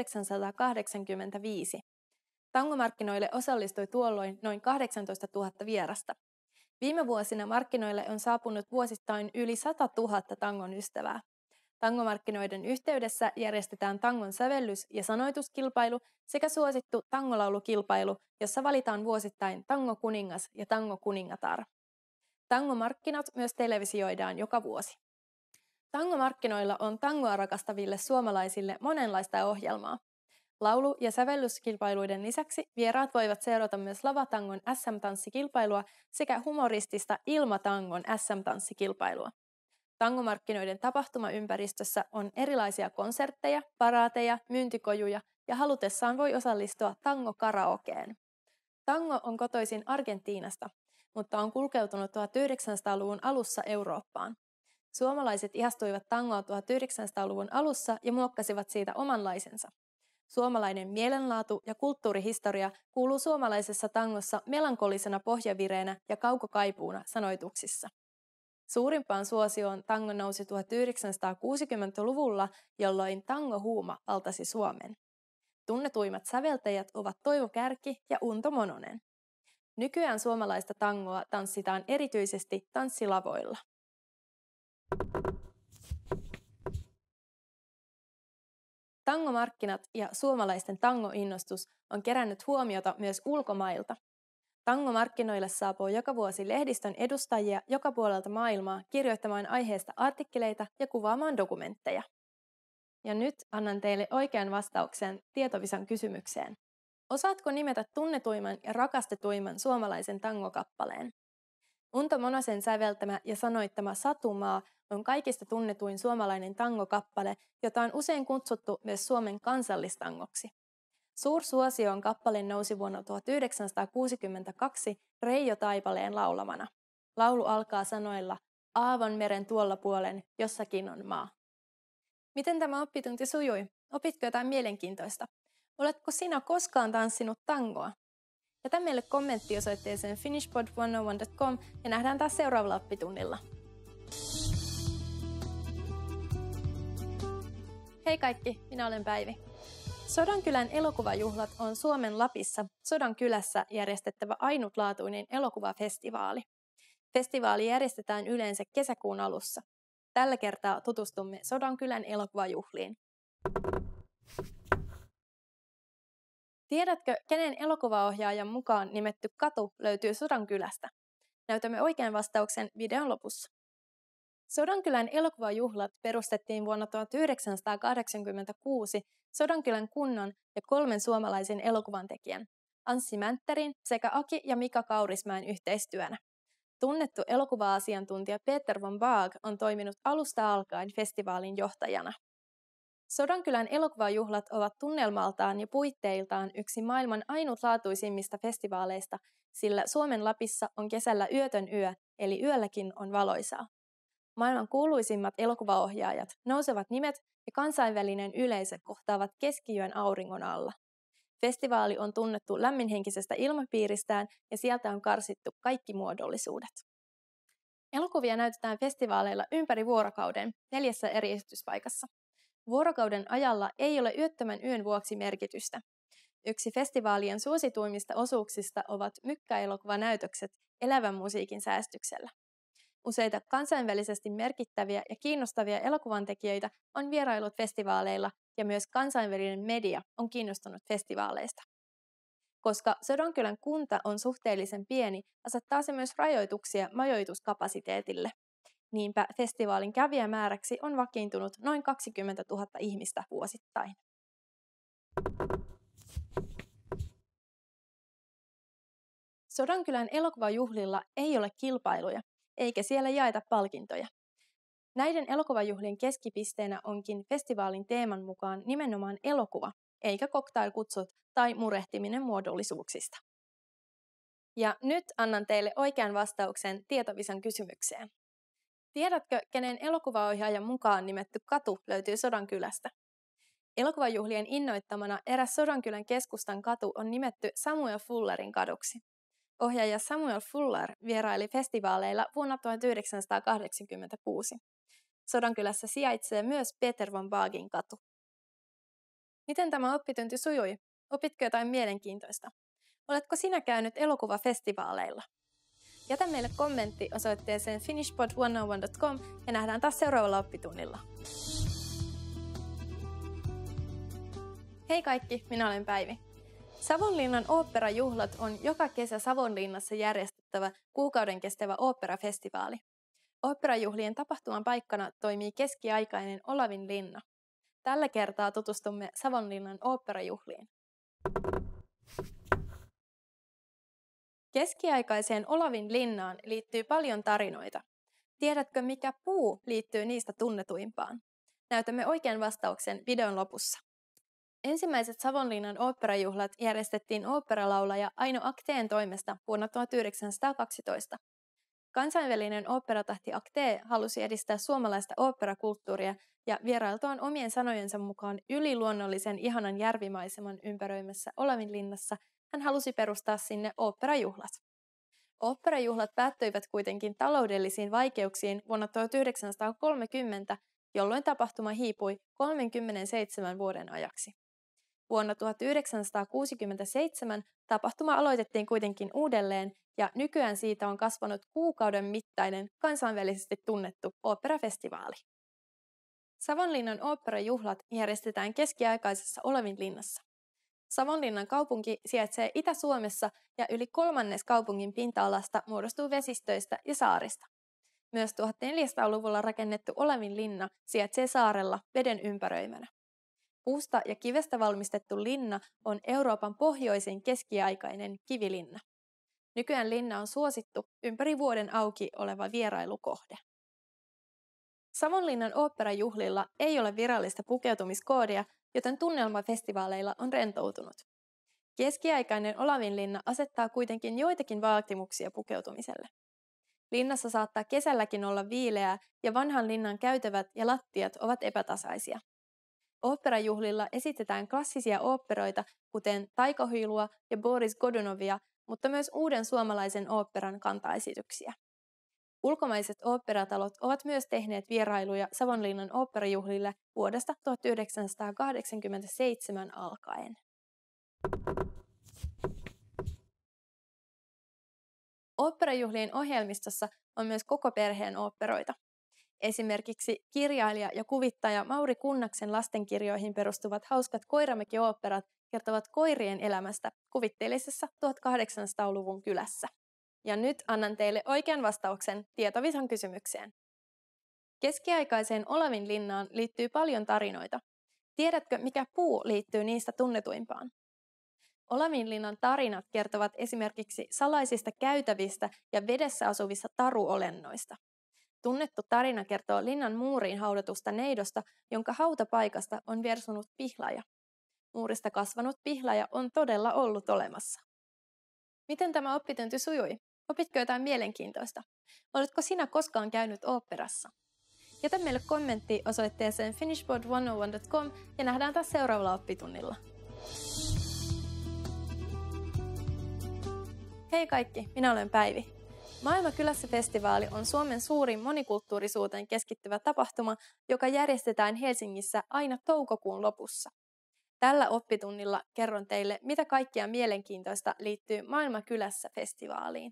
1985. Tangomarkkinoille osallistui tuolloin noin 18 000 vierasta. Viime vuosina markkinoille on saapunut vuosittain yli 100 000 tangon ystävää. Tangomarkkinoiden yhteydessä järjestetään tangon sävellys- ja sanoituskilpailu sekä suosittu tangolaulukilpailu, jossa valitaan vuosittain tangokuningas ja tangokuningatar. Tangomarkkinat myös televisioidaan joka vuosi. Tangomarkkinoilla on tangoa rakastaville suomalaisille monenlaista ohjelmaa. Laulu- ja sävellyskilpailuiden lisäksi vieraat voivat seurata myös lavatangon SM-tanssikilpailua sekä humoristista ilmatangon SM-tanssikilpailua. Tangomarkkinoiden tapahtumaympäristössä on erilaisia konsertteja, paraateja, myyntikojuja ja halutessaan voi osallistua tango-karaokeen. Tango on kotoisin Argentiinasta, mutta on kulkeutunut 1900-luvun alussa Eurooppaan. Suomalaiset ihastuivat tangoa 1900-luvun alussa ja muokkasivat siitä omanlaisensa. Suomalainen mielenlaatu ja kulttuurihistoria kuuluu suomalaisessa tangossa melankolisena pohjavireenä ja kaukokaipuuna sanoituksissa. Suurimpaan suosioon tango nousi 1960-luvulla, jolloin tangohuuma valtasi Suomen. Tunnetuimmat säveltäjät ovat Toivo Kärki ja Unto Mononen. Nykyään suomalaista tangoa tanssitaan erityisesti tanssilavoilla. Tangomarkkinat ja suomalaisten tangoinnostus on kerännyt huomiota myös ulkomailta. Tangomarkkinoille saapuu joka vuosi lehdistön edustajia joka puolelta maailmaa kirjoittamaan aiheesta artikkeleita ja kuvaamaan dokumentteja. Ja nyt annan teille oikean vastauksen tietovisan kysymykseen. Osaatko nimetä tunnetuimman ja rakastetuimman suomalaisen tangokappaleen? Unto Monosen säveltämä ja sanoittama Satumaa on kaikista tunnetuin suomalainen tangokappale, jota on usein kutsuttu myös Suomen kansallistangoksi. Suursuosioon kappale nousi vuonna 1962 Reijo Taipaleen laulamana. Laulu alkaa sanoilla Aavonmeren tuolla puolen jossakin on maa. Miten tämä oppitunti sujui? Opitko jotain mielenkiintoista? Oletko sinä koskaan tanssinut tangoa? Jätä meille kommentti osoitteeseen finishpod101.com ja nähdään taas seuraavalla oppitunnilla. Hei kaikki, minä olen Päivi. Sodankylän elokuvajuhlat on Suomen Lapissa Sodankylässä järjestettävä ainutlaatuinen elokuvafestivaali. Festivaali järjestetään yleensä kesäkuun alussa. Tällä kertaa tutustumme Sodankylän elokuvajuhliin. Tiedätkö, kenen elokuvaohjaajan mukaan nimetty katu löytyy Sodankylästä? Näytämme oikean vastauksen videon lopussa. Sodankylän elokuvajuhlat perustettiin vuonna 1986 Sodankylän kunnan ja 3 suomalaisen elokuvantekijän, Anssi Mäntterin sekä Aki ja Mika Kaurismäen yhteistyönä. Tunnettu elokuva-asiantuntija Peter von Baag on toiminut alusta alkaen festivaalin johtajana. Sodankylän elokuvajuhlat ovat tunnelmaltaan ja puitteiltaan yksi maailman ainutlaatuisimmista festivaaleista, sillä Suomen Lapissa on kesällä yötön yö, eli yölläkin on valoisaa. Maailman kuuluisimmat elokuvaohjaajat, nousevat nimet ja kansainvälinen yleisö kohtaavat keskiyön auringon alla. Festivaali on tunnettu lämminhenkisestä ilmapiiristään ja sieltä on karsittu kaikki muodollisuudet. Elokuvia näytetään festivaaleilla ympäri vuorokauden 4 eri esityspaikassa. Vuorokauden ajalla ei ole yöttömän yön vuoksi merkitystä. Yksi festivaalien suosituimmista osuuksista ovat mykkäelokuvanäytökset elävän musiikin säästyksellä. Useita kansainvälisesti merkittäviä ja kiinnostavia elokuvantekijöitä on vierailut festivaaleilla ja myös kansainvälinen media on kiinnostunut festivaaleista. Koska Sodankylän kunta on suhteellisen pieni, asettaa se myös rajoituksia majoituskapasiteetille. Niinpä festivaalin kävijämääräksi on vakiintunut noin 20 000 ihmistä vuosittain. Sodankylän elokuvajuhlilla ei ole kilpailuja, eikä siellä jaeta palkintoja. Näiden elokuvajuhlien keskipisteenä onkin festivaalin teeman mukaan nimenomaan elokuva, eikä cocktailkutsut tai murehtiminen muodollisuuksista. Ja nyt annan teille oikean vastauksen tietovisan kysymykseen. Tiedätkö, kenen elokuvaohjaajan mukaan nimetty katu löytyy Sodankylästä? Elokuvajuhlien innoittamana eräs Sodankylän keskustan katu on nimetty Samuel Fullerin kaduksi. Ohjaaja Samuel Fuller vieraili festivaaleilla vuonna 1986. Sodankylässä sijaitsee myös Peter von Baagin katu. Miten tämä oppitunti sujui? Opitko jotain mielenkiintoista? Oletko sinä käynyt elokuvafestivaaleilla? Jätä meille kommentti osoitteeseen finishpod101.com ja nähdään taas seuraavalla oppitunnilla. Hei kaikki, minä olen Päivi. Savonlinnan oopperajuhlat on joka kesä Savonlinnassa järjestettävä kuukauden kestävä oopperafestivaali. Oopperajuhlien tapahtuman paikkana toimii keskiaikainen Olavinlinna. Tällä kertaa tutustumme Savonlinnan oopperajuhliin. Keskiaikaiseen Olavin linnaan liittyy paljon tarinoita. Tiedätkö, mikä puu liittyy niistä tunnetuimpaan? Näytämme oikean vastauksen videon lopussa. Ensimmäiset Savonlinnan oopperajuhlat järjestettiin oopperalaulaja Aino Akteen toimesta vuonna 1912. Kansainvälinen oopperatähti Aktee halusi edistää suomalaista oopperakulttuuria ja vierailtuaan omien sanojensa mukaan yliluonnollisen ihanan järvimaiseman ympäröimässä Olavinlinnassa hän halusi perustaa sinne oopperajuhlat. Oopperajuhlat päättyivät kuitenkin taloudellisiin vaikeuksiin vuonna 1930, jolloin tapahtuma hiipui 37 vuoden ajaksi. Vuonna 1967 tapahtuma aloitettiin kuitenkin uudelleen ja nykyään siitä on kasvanut kuukauden mittainen kansainvälisesti tunnettu oopperafestivaali. Savonlinnan oopperajuhlat järjestetään keskiaikaisessa Olavinlinnassa. Savonlinnan kaupunki sijaitsee Itä-Suomessa ja yli 1/3 kaupungin pinta-alasta muodostuu vesistöistä ja saarista. Myös 1400-luvulla rakennettu Olavinlinna sijaitsee saarella veden ympäröimänä. Puusta ja kivestä valmistettu linna on Euroopan pohjoisin keskiaikainen kivilinna. Nykyään linna on suosittu ympäri vuoden auki oleva vierailukohde. Savonlinnan oopperajuhlilla ei ole virallista pukeutumiskoodia, joten tunnelma festivaaleilla on rentoutunut. Keskiaikainen Olavinlinna asettaa kuitenkin joitakin vaatimuksia pukeutumiselle. Linnassa saattaa kesälläkin olla viileää ja vanhan linnan käytävät ja lattiat ovat epätasaisia. Oopperajuhlilla esitetään klassisia oopperoita, kuten Taikahuilua ja Boris Godunovia, mutta myös uuden suomalaisen oopperan kantaesityksiä. Ulkomaiset oopperatalot ovat myös tehneet vierailuja Savonlinnan oopperajuhlille vuodesta 1987 alkaen. Oopperajuhlien ohjelmistossa on myös koko perheen oopperoita. Esimerkiksi kirjailija ja kuvittaja Mauri Kunnaksen lastenkirjoihin perustuvat hauskat Koiramäki-oopperat kertovat koirien elämästä kuvitteellisessa 1800-luvun kylässä. Ja nyt annan teille oikean vastauksen tietovisan kysymykseen. Keskiaikaiseen Olavinlinnaan liittyy paljon tarinoita. Tiedätkö, mikä puu liittyy niistä tunnetuimpaan? Olavinlinnan tarinat kertovat esimerkiksi salaisista käytävistä ja vedessä asuvista taruolennoista. Tunnettu tarina kertoo linnan muuriin haudatusta neidosta, jonka hautapaikasta on versunut pihlaja. Muurista kasvanut pihlaja on todella ollut olemassa. Miten tämä oppitunti sujui? Opitko jotain mielenkiintoista? Oletko sinä koskaan käynyt oopperassa? Jätä meille kommentti osoitteeseen finishpod101.com ja nähdään taas seuraavalla oppitunnilla. Hei kaikki, minä olen Päivi. Maailma kylässä -festivaali on Suomen suurin monikulttuurisuuteen keskittyvä tapahtuma, joka järjestetään Helsingissä aina toukokuun lopussa. Tällä oppitunnilla kerron teille, mitä kaikkea mielenkiintoista liittyy Maailma kylässä -festivaaliin.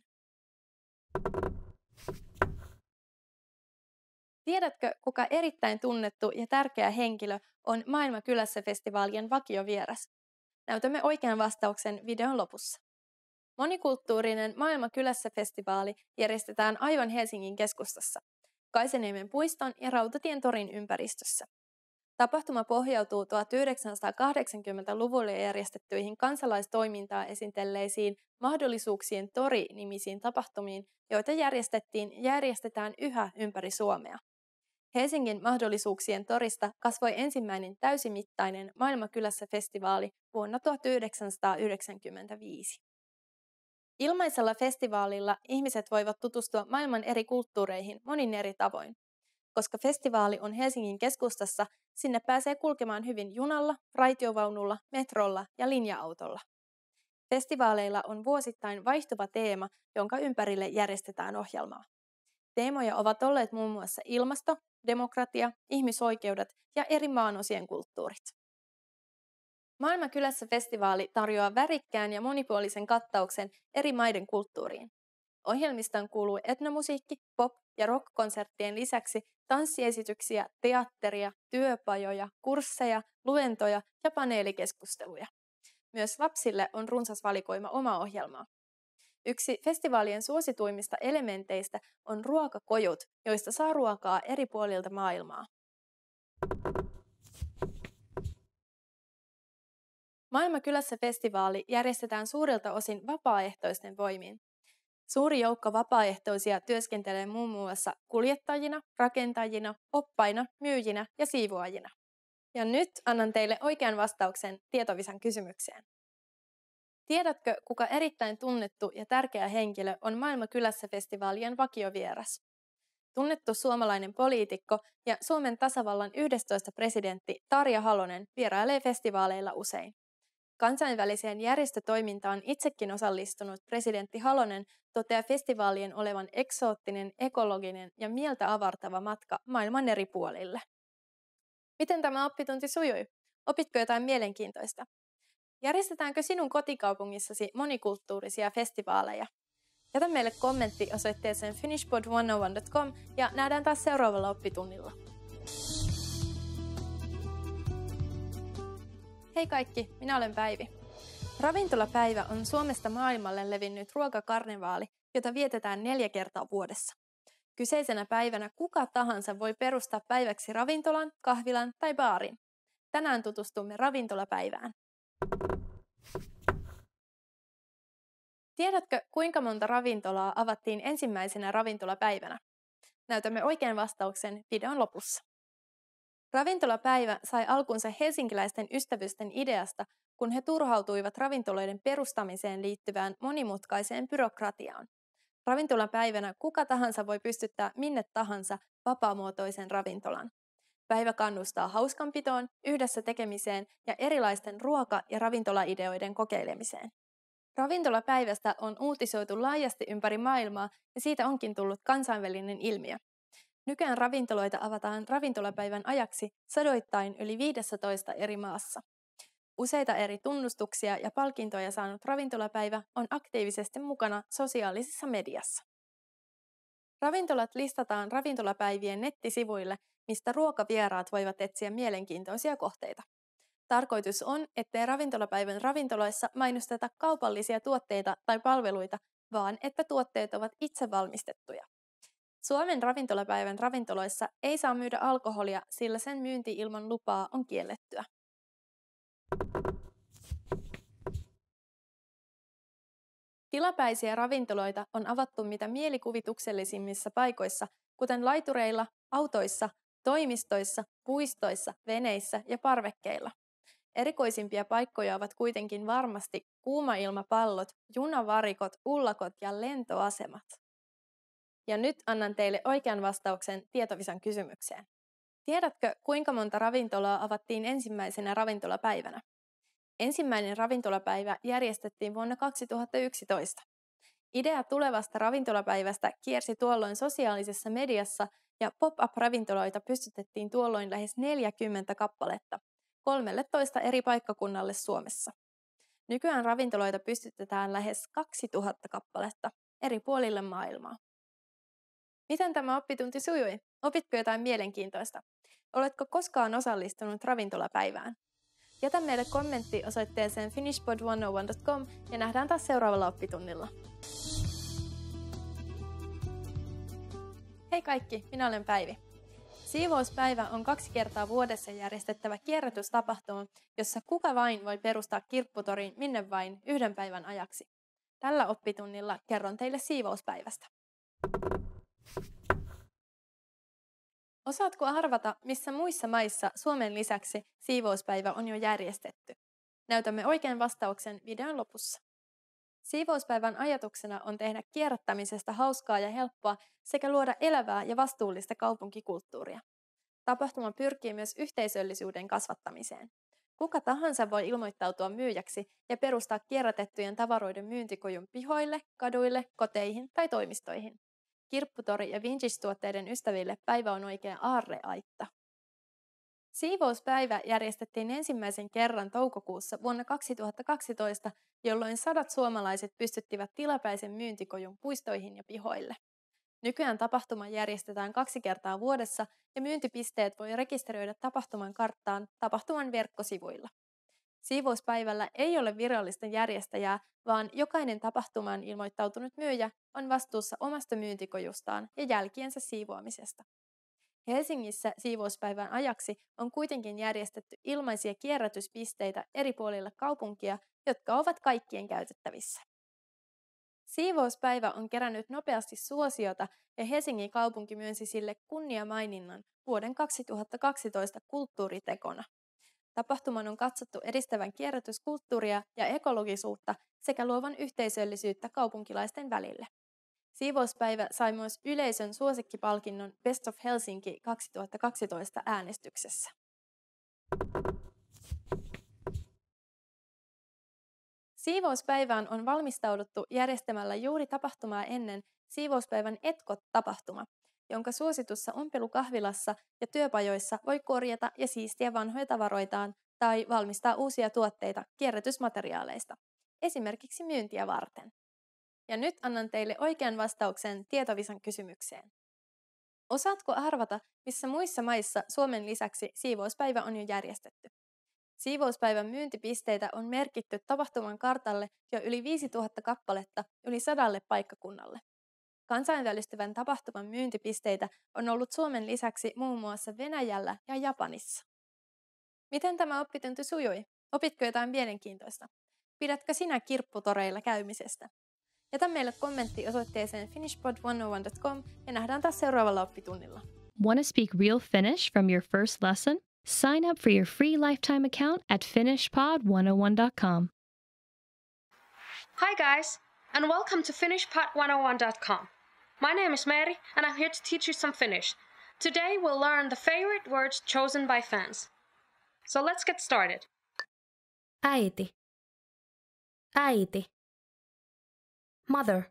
Tiedätkö, kuka erittäin tunnettu ja tärkeä henkilö on Maailma kylässä -festivaalien vakiovieras? Näytämme oikean vastauksen videon lopussa. Monikulttuurinen Maailma kylässä -festivaali järjestetään aivan Helsingin keskustassa, Kaisaniemen puiston ja Rautatien torin ympäristössä. Tapahtuma pohjautuu 1980-luvulla järjestettyihin kansalaistoimintaa esitelleisiin Mahdollisuuksien tori-nimisiin tapahtumiin, joita järjestettiin ja järjestetään yhä ympäri Suomea. Helsingin Mahdollisuuksien torista kasvoi ensimmäinen täysimittainen Maailma kylässä -festivaali vuonna 1995. Ilmaisella festivaalilla ihmiset voivat tutustua maailman eri kulttuureihin monin eri tavoin. Koska festivaali on Helsingin keskustassa, sinne pääsee kulkemaan hyvin junalla, raitiovaunulla, metrolla ja linja-autolla. Festivaaleilla on vuosittain vaihtuva teema, jonka ympärille järjestetään ohjelmaa. Teemoja ovat olleet muun muassa ilmasto, demokratia, ihmisoikeudet ja eri maanosien kulttuurit. Maailma kylässä -festivaali tarjoaa värikkään ja monipuolisen kattauksen eri maiden kulttuuriin. Ohjelmistaan kuuluu etnomusiikki, pop- ja rock-konserttien lisäksi tanssiesityksiä, teatteria, työpajoja, kursseja, luentoja ja paneelikeskusteluja. Myös lapsille on runsas valikoima omaa ohjelmaa. Yksi festivaalien suosituimmista elementeistä on ruokakojut, joista saa ruokaa eri puolilta maailmaa. Maailmankylässä festivaali järjestetään suurilta osin vapaaehtoisten voimin. Suuri joukko vapaaehtoisia työskentelee muun muassa kuljettajina, rakentajina, oppaina, myyjinä ja siivoajina. Ja nyt annan teille oikean vastauksen tietovisan kysymykseen. Tiedätkö, kuka erittäin tunnettu ja tärkeä henkilö on Maailmankylässä festivaalien vakiovieras? Tunnettu suomalainen poliitikko ja Suomen tasavallan 11. presidentti Tarja Halonen vierailee festivaaleilla usein. Kansainväliseen järjestötoimintaan itsekin osallistunut presidentti Halonen toteaa festivaalien olevan eksoottinen, ekologinen ja mieltä avartava matka maailman eri puolille. Miten tämä oppitunti sujui? Opitko jotain mielenkiintoista? Järjestetäänkö sinun kotikaupungissasi monikulttuurisia festivaaleja? Jätä meille kommentti osoitteeseen finishpod101.com ja nähdään taas seuraavalla oppitunnilla. Hei kaikki, minä olen Päivi. Ravintolapäivä on Suomesta maailmalle levinnyt ruokakarnevaali, jota vietetään 4 kertaa vuodessa. Kyseisenä päivänä kuka tahansa voi perustaa päiväksi ravintolan, kahvilan tai baarin. Tänään tutustumme ravintolapäivään. Tiedätkö, kuinka monta ravintolaa avattiin ensimmäisenä ravintolapäivänä? Näytämme oikean vastauksen videon lopussa. Ravintolapäivä sai alkunsa helsinkiläisten ystävysten ideasta, kun he turhautuivat ravintoloiden perustamiseen liittyvään monimutkaiseen byrokratiaan. Ravintolapäivänä kuka tahansa voi pystyttää minne tahansa vapaamuotoisen ravintolan. Päivä kannustaa hauskanpitoon, yhdessä tekemiseen ja erilaisten ruoka- ja ravintolaideoiden kokeilemiseen. Ravintolapäivästä on uutisoitu laajasti ympäri maailmaa ja siitä onkin tullut kansainvälinen ilmiö. Nykyään ravintoloita avataan ravintolapäivän ajaksi sadoittain yli 15 eri maassa. Useita eri tunnustuksia ja palkintoja saanut ravintolapäivä on aktiivisesti mukana sosiaalisessa mediassa. Ravintolat listataan ravintolapäivien nettisivuille, mistä ruokavieraat voivat etsiä mielenkiintoisia kohteita. Tarkoitus on, ettei ravintolapäivän ravintoloissa mainosteta kaupallisia tuotteita tai palveluita, vaan että tuotteet ovat itse valmistettuja. Suomen ravintolapäivän ravintoloissa ei saa myydä alkoholia, sillä sen myynti ilman lupaa on kiellettyä. Tilapäisiä ravintoloita on avattu mitä mielikuvituksellisimmissa paikoissa, kuten laitureilla, autoissa, toimistoissa, puistoissa, veneissä ja parvekkeilla. Erikoisimpia paikkoja ovat kuitenkin varmasti kuumailmapallot, junavarikot, ullakot ja lentoasemat. Ja nyt annan teille oikean vastauksen tietovisan kysymykseen. Tiedätkö, kuinka monta ravintolaa avattiin ensimmäisenä ravintolapäivänä? Ensimmäinen ravintolapäivä järjestettiin vuonna 2011. Idea tulevasta ravintolapäivästä kiersi tuolloin sosiaalisessa mediassa ja pop-up-ravintoloita pystytettiin tuolloin lähes 40 kappaletta, 13 eri paikkakunnalle Suomessa. Nykyään ravintoloita pystytetään lähes 2000 kappaletta eri puolille maailmaa. Miten tämä oppitunti sujui? Opitko jotain mielenkiintoista? Oletko koskaan osallistunut ravintolapäivään? Jätä meille kommentti osoitteeseen finishpod101.com ja nähdään taas seuraavalla oppitunnilla. Hei kaikki, minä olen Päivi. Siivouspäivä on 2 kertaa vuodessa järjestettävä kierrätystapahtuma, jossa kuka vain voi perustaa kirpputorin minne vain 1 päivän ajaksi. Tällä oppitunnilla kerron teille siivouspäivästä. Osaatko arvata, missä muissa maissa Suomen lisäksi siivouspäivä on jo järjestetty? Näytämme oikean vastauksen videon lopussa. Siivouspäivän ajatuksena on tehdä kierrättämisestä hauskaa ja helppoa sekä luoda elävää ja vastuullista kaupunkikulttuuria. Tapahtuma pyrkii myös yhteisöllisyyden kasvattamiseen. Kuka tahansa voi ilmoittautua myyjäksi ja perustaa kierrätettyjen tavaroiden myyntikojun pihoille, kaduille, koteihin tai toimistoihin. Kirpputori- ja vintage-tuotteiden ystäville päivä on oikea aarreaitta. Siivouspäivä järjestettiin ensimmäisen kerran toukokuussa vuonna 2012, jolloin 100 suomalaiset pystyttivät tilapäisen myyntikojun puistoihin ja pihoille. Nykyään tapahtuma järjestetään 2 kertaa vuodessa ja myyntipisteet voi rekisteröidä tapahtuman karttaan tapahtuman verkkosivuilla. Siivouspäivällä ei ole virallista järjestäjää, vaan jokainen tapahtumaan ilmoittautunut myyjä on vastuussa omasta myyntikojustaan ja jälkiensä siivoamisesta. Helsingissä siivouspäivän ajaksi on kuitenkin järjestetty ilmaisia kierrätyspisteitä eri puolilla kaupunkia, jotka ovat kaikkien käytettävissä. Siivouspäivä on kerännyt nopeasti suosiota ja Helsingin kaupunki myönsi sille kunniamaininnan vuoden 2012 kulttuuritekona. Tapahtuman on katsottu edistävän kierrätyskulttuuria ja ekologisuutta sekä luovan yhteisöllisyyttä kaupunkilaisten välille. Siivouspäivä sai myös yleisön suosikkipalkinnon Best of Helsinki 2012 äänestyksessä. Siivouspäivään on valmistauduttu järjestämällä juuri tapahtumaa ennen siivouspäivän etkot-tapahtuma, jonka suositussa ompelukahvilassa ja työpajoissa voi korjata ja siistiä vanhoja tavaroitaan tai valmistaa uusia tuotteita kierrätysmateriaaleista, esimerkiksi myyntiä varten. Ja nyt annan teille oikean vastauksen tietovisan kysymykseen. Osaatko arvata, missä muissa maissa Suomen lisäksi siivouspäivä on jo järjestetty? Siivouspäivän myyntipisteitä on merkitty tapahtuman kartalle jo yli 5000 kappaletta yli 100 paikkakunnalle. Kansainvälistyvän tapahtuman myyntipisteitä on ollut Suomen lisäksi muun muassa Venäjällä ja Japanissa. Miten tämä oppitunti sujui? Opitko jotain mielenkiintoista? Pidätkö sinä kirpputoreilla käymisestä? Jätä meille kommentti osoitteeseen finishpod101.com ja nähdään taas seuraavalla oppitunnilla. Want to speak real Finnish from your first lesson? Sign up for your free lifetime account at finishpod101.com. Hi guys, and welcome to finishpod101.com. My name is Meri, and I'm here to teach you some Finnish. Today we'll learn the favorite words chosen by fans. So let's get started. Äiti. Äiti. Mother.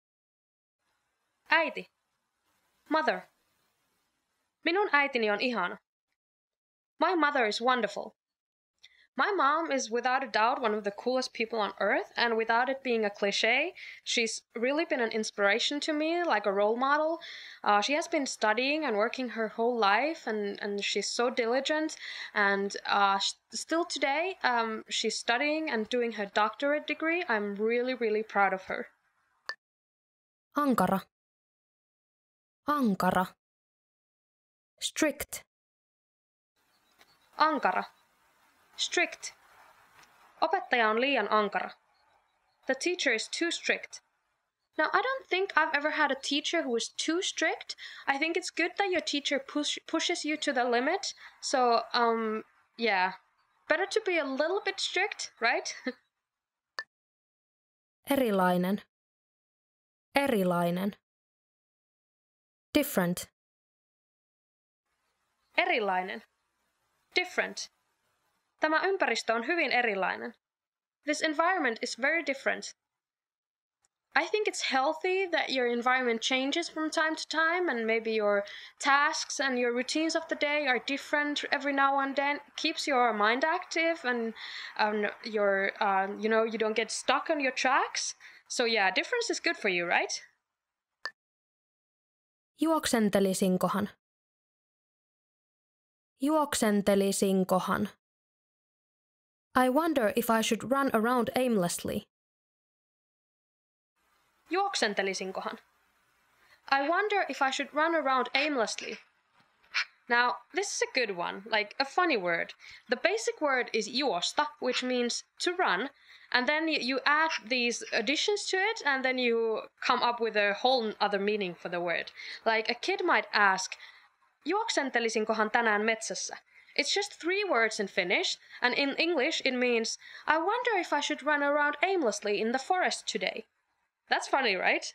Äiti. Mother. Minun äitini on ihana. My mother is wonderful. My mom is without a doubt one of the coolest people on earth, and without it being a cliche, she's really been an inspiration to me, like a role model. She has been studying and working her whole life, and she's so diligent, and still today she's studying and doing her doctorate degree. I'm really, really proud of her. Ankara. Ankara. Strict. Ankara. Strict. Opettaja on liian ankara. The teacher is too strict. Now, I don't think I've ever had a teacher who is too strict. I think it's good that your teacher pushes you to the limit. So, yeah. Better to be a little bit strict, right? Erilainen. Erilainen. Different. Erilainen. Different. Tämä ympäristö on hyvin erilainen. This environment is very different. I think it's healthy that your environment changes from time to time, and maybe your tasks and your routines of the day are different every now and then. It keeps your mind active, and you don't get stuck on your tracks. So yeah, difference is good for you, right? Juoksentelisinkohan. Juoksentelisinkohan. I wonder if I should run around aimlessly. Juoksentelisinkohan. I wonder if I should run around aimlessly. Now, this is a good one, like a funny word. The basic word is juosta, which means to run, and then you add these additions to it, and then you come up with a whole other meaning for the word. Like a kid might ask, juoksentelisinkohan tänään metsässä? It's just 3 words in Finnish, and in English it means, I wonder if I should run around aimlessly in the forest today. That's funny, right?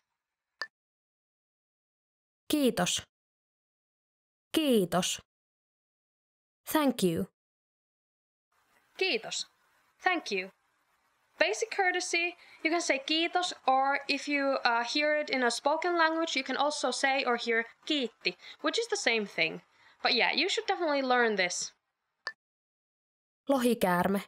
Kiitos. Kiitos. Thank you. Kiitos. Thank you. Basic courtesy, you can say kiitos, or if you hear it in a spoken language, you can also say or hear kiitti, which is the same thing. But yeah, you should definitely learn this. Lohikäärme.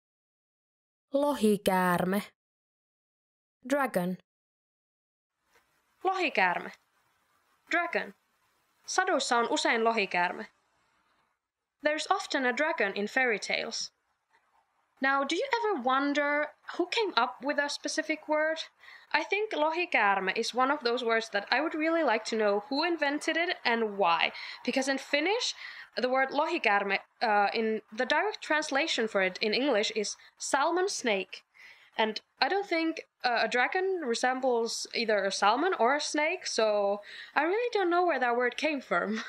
Lohikäärme. Dragon. Lohikäärme. Dragon. Saduissa on usein lohikäärme. There's often a dragon in fairy tales. Now, do you ever wonder who came up with a specific word? I think lohikäärme is one of those words that I would really like to know who invented it and why. Because in Finnish, the word lohikäärme, in the direct translation for it in English is salmon snake. And I don't think a dragon resembles either a salmon or a snake, so I really don't know where that word came from.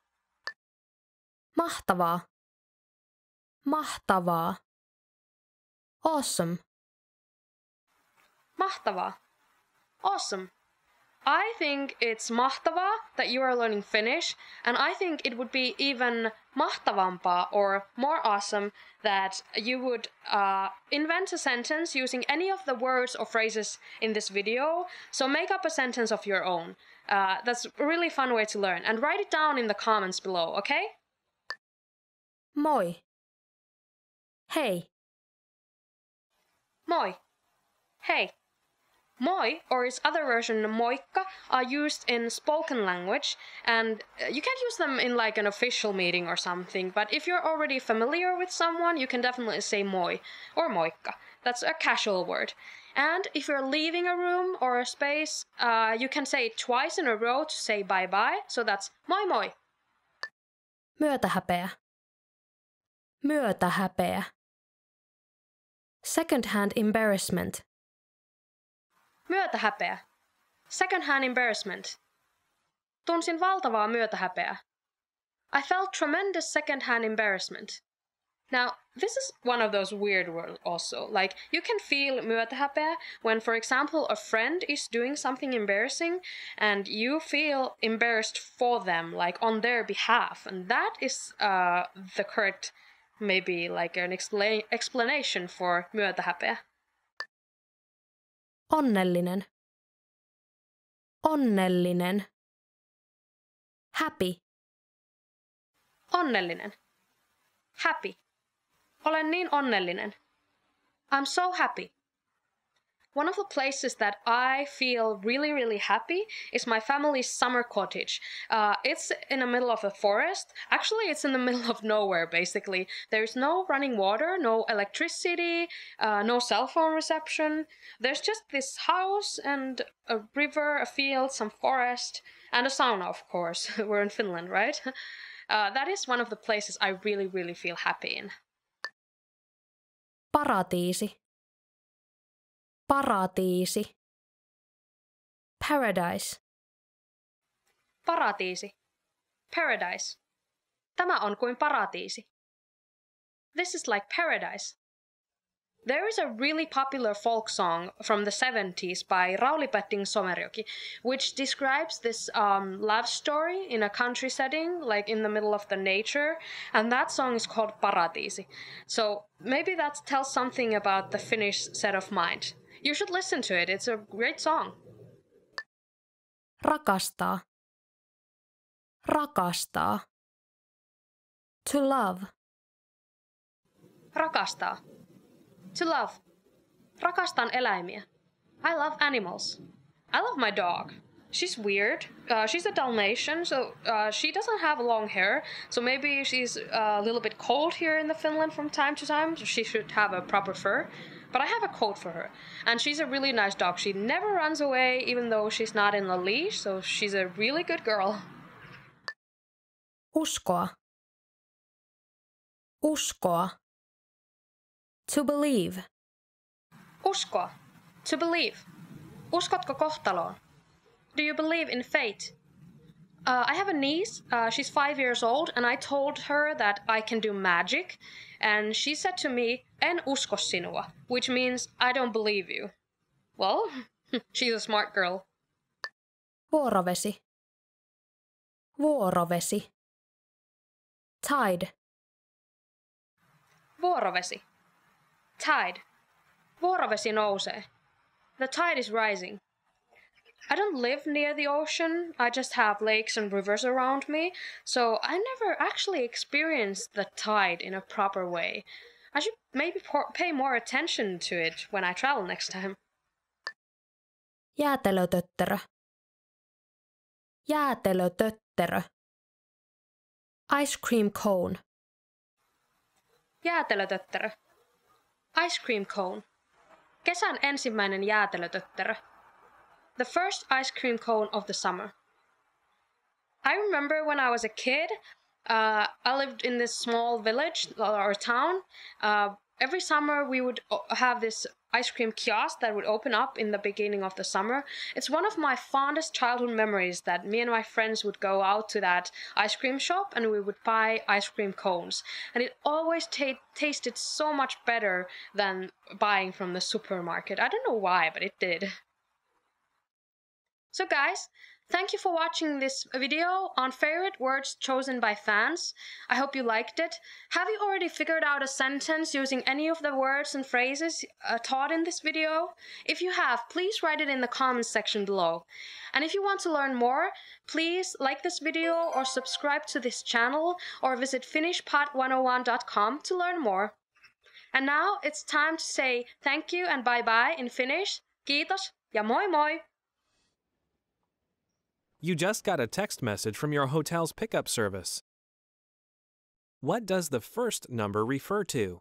Mahtavaa. Mahtavaa. Awesome. Mahtavaa. Awesome. I think it's mahtavaa that you are learning Finnish, and I think it would be even mahtavampaa or more awesome that you would invent a sentence using any of the words or phrases in this video. So make up a sentence of your own. That's a really fun way to learn. And write it down in the comments below, okay? Moi. Hei. Moi. Hey. Moi, or its other version, moikka, are used in spoken language, and you can't use them in like an official meeting or something, but if you're already familiar with someone, you can definitely say moi or moikka. That's a casual word. And if you're leaving a room or a space, you can say it twice in a row to say bye-bye, so that's moi moi. Myötähäpeä. Myötähäpeä. Second-hand embarrassment. Myötähäpeä. Second-hand embarrassment. Tunsin valtavaa myötähäpeää. I felt tremendous second-hand embarrassment. Now, this is one of those weird words also. Like, you can feel myötähäpeä when, for example, a friend is doing something embarrassing and you feel embarrassed for them, like on their behalf. And that is the correct, maybe like an explanation for myötähäpeä. Onnellinen. Onnellinen. Happy. Onnellinen. Happy. Olen niin onnellinen. I'm so happy. One of the places that I feel really, really happy is my family's summer cottage. It's in the middle of the forest. Actually, it's in the middle of nowhere, basically. There's no running water, no electricity, no cell phone reception. There's just this house and a river, a field, some forest, and a sauna, of course. We're in Finland, right? That is one of the places I really, really feel happy in. Paratiisi. Paratiisi. Paradise. Paratiisi. Paradise. Tämä on kuin paratiisi. This is like paradise. There is a really popular folk song from the 70s by Rauli Petting Somerjoki, which describes this love story in a country setting, like in the middle of the nature, and that song is called Paratiisi. So maybe that tells something about the Finnish set of mind. You should listen to it, it's a great song. Rakastaa. Rakastaa. To love. Rakastaa. To love. Rakastan eläimiä. I love animals. I love my dog. She's weird. She's a Dalmatian, so she doesn't have long hair. So maybe she's a little bit cold here in the Finland from time to time. So she should have a proper fur. But I have a coat for her. And she's a really nice dog. She never runs away even though she's not in a leash. So she's a really good girl. Uskoa. Uskoa. To believe. Uskoa. To believe. Uskotko kohtaloon? Do you believe in fate? I have a niece. She's 5 years old, and I told her that I can do magic. And she said to me, en usko sinua, which means I don't believe you. Well, she's a smart girl. Vuorovesi. Vuorovesi. Tide. Vuorovesi. Tide. Vuorovesi nousee. The tide is rising. I don't live near the ocean, I just have lakes and rivers around me, so I never actually experienced the tide in a proper way. I should maybe pay more attention to it when I travel next time. Jäätelötötterö. Jäätelötötterö. Ice cream cone. Jäätelötötterö. Ice cream cone. Kesän ensimmäinen jäätelötötterö. The first ice cream cone of the summer. I remember when I was a kid, I lived in this small village or town. Every summer we would have this ice cream kiosk that would open up in the beginning of the summer. It's one of my fondest childhood memories that me and my friends would go out to that ice cream shop and we would buy ice cream cones. And it always tasted so much better than buying from the supermarket. I don't know why, but it did. So guys, thank you for watching this video on favorite words chosen by fans. I hope you liked it. Have you already figured out a sentence using any of the words and phrases taught in this video? If you have, please write it in the comments section below. And if you want to learn more, please like this video or subscribe to this channel or visit finishpod101.com to learn more. And now it's time to say thank you and bye-bye in Finnish. Kiitos ja moi moi! You just got a text message from your hotel's pickup service. What does the first number refer to?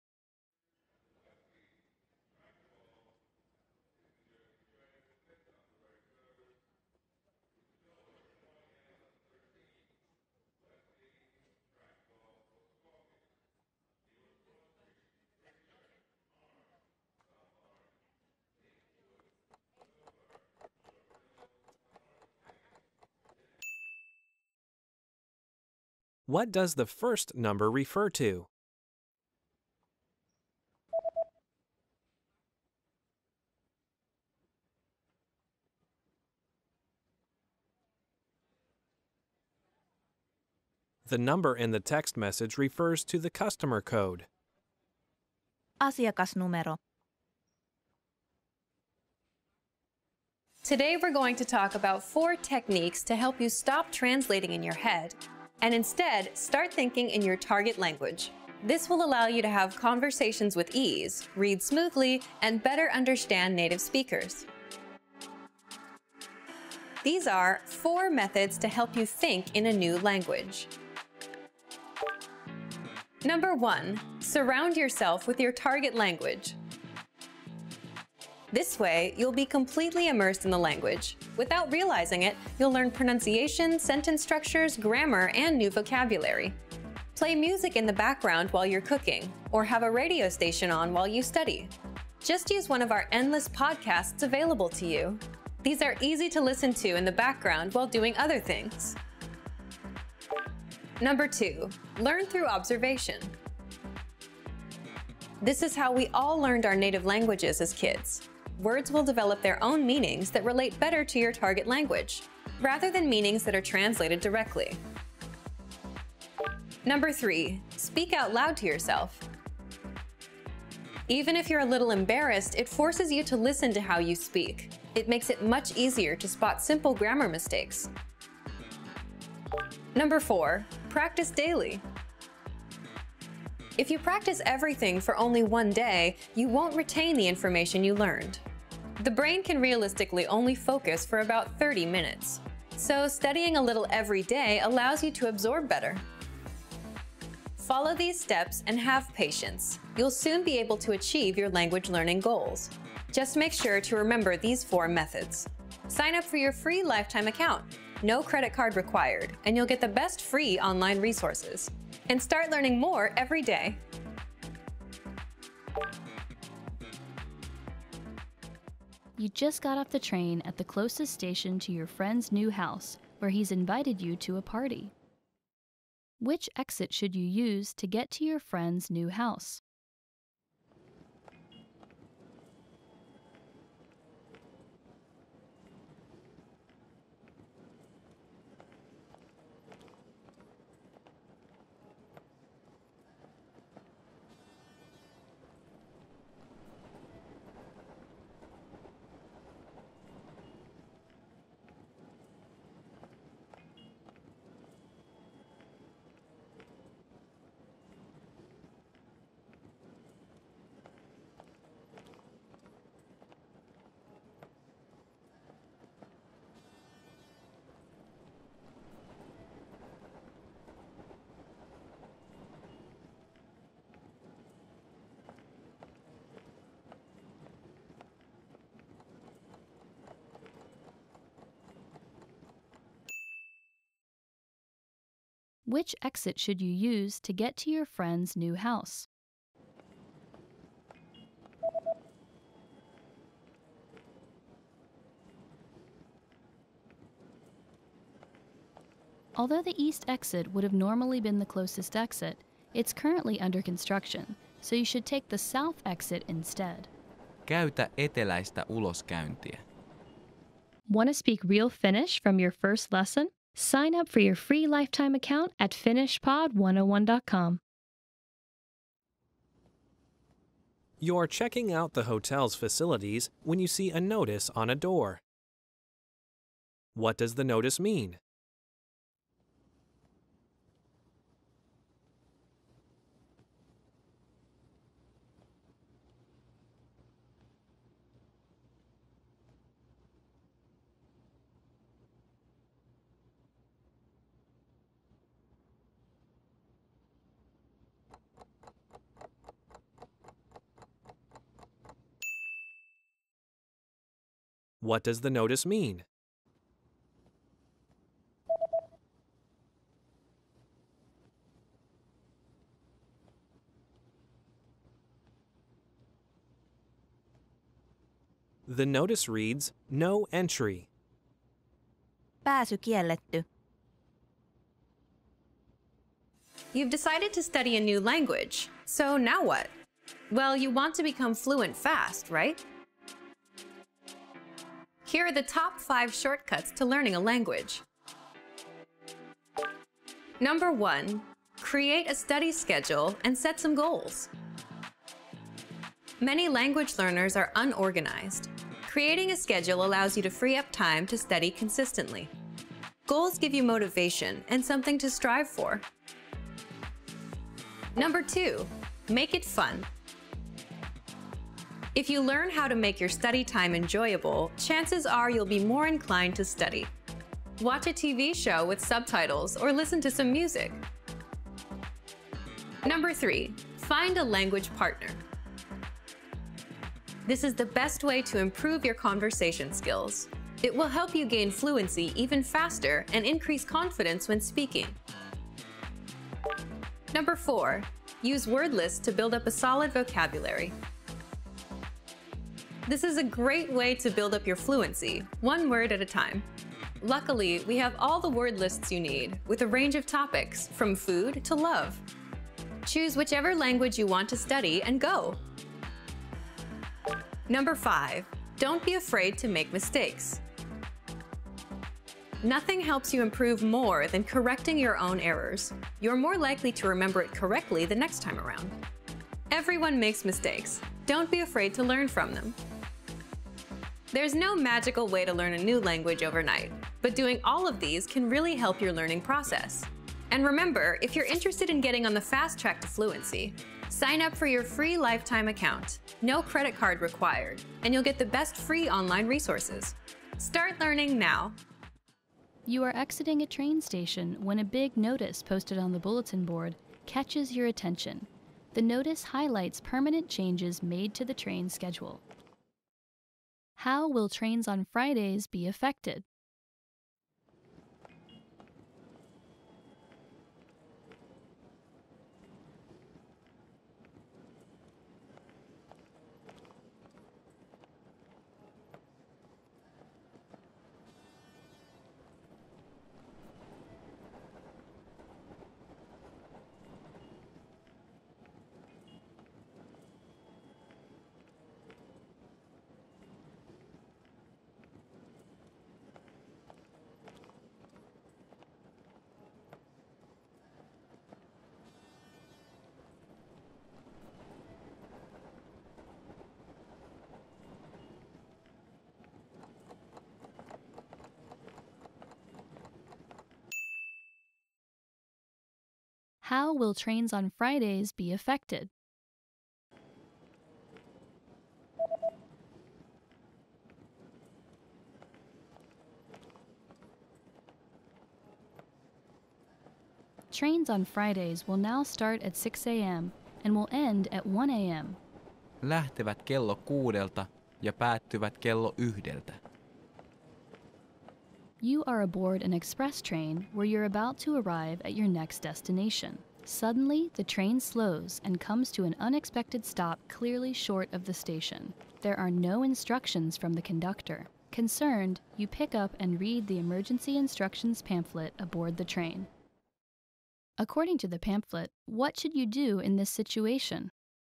What does the first number refer to? The number in the text message refers to the customer code. Asiakasnumero. Today we're going to talk about 4 techniques to help you stop translating in your head and instead start thinking in your target language. This will allow you to have conversations with ease, read smoothly, and better understand native speakers. These are 4 methods to help you think in a new language. Number 1, surround yourself with your target language. This way, you'll be completely immersed in the language. Without realizing it, you'll learn pronunciation, sentence structures, grammar, and new vocabulary. Play music in the background while you're cooking, or have a radio station on while you study. Just use one of our endless podcasts available to you. These are easy to listen to in the background while doing other things. Number 2, learn through observation. This is how we all learned our native languages as kids. Words will develop their own meanings that relate better to your target language, rather than meanings that are translated directly. Number 3, speak out loud to yourself. Even if you're a little embarrassed, it forces you to listen to how you speak. It makes it much easier to spot simple grammar mistakes. Number 4, practice daily. If you practice everything for only one day, you won't retain the information you learned. The brain can realistically only focus for about 30 minutes. So studying a little every day allows you to absorb better. Follow these steps and have patience. You'll soon be able to achieve your language learning goals. Just make sure to remember these 4 methods. Sign up for your free lifetime account. No credit card required, and you'll get the best free online resources. And start learning more every day. You just got off the train at the closest station to your friend's new house, where he's invited you to a party. Which exit should you use to get to your friend's new house? Which exit should you use to get to your friend's new house? Although the east exit would have normally been the closest exit, it's currently under construction, so you should take the south exit instead. Käytä eteläistä uloskäyntiä. Want to speak real Finnish from your first lesson? Sign up for your free lifetime account at finishpod101.com. You're checking out the hotel's facilities when you see a notice on a door. What does the notice mean? What does the notice mean? The notice reads, "No entry." Pääsy kielletty. You've decided to study a new language, so now what? Well, you want to become fluent fast, right? Here are the top 5 shortcuts to learning a language. Number 1, create a study schedule and set some goals. Many language learners are unorganized. Creating a schedule allows you to free up time to study consistently. Goals give you motivation and something to strive for. Number 2, make it fun. If you learn how to make your study time enjoyable, chances are you'll be more inclined to study. Watch a TV show with subtitles or listen to some music. Number 3, find a language partner. This is the best way to improve your conversation skills. It will help you gain fluency even faster and increase confidence when speaking. Number 4, use word lists to build up a solid vocabulary. This is a great way to build up your fluency, one word at a time. Luckily, we have all the word lists you need, with a range of topics, from food to love. Choose whichever language you want to study and go. Number 5, don't be afraid to make mistakes. Nothing helps you improve more than correcting your own errors. You're more likely to remember it correctly the next time around. Everyone makes mistakes. Don't be afraid to learn from them. There's no magical way to learn a new language overnight, but doing all of these can really help your learning process. And remember, if you're interested in getting on the fast track to fluency, sign up for your free lifetime account. No credit card required, and you'll get the best free online resources. Start learning now. You are exiting a train station when a big notice posted on the bulletin board catches your attention. The notice highlights permanent changes made to the train schedule. How will trains on Fridays be affected? How will trains on Fridays be affected? Trains on Fridays will now start at 6 a.m. and will end at 1 a.m. Lähtevät kello 6 ja päättyvät kello 1. You are aboard an express train where you're about to arrive at your next destination. Suddenly, the train slows and comes to an unexpected stop clearly short of the station. There are no instructions from the conductor. Concerned, you pick up and read the emergency instructions pamphlet aboard the train. According to the pamphlet, what should you do in this situation?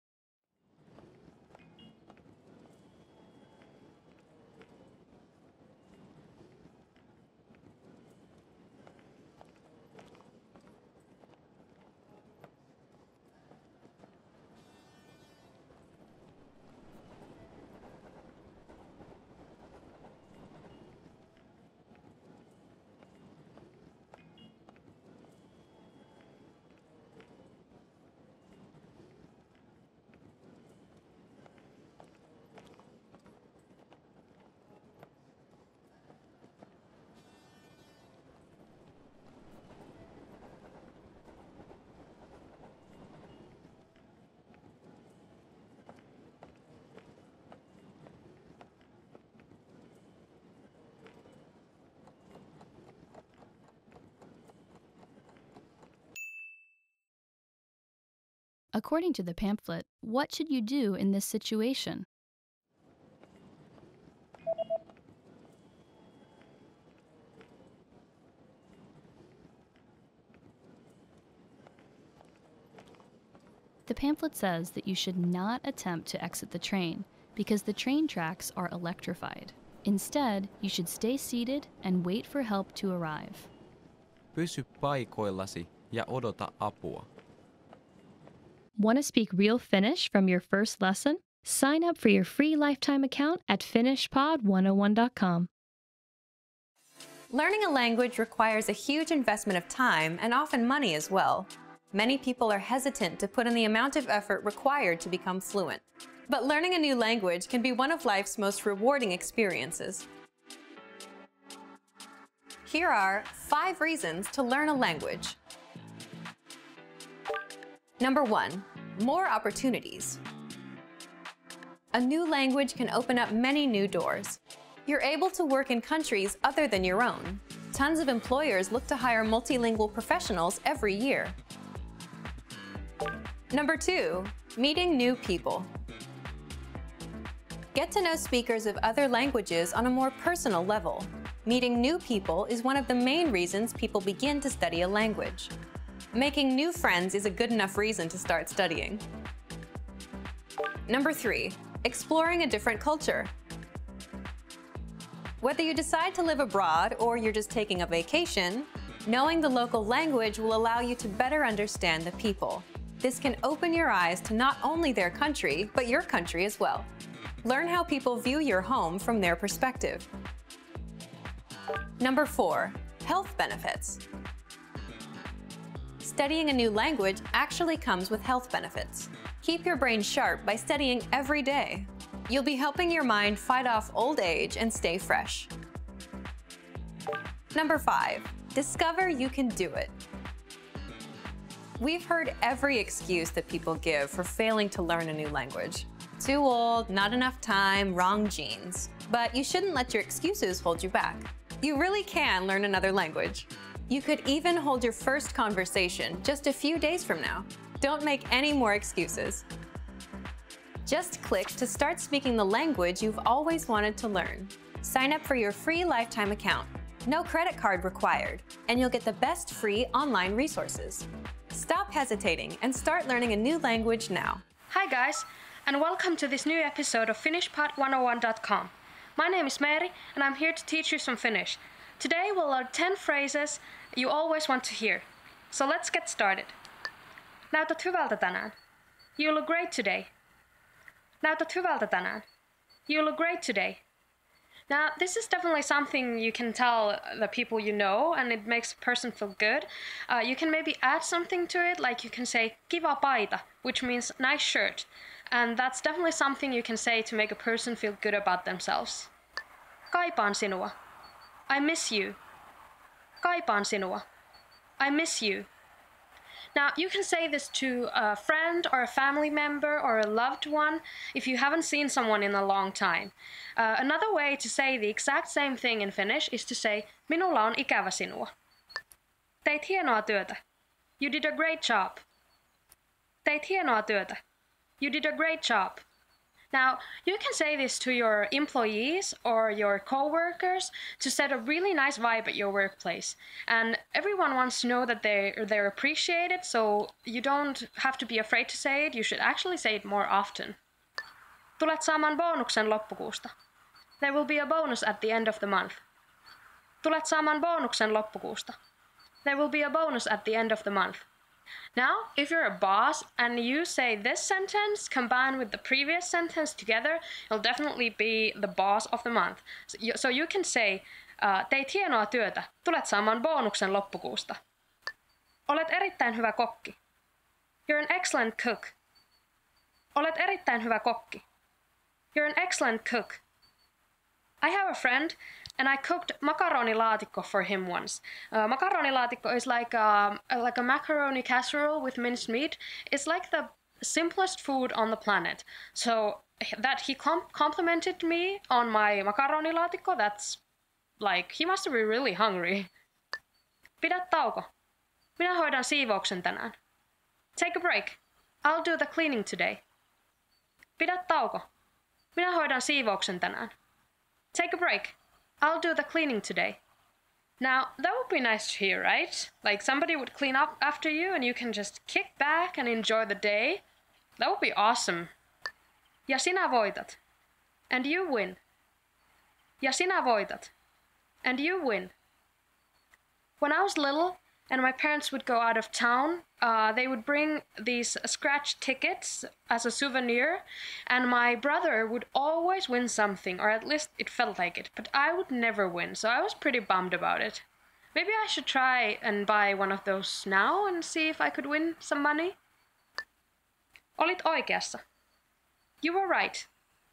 According to the pamphlet, what should you do in this situation? The pamphlet says that you should not attempt to exit the train because the train tracks are electrified. Instead, you should stay seated and wait for help to arrive. Pysy paikoillasi ja odota apua. Want to speak real Finnish from your first lesson? Sign up for your free lifetime account at finishpod101.com. Learning a language requires a huge investment of time and often money as well. Many people are hesitant to put in the amount of effort required to become fluent. But learning a new language can be one of life's most rewarding experiences. Here are 5 reasons to learn a language. Number 1, more opportunities. A new language can open up many new doors. You're able to work in countries other than your own. Tons of employers look to hire multilingual professionals every year. Number 2, meeting new people. Get to know speakers of other languages on a more personal level. Meeting new people is one of the main reasons people begin to study a language. Making new friends is a good enough reason to start studying. Number 3, exploring a different culture. Whether you decide to live abroad or you're just taking a vacation, knowing the local language will allow you to better understand the people. This can open your eyes to not only their country, but your country as well. Learn how people view your home from their perspective. Number 4, health benefits. Studying a new language actually comes with health benefits. Keep your brain sharp by studying every day. You'll be helping your mind fight off old age and stay fresh. Number 5, discover you can do it. We've heard every excuse that people give for failing to learn a new language. Too old, not enough time, wrong genes. But you shouldn't let your excuses hold you back. You really can learn another language. You could even hold your first conversation just a few days from now. Don't make any more excuses. Just click to start speaking the language you've always wanted to learn. Sign up for your free lifetime account. No credit card required, and you'll get the best free online resources. Stop hesitating and start learning a new language now. Hi guys, and welcome to this new episode of finishpod101.com. My name is Mary, and I'm here to teach you some Finnish. Today we'll learn 10 phrases you always want to hear. So let's get started. Näytät hyvältä tänään. You look great today. Näytät hyvältä tänään. You look great today. Now, this is definitely something you can tell the people you know, and it makes a person feel good. You can maybe add something to it, like you can say kiva paita, which means nice shirt. And that's definitely something you can say to make a person feel good about themselves. Kaipaan sinua. I miss you. Kaipaan sinua. I miss you. Now, you can say this to a friend or a family member or a loved one if you haven't seen someone in a long time. Another way to say the exact same thing in Finnish is to say, minulla on ikävä sinua. Teit hienoa työtä. You did a great job. Teit hienoa työtä. You did a great job. Now, you can say this to your employees or your co-workers to set a really nice vibe at your workplace. And everyone wants to know that they're appreciated, so you don't have to be afraid to say it. You should actually say it more often. Tulet saamaan bonuksen loppukuusta. There will be a bonus at the end of the month. Tulet saamaan bonuksen loppukuusta. There will be a bonus at the end of the month. Now, if you're a boss and you say this sentence combined with the previous sentence together, you'll definitely be the boss of the month. So you can say, teit hienoa työtä, tulet saamaan bonuksen loppukuusta. Olet erittäin hyvä kokki. You're an excellent cook. Olet erittäin hyvä kokki. You're an excellent cook. I have a friend and I cooked makaronilaatikko for him once. Makaronilaatikko is like a macaroni casserole with minced meat. It's like the simplest food on the planet. So that he complimented me on my makaronilaatikko, that's like, he must be really hungry. Pidä tauko. Minä hoidan siivouksen tänään. Take a break. I'll do the cleaning today. Pidä tauko. Minä hoidan siivouksen tänään. Take a break. I'll do the cleaning today. Now, that would be nice to hear, right? Like somebody would clean up after you and you can just kick back and enjoy the day. That would be awesome. Ja sinä voitat. And you win. Ja sinä voitat. And you win. When I was little and my parents would go out of town, they would bring these scratch tickets as a souvenir, and my brother would always win something, or at least it felt like it, but I would never win, so I was pretty bummed about it. Maybe I should try and buy one of those now and see if I could win some money. Olit oikeassa. You were right.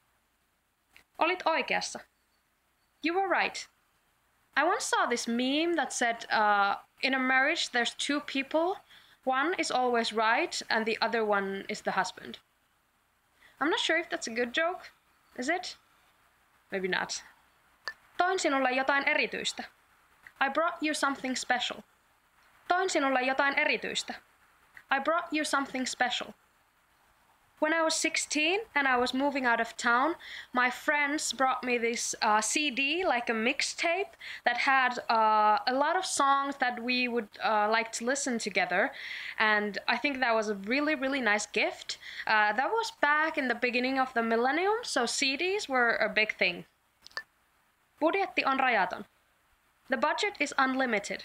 Olit oikeassa. You were right. I once saw this meme that said, in a marriage there's two people. One is always right and the other one is the husband. I'm not sure if that's a good joke. Is it? Maybe not. Toin sinulle jotain erityistä. I brought you something special. Toin sinulle jotain erityistä. I brought you something special. When I was 16 and I was moving out of town, my friends brought me this CD, like a mixtape, that had a lot of songs that we would like to listen together. And I think that was a really, really nice gift. That was back in the beginning of the millennium, so CDs were a big thing. Budjetti on rajaton. The budget is unlimited.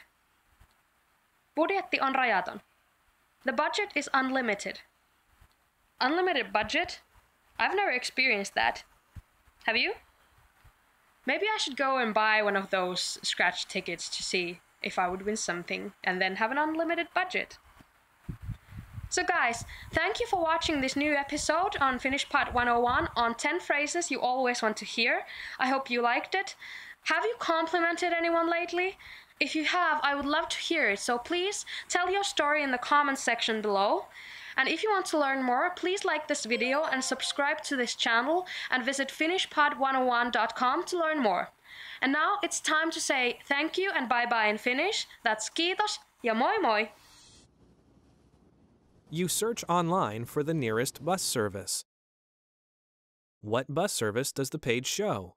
Budjetti on rajaton. The budget is unlimited. Unlimited budget? I've never experienced that. Have you? Maybe I should go and buy one of those scratch tickets to see if I would win something and then have an unlimited budget. So guys, thank you for watching this new episode on Finnish Part 101 on 10 phrases you always want to hear. I hope you liked it. Have you complimented anyone lately? If you have, I would love to hear it, so please tell your story in the comments section below. And if you want to learn more, please like this video and subscribe to this channel and visit finishpod101.com to learn more. And now it's time to say thank you and bye-bye in Finnish. That's kiitos ja moi moi! You search online for the nearest bus service. What bus service does the page show?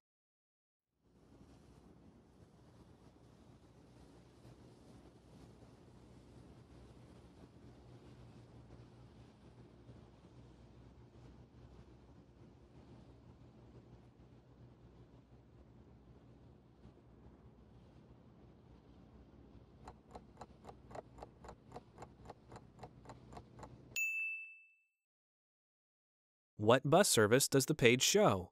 What bus service does the page show?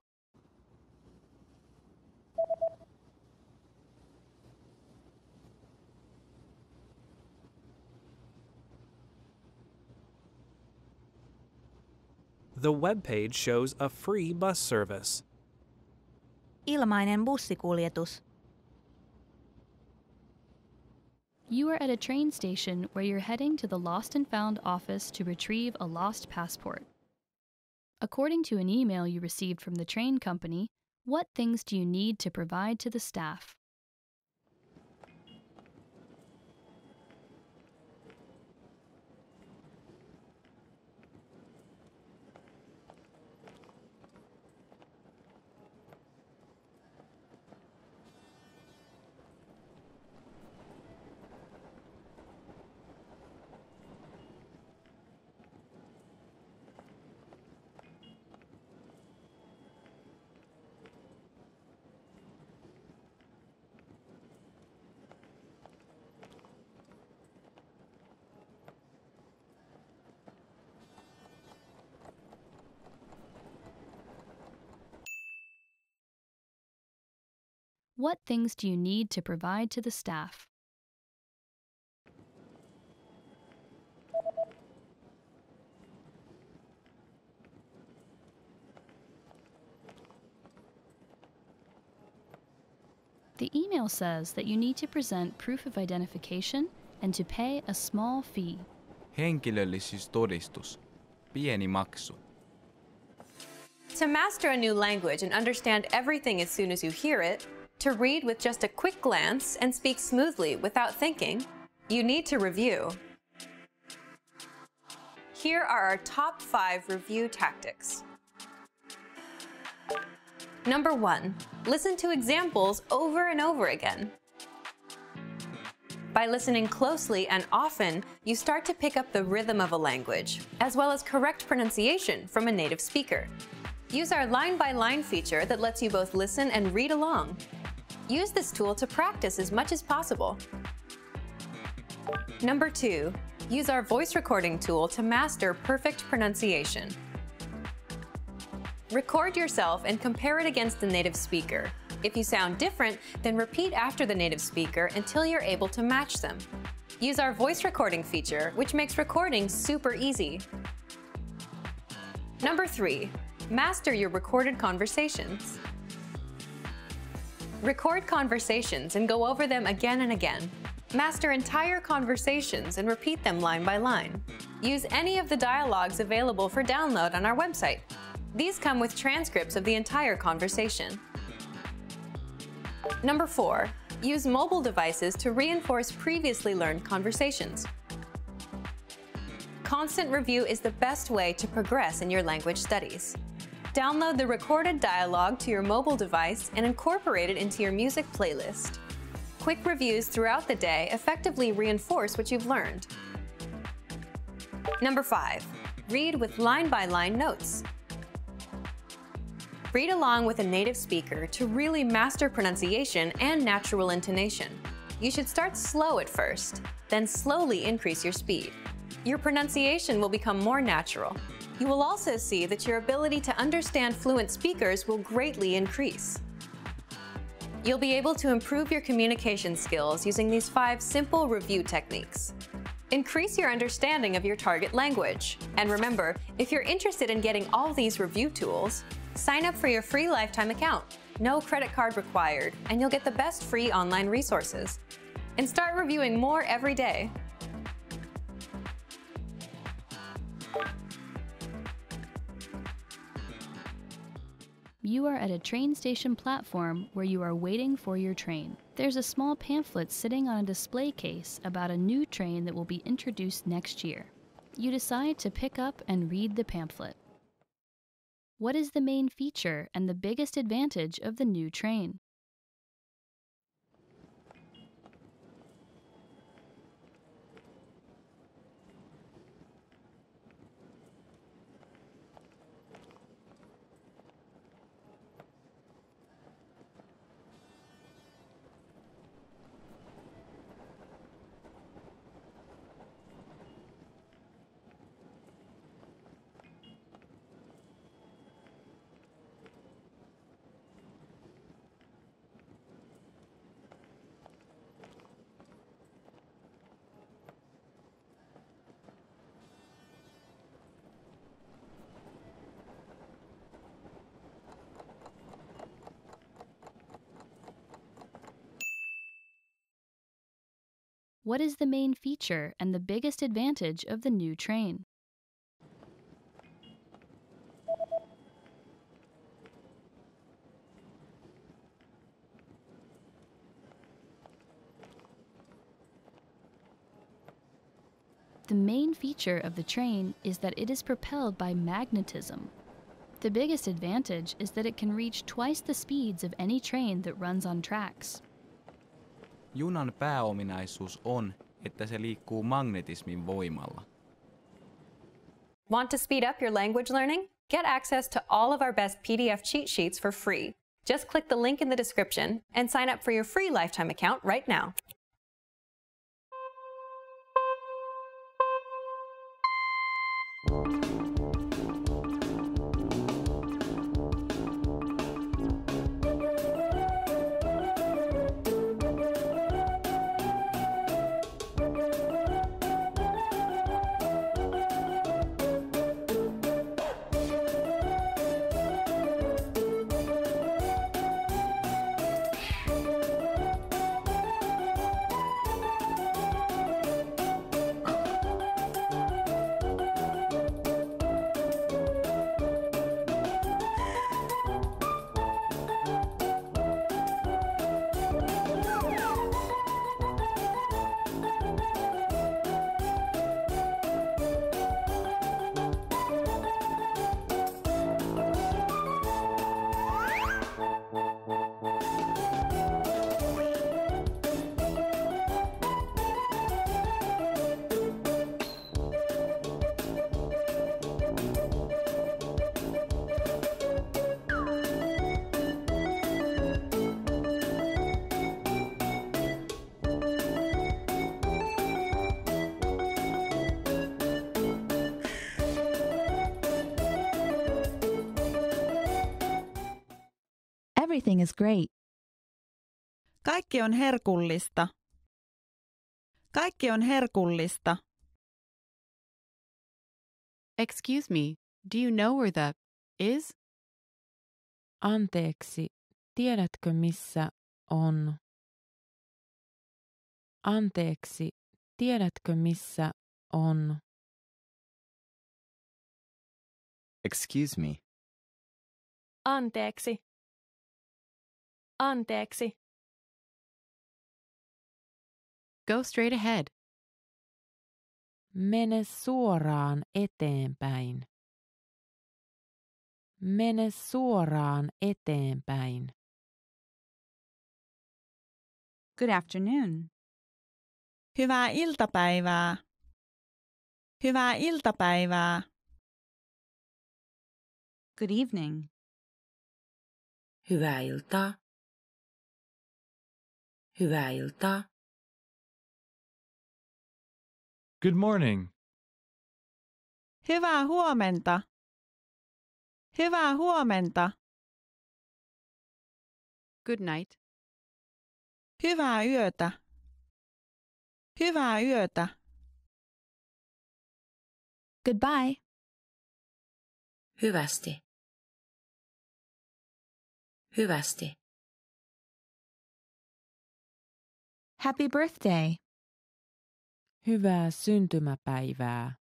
The web page shows a free bus service. Ilmainen bussikuljetus. You are at a train station where you're heading to the Lost and Found office to retrieve a lost passport. According to an email you received from the train company, what things do you need to provide to the staff? What things do you need to provide to the staff? The email says that you need to present proof of identification and to pay a small fee. Henkilöllisyystodistus. Pieni maksu. To master a new language and understand everything as soon as you hear it, to read with just a quick glance and speak smoothly without thinking, you need to review. Here are our top 5 review tactics. Number 1, listen to examples over and over again. By listening closely and often, you start to pick up the rhythm of a language, as well as correct pronunciation from a native speaker. Use our line-by-line feature that lets you both listen and read along. Use this tool to practice as much as possible. Number 2, use our voice recording tool to master perfect pronunciation. Record yourself and compare it against the native speaker. If you sound different, then repeat after the native speaker until you're able to match them. Use our voice recording feature, which makes recording super easy. Number 3, master your recorded conversations. Record conversations and go over them again and again. Master entire conversations and repeat them line by line. Use any of the dialogues available for download on our website. These come with transcripts of the entire conversation. Number 4, use mobile devices to reinforce previously learned conversations. Constant review is the best way to progress in your language studies. Download the recorded dialogue to your mobile device and incorporate it into your music playlist. Quick reviews throughout the day effectively reinforce what you've learned. Number 5, read with line-by-line notes. Read along with a native speaker to really master pronunciation and natural intonation. You should start slow at first, then slowly increase your speed. Your pronunciation will become more natural. You will also see that your ability to understand fluent speakers will greatly increase. You'll be able to improve your communication skills using these 5 simple review techniques. Increase your understanding of your target language. And remember, if you're interested in getting all these review tools, sign up for your free lifetime account. No credit card required, and you'll get the best free online resources. And start reviewing more every day. You are at a train station platform where you are waiting for your train. There's a small pamphlet sitting on a display case about a new train that will be introduced next year. You decide to pick up and read the pamphlet. What is the main feature and the biggest advantage of the new train? What is the main feature and the biggest advantage of the new train? The main feature of the train is that it is propelled by magnetism. The biggest advantage is that it can reach twice the speeds of any train that runs on tracks. Junan pääominaisuus on, että se liikkuu magnetismin voimalla. Want to speed up your language learning? Get access to all of our best PDF cheat sheets for free. Just click the link in the description and sign up for your free lifetime account right now. Everything is great. Kaikki on herkullista. Kaikki on herkullista. Excuse me, do you know where the is? Anteeksi, tiedätkö missä on? Anteeksi, tiedätkö missä on? Excuse me. Anteeksi. Anteeksi. Go straight ahead. Mene suoraan eteenpäin. Mene suoraan eteenpäin. Good afternoon. Hyvää iltapäivää. Hyvää iltapäivää. Good evening. Hyvää iltaa. Hyvää iltaa. Good morning. Hyvää huomenta. Hyvää huomenta. Good night. Hyvää yötä. Hyvää yötä. Goodbye. Hyvästi. Hyvästi. Happy birthday. Hyvää syntymäpäivää.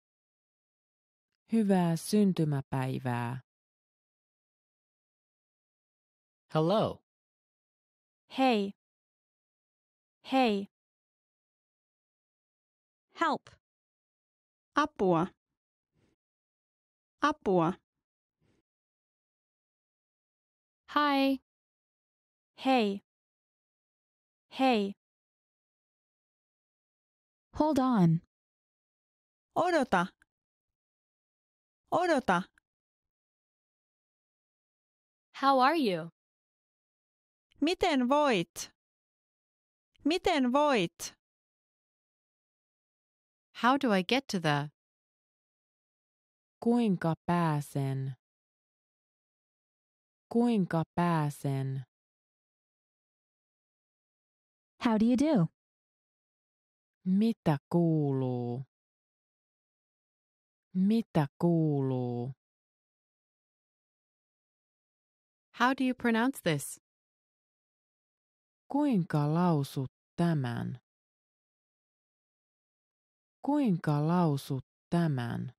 Hyvää syntymäpäivää. Hello. Hey. Hey. Help. Apua. Apua. Hi. Hey. Hey. Hold on. Odota. Odota. How are you? Miten voit? Miten voit? How do I get to the? Kuinka pääsen? Kuinka pääsen? How do you do? Mitä kuuluu? Mitä kuuluu? How do you pronounce this? Kuinka lausut tämän? Kuinka lausut tämän?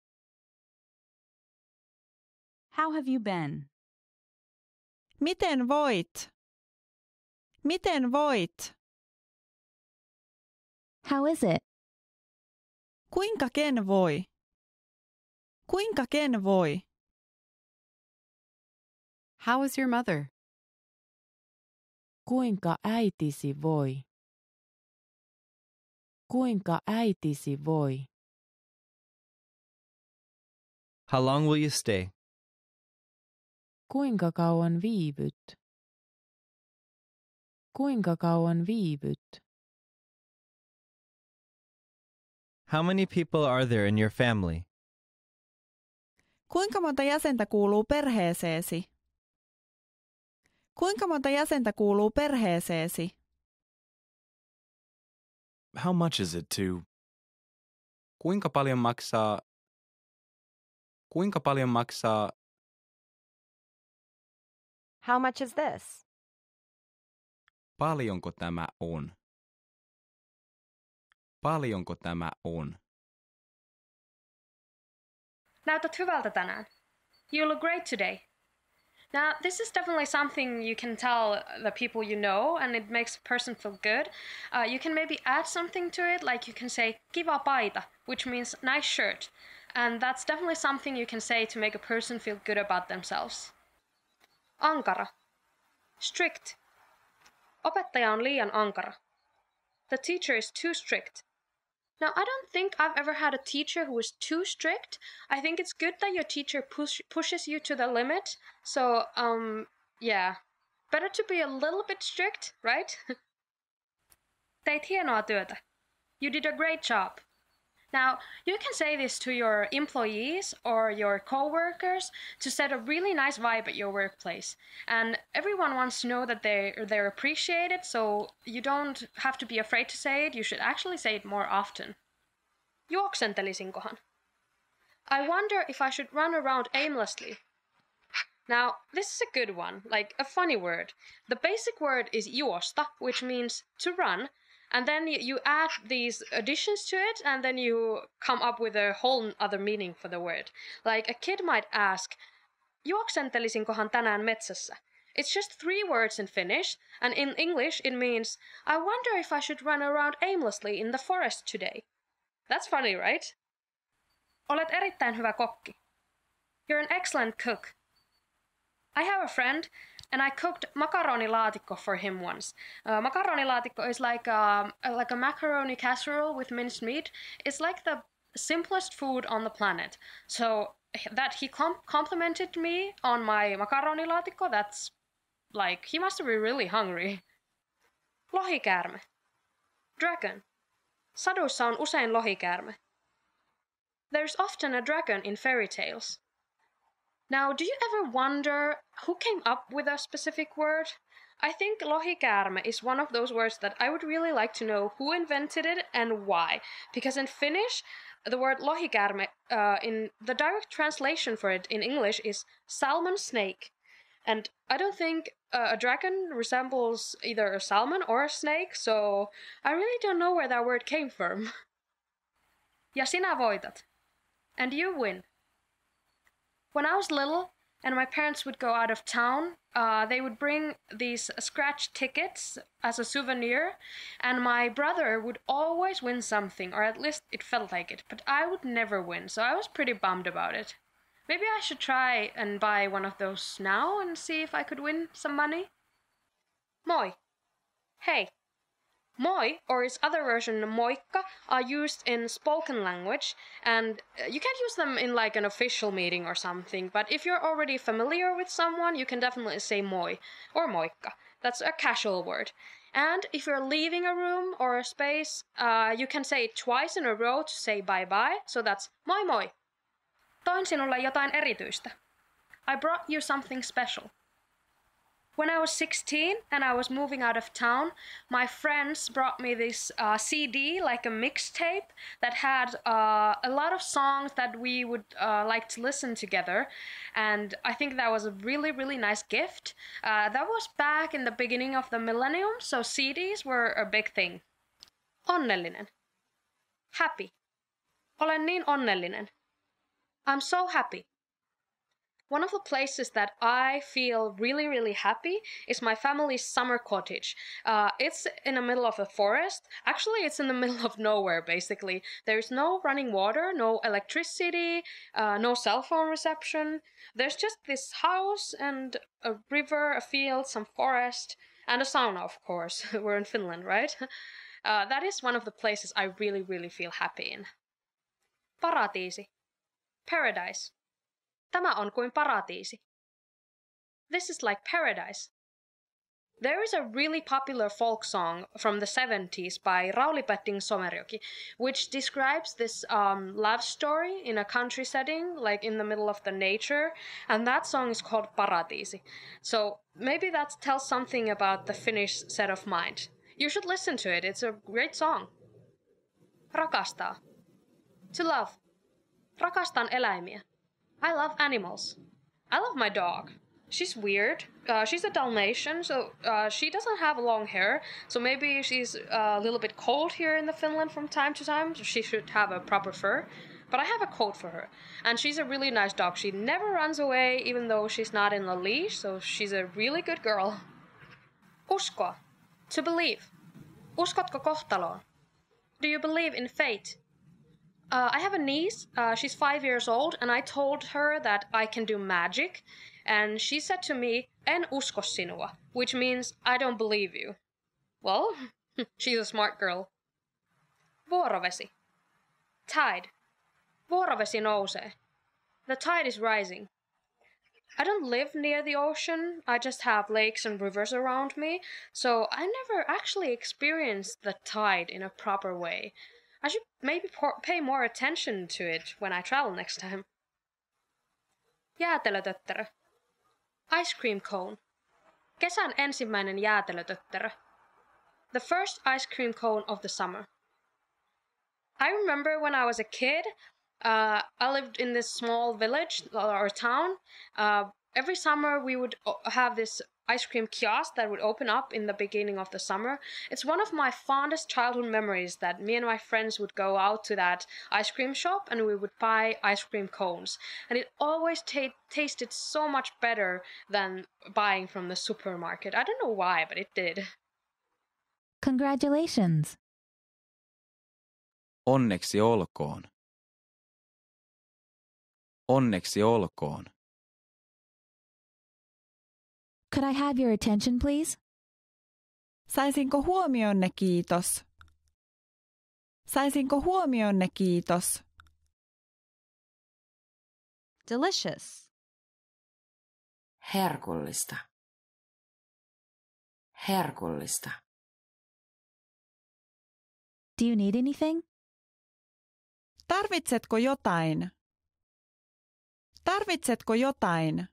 How have you been? Miten voit? Miten voit? How is it? Kuinka ken voi? Kuinka ken voi? How is your mother? Kuinka äitisi voi? Kuinka äitisi voi? How long will you stay? Kuinka kauan viivyt? Kuinka kauan viivyt? How many people are there in your family? Kuinka monta jäsentä kuuluu perheeseesi? Kuinka monta jäsentä kuuluu perheeseesi? How much is it to? Kuinka paljon maksaa? Kuinka paljon maksaa? How much is this? Paljonko tämä on? Paljonko tämä on? Näytät hyvältä tänään. You look great today. Now, this is definitely something you can tell the people you know, and it makes a person feel good. You can maybe add something to it, like you can say kiva paita, which means nice shirt. And that's definitely something you can say to make a person feel good about themselves. Ankara. Strict. Opettaja on liian ankara. The teacher is too strict. Now, I don't think I've ever had a teacher who is too strict. I think it's good that your teacher pushes you to the limit. So, yeah. Better to be a little bit strict, right? Teit hienoa työtä. You did a great job. Now, you can say this to your employees or your co-workers to set a really nice vibe at your workplace. And everyone wants to know that they're appreciated, so you don't have to be afraid to say it. You should actually say it more often. Juoksentelisinkohan? I wonder if I should run around aimlessly. Now, this is a good one, like a funny word. The basic word is juosta, which means to run. And then you add these additions to it, and then you come up with a whole other meaning for the word. Like a kid might ask, juoksentelisinkohan tänään metsässä? It's just 3 words in Finnish, and in English it means, I wonder if I should run around aimlessly in the forest today. That's funny, right? Olet erittäin hyvä kokki. You're an excellent cook. I have a friend, and I cooked makaronilaatikko for him once. Makaronilaatikko is like a macaroni casserole with minced meat. It's like the simplest food on the planet. So that he complimented me on my makaronilaatikko, that's like, he must be really hungry. Lohikäärme. Dragon. Saduissa on usein lohikäärme. There's often a dragon in fairy tales. Now, do you ever wonder who came up with a specific word? I think lohikäärme is one of those words that I would really like to know who invented it and why. Because in Finnish, the word lohikäärme, in the direct translation for it in English is salmon snake. And I don't think a dragon resembles either a salmon or a snake, so I really don't know where that word came from. Ja sinä voitat. And you win. When I was little and my parents would go out of town, they would bring these scratch tickets as a souvenir, and my brother would always win something, or at least it felt like it, but I would never win, so I was pretty bummed about it. Maybe I should try and buy one of those now and see if I could win some money. Moi. Hey. Moi, or its other version moikka, are used in spoken language, and you can't use them in like an official meeting or something, but if you're already familiar with someone, you can definitely say moi or moikka. That's a casual word. And if you're leaving a room or a space, you can say it twice in a row to say bye-bye, so that's moi moi. Toin sinulle jotain erityistä. I brought you something special. When I was 16 and I was moving out of town, my friends brought me this CD, like a mixtape, that had a lot of songs that we would like to listen together. And I think that was a really, really nice gift. That was back in the beginning of the millennium, so CDs were a big thing. Onnellinen. Happy. Olen niin onnellinen. I'm so happy. One of the places that I feel really, really happy is my family's summer cottage. It's in the middle of the forest. Actually, it's in the middle of nowhere, basically. There's no running water, no electricity, no cell phone reception. There's just this house and a river, a field, some forest, and a sauna, of course. We're in Finland, right? That is one of the places I really, really feel happy in. Paratiisi. Paradise. Tämä on kuin paratiisi. This is like paradise. There is a really popular folk song from the 70s by Rauli Petting Somerjoki, which describes this love story in a country setting, like in the middle of the nature, and that song is called Paratiisi. So maybe that tells something about the Finnish set of mind. You should listen to it, it's a great song. Rakastaa. To love. Rakastan eläimiä. I love animals. I love my dog. She's weird. She's a Dalmatian, so she doesn't have long hair. So maybe she's a little bit cold here in the Finland from time to time. So she should have a proper fur. But I have a coat for her. And she's a really nice dog. She never runs away, even though she's not in a leash. So she's a really good girl. Uskoa. To believe. Uskotko kohtaloon? Do you believe in fate? I have a niece, she's 5 years old, and I told her that I can do magic, and she said to me, en usko sinua, which means I don't believe you. Well, she's a smart girl. Vuorovesi. Tide. Vuorovesi nousee. The tide is rising. I don't live near the ocean, I just have lakes and rivers around me, so I never actually experienced the tide in a proper way. I should maybe pay more attention to it when I travel next time. Jäätelötötterö. Ice cream cone. Kesän ensimmäinen jäätelötötterö. The first ice cream cone of the summer. I remember when I was a kid, I lived in this small village or town. Every summer we would have this ice cream kiosk that would open up in the beginning of the summer. It's one of my fondest childhood memories that me and my friends would go out to that ice cream shop and we would buy ice cream cones. And it always tasted so much better than buying from the supermarket. I don't know why, but it did. Congratulations. Onneksi olkoon. Onneksi olkoon. Could I have your attention, please? Saisinko huomionne, kiitos? Saisinko huomionne, kiitos? Delicious. Herkullista. Herkullista. Do you need anything? Tarvitsetko jotain? Tarvitsetko jotain?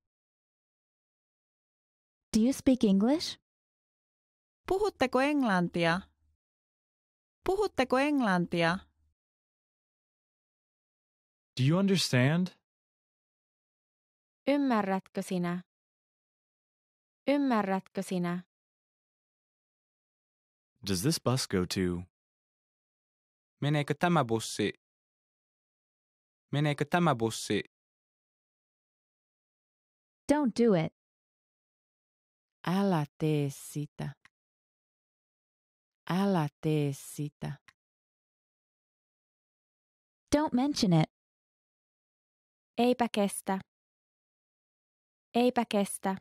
Do you speak English? Puhutteko englantia? Puhutteko englantia? Do you understand? Ymmärrätkö sinä? Ymmärrätkö sinä? Does this bus go to? Meneekö tämä bussi? Meneekö tämä bussi? Don't do it. Älä tee sitä. Älä tee sitä. Don't mention it. Eipä kestä. Eipä kestä.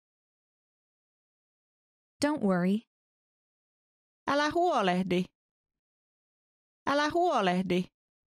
Don't worry. Älä huolehdi. Älä huolehdi.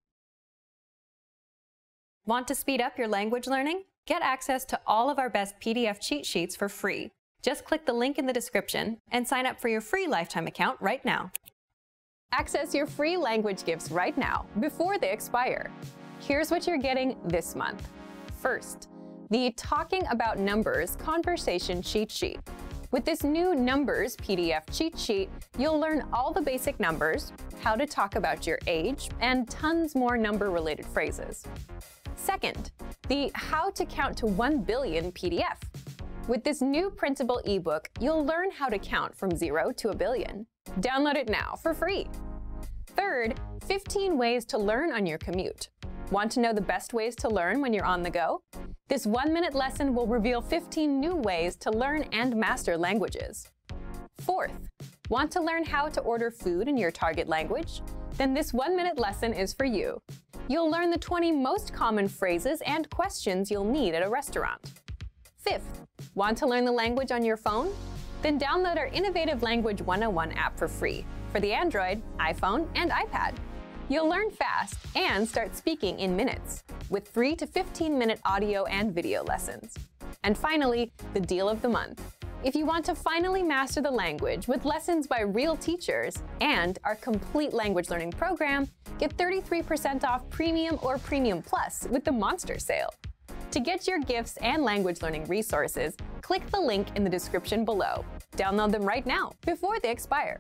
Want to speed up your language learning? Get access to all of our best PDF cheat sheets for free. Just click the link in the description and sign up for your free lifetime account right now. Access your free language gifts right now before they expire. Here's what you're getting this month. First, the Talking About Numbers Conversation Cheat Sheet. With this new Numbers PDF cheat sheet, you'll learn all the basic numbers, how to talk about your age, and tons more number-related phrases. Second, the How to Count to 1 Billion PDF. With this new printable ebook, you'll learn how to count from 0 to a billion. Download it now for free. Third, 15 ways to learn on your commute. Want to know the best ways to learn when you're on the go? This 1-minute lesson will reveal 15 new ways to learn and master languages. Fourth, want to learn how to order food in your target language? Then this 1-minute lesson is for you. You'll learn the 20 most common phrases and questions you'll need at a restaurant. Fifth, want to learn the language on your phone? Then download our innovative Language 101 app for free for the Android, iPhone, and iPad. You'll learn fast and start speaking in minutes with 3 to 15-minute audio and video lessons. And finally, the deal of the month. If you want to finally master the language with lessons by real teachers and our complete language learning program, get 33% off Premium or Premium Plus with the Monster Sale. To get your gifts and language learning resources, click the link in the description below. Download them right now before they expire.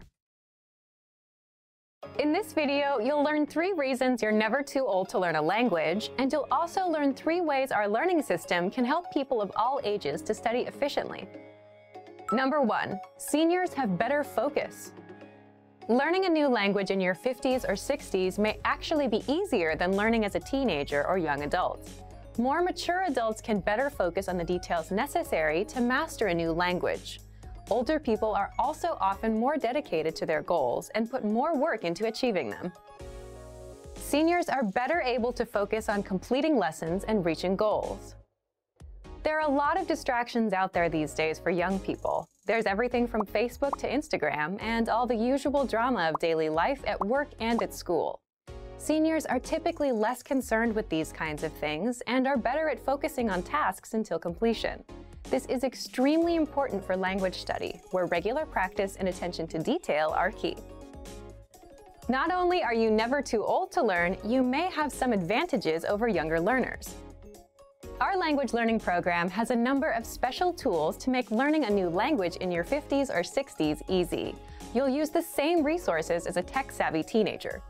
In this video, you'll learn 3 reasons you're never too old to learn a language, and you'll also learn 3 ways our learning system can help people of all ages to study efficiently. Number 1, seniors have better focus. Learning a new language in your 50s or 60s may actually be easier than learning as a teenager or young adult. More mature adults can better focus on the details necessary to master a new language. Older people are also often more dedicated to their goals and put more work into achieving them. Seniors are better able to focus on completing lessons and reaching goals. There are a lot of distractions out there these days for young people. There's everything from Facebook to Instagram and all the usual drama of daily life at work and at school. Seniors are typically less concerned with these kinds of things and are better at focusing on tasks until completion. This is extremely important for language study, where regular practice and attention to detail are key. Not only are you never too old to learn, you may have some advantages over younger learners. Our language learning program has a number of special tools to make learning a new language in your 50s or 60s easy. You'll use the same resources as a tech-savvy teenager.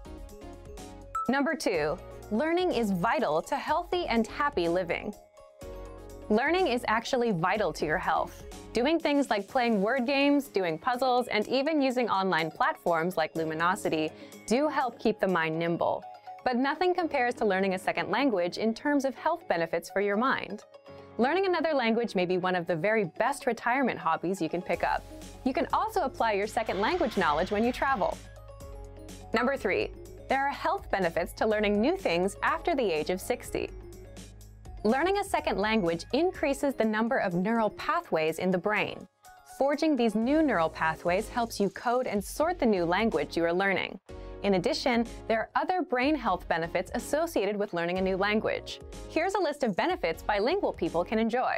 Number 2, learning is vital to healthy and happy living. Learning is actually vital to your health. Doing things like playing word games, doing puzzles, and even using online platforms like Luminosity do help keep the mind nimble. But nothing compares to learning a second language in terms of health benefits for your mind. Learning another language may be one of the very best retirement hobbies you can pick up. You can also apply your second language knowledge when you travel. Number 3, there are health benefits to learning new things after the age of 60. Learning a second language increases the number of neural pathways in the brain. Forging these new neural pathways helps you code and sort the new language you are learning. In addition, there are other brain health benefits associated with learning a new language. Here's a list of benefits bilingual people can enjoy.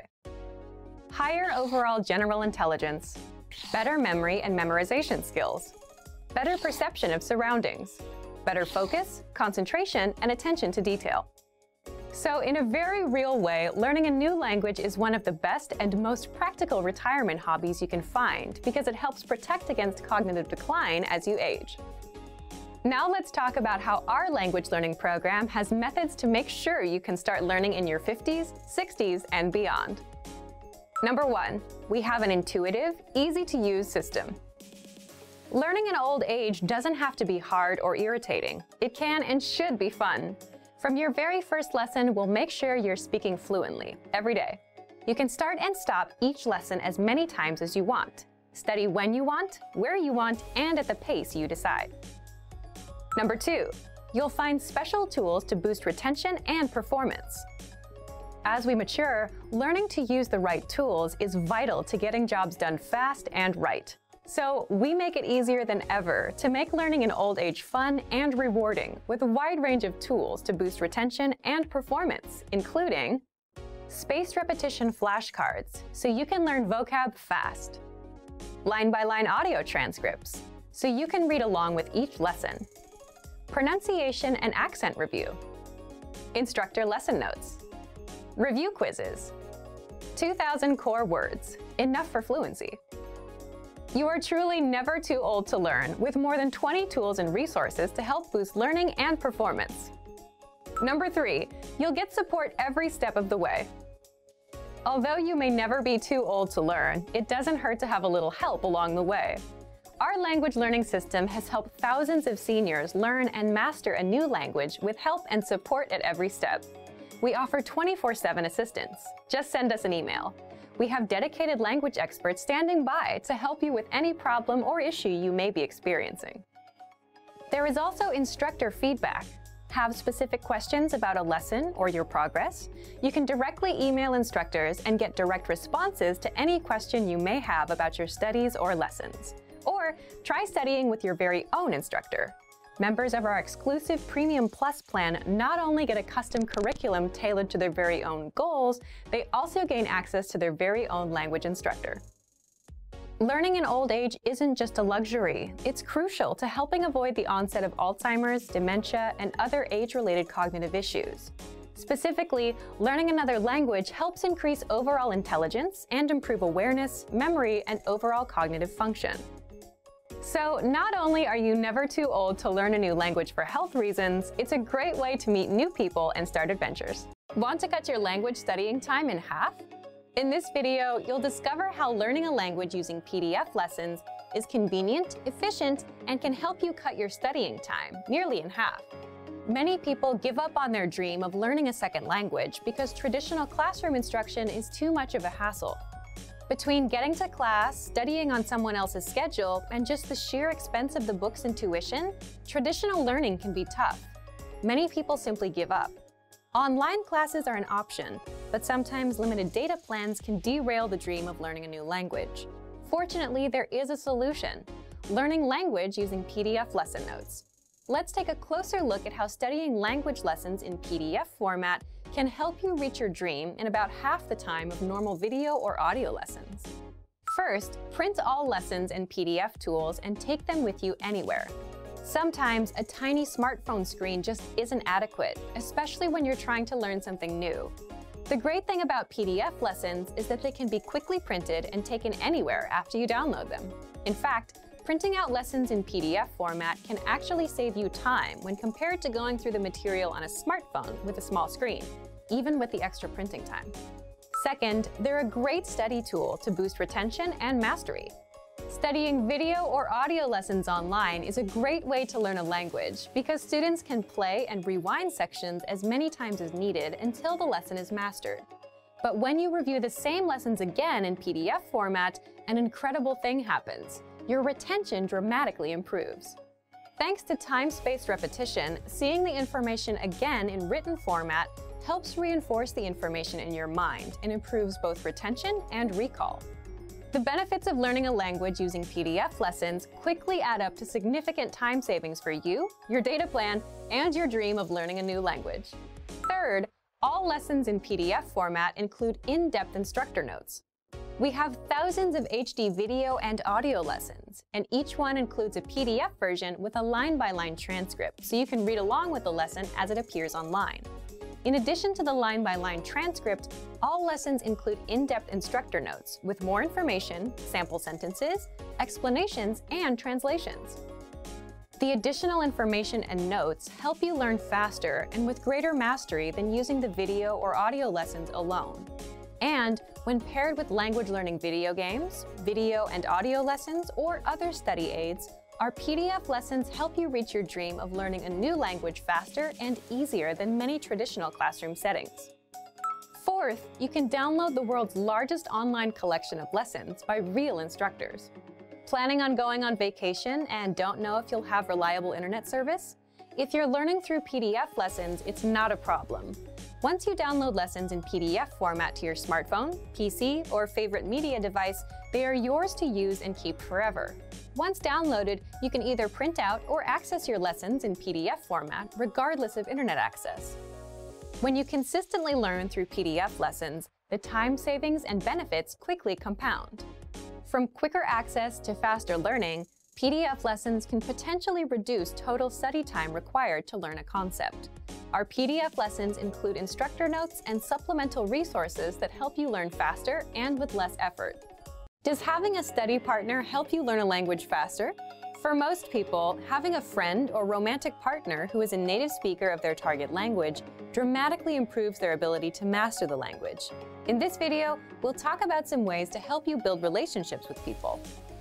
Higher overall general intelligence, better memory and memorization skills, better perception of surroundings, better focus, concentration, and attention to detail. So in a very real way, learning a new language is one of the best and most practical retirement hobbies you can find because it helps protect against cognitive decline as you age. Now let's talk about how our language learning program has methods to make sure you can start learning in your 50s, 60s, and beyond. Number 1, we have an intuitive, easy-to-use system. Learning in old age doesn't have to be hard or irritating. It can and should be fun. From your very first lesson, we'll make sure you're speaking fluently every day. You can start and stop each lesson as many times as you want. Study when you want, where you want, and at the pace you decide. Number 2, you'll find special tools to boost retention and performance. As we mature, learning to use the right tools is vital to getting jobs done fast and right. So we make it easier than ever to make learning in old age fun and rewarding with a wide range of tools to boost retention and performance, including spaced repetition flashcards, so you can learn vocab fast, line-by-line audio transcripts, so you can read along with each lesson, pronunciation and accent review, instructor lesson notes, review quizzes, 2,000 core words, enough for fluency. You are truly never too old to learn, with more than 20 tools and resources to help boost learning and performance. Number 3, you'll get support every step of the way. Although you may never be too old to learn, it doesn't hurt to have a little help along the way. Our language learning system has helped thousands of seniors learn and master a new language with help and support at every step. We offer 24/7 assistance. Just send us an email. We have dedicated language experts standing by to help you with any problem or issue you may be experiencing. There is also instructor feedback. Have specific questions about a lesson or your progress? You can directly email instructors and get direct responses to any question you may have about your studies or lessons. Or try studying with your very own instructor. Members of our exclusive Premium Plus plan not only get a custom curriculum tailored to their very own goals, they also gain access to their very own language instructor. Learning in old age isn't just a luxury. It's crucial to helping avoid the onset of Alzheimer's, dementia, and other age-related cognitive issues. Specifically, learning another language helps increase overall intelligence and improve awareness, memory, and overall cognitive function. So not only are you never too old to learn a new language for health reasons, it's a great way to meet new people and start adventures. Want to cut your language studying time in half? In this video, you'll discover how learning a language using PDF lessons is convenient, efficient, and can help you cut your studying time nearly in half. Many people give up on their dream of learning a second language because traditional classroom instruction is too much of a hassle. Between getting to class, studying on someone else's schedule, and just the sheer expense of the books and tuition, traditional learning can be tough. Many people simply give up. Online classes are an option, but sometimes limited data plans can derail the dream of learning a new language. Fortunately, there is a solution: learning language using PDF lesson notes. Let's take a closer look at how studying language lessons in PDF format can help you reach your dream in about half the time of normal video or audio lessons. First, print all lessons and PDF tools and take them with you anywhere. Sometimes a tiny smartphone screen just isn't adequate, especially when you're trying to learn something new. The great thing about PDF lessons is that they can be quickly printed and taken anywhere after you download them. In fact, printing out lessons in PDF format can actually save you time when compared to going through the material on a smartphone with a small screen, even with the extra printing time. Second, they're a great study tool to boost retention and mastery. Studying video or audio lessons online is a great way to learn a language because students can play and rewind sections as many times as needed until the lesson is mastered. But when you review the same lessons again in PDF format, an incredible thing happens. Your retention dramatically improves. Thanks to time-spaced repetition, seeing the information again in written format helps reinforce the information in your mind and improves both retention and recall. The benefits of learning a language using PDF lessons quickly add up to significant time savings for you, your data plan, and your dream of learning a new language. Third, all lessons in PDF format include in-depth instructor notes. We have thousands of HD video and audio lessons, and each one includes a PDF version with a line-by-line transcript, so you can read along with the lesson as it appears online. In addition to the line-by-line transcript, all lessons include in-depth instructor notes with more information, sample sentences, explanations, and translations. The additional information and notes help you learn faster and with greater mastery than using the video or audio lessons alone. And when paired with language learning video games, video and audio lessons, or other study aids, our PDF lessons help you reach your dream of learning a new language faster and easier than many traditional classroom settings. Fourth, you can download the world's largest online collection of lessons by real instructors. Planning on going on vacation and don't know if you'll have reliable internet service? If you're learning through PDF lessons, it's not a problem. Once you download lessons in PDF format to your smartphone, PC, or favorite media device, they are yours to use and keep forever. Once downloaded, you can either print out or access your lessons in PDF format, regardless of internet access. When you consistently learn through PDF lessons, the time savings and benefits quickly compound. From quicker access to faster learning, PDF lessons can potentially reduce total study time required to learn a concept. Our PDF lessons include instructor notes and supplemental resources that help you learn faster and with less effort. Does having a study partner help you learn a language faster? For most people, having a friend or romantic partner who is a native speaker of their target language dramatically improves their ability to master the language. In this video, we'll talk about some ways to help you build relationships with people.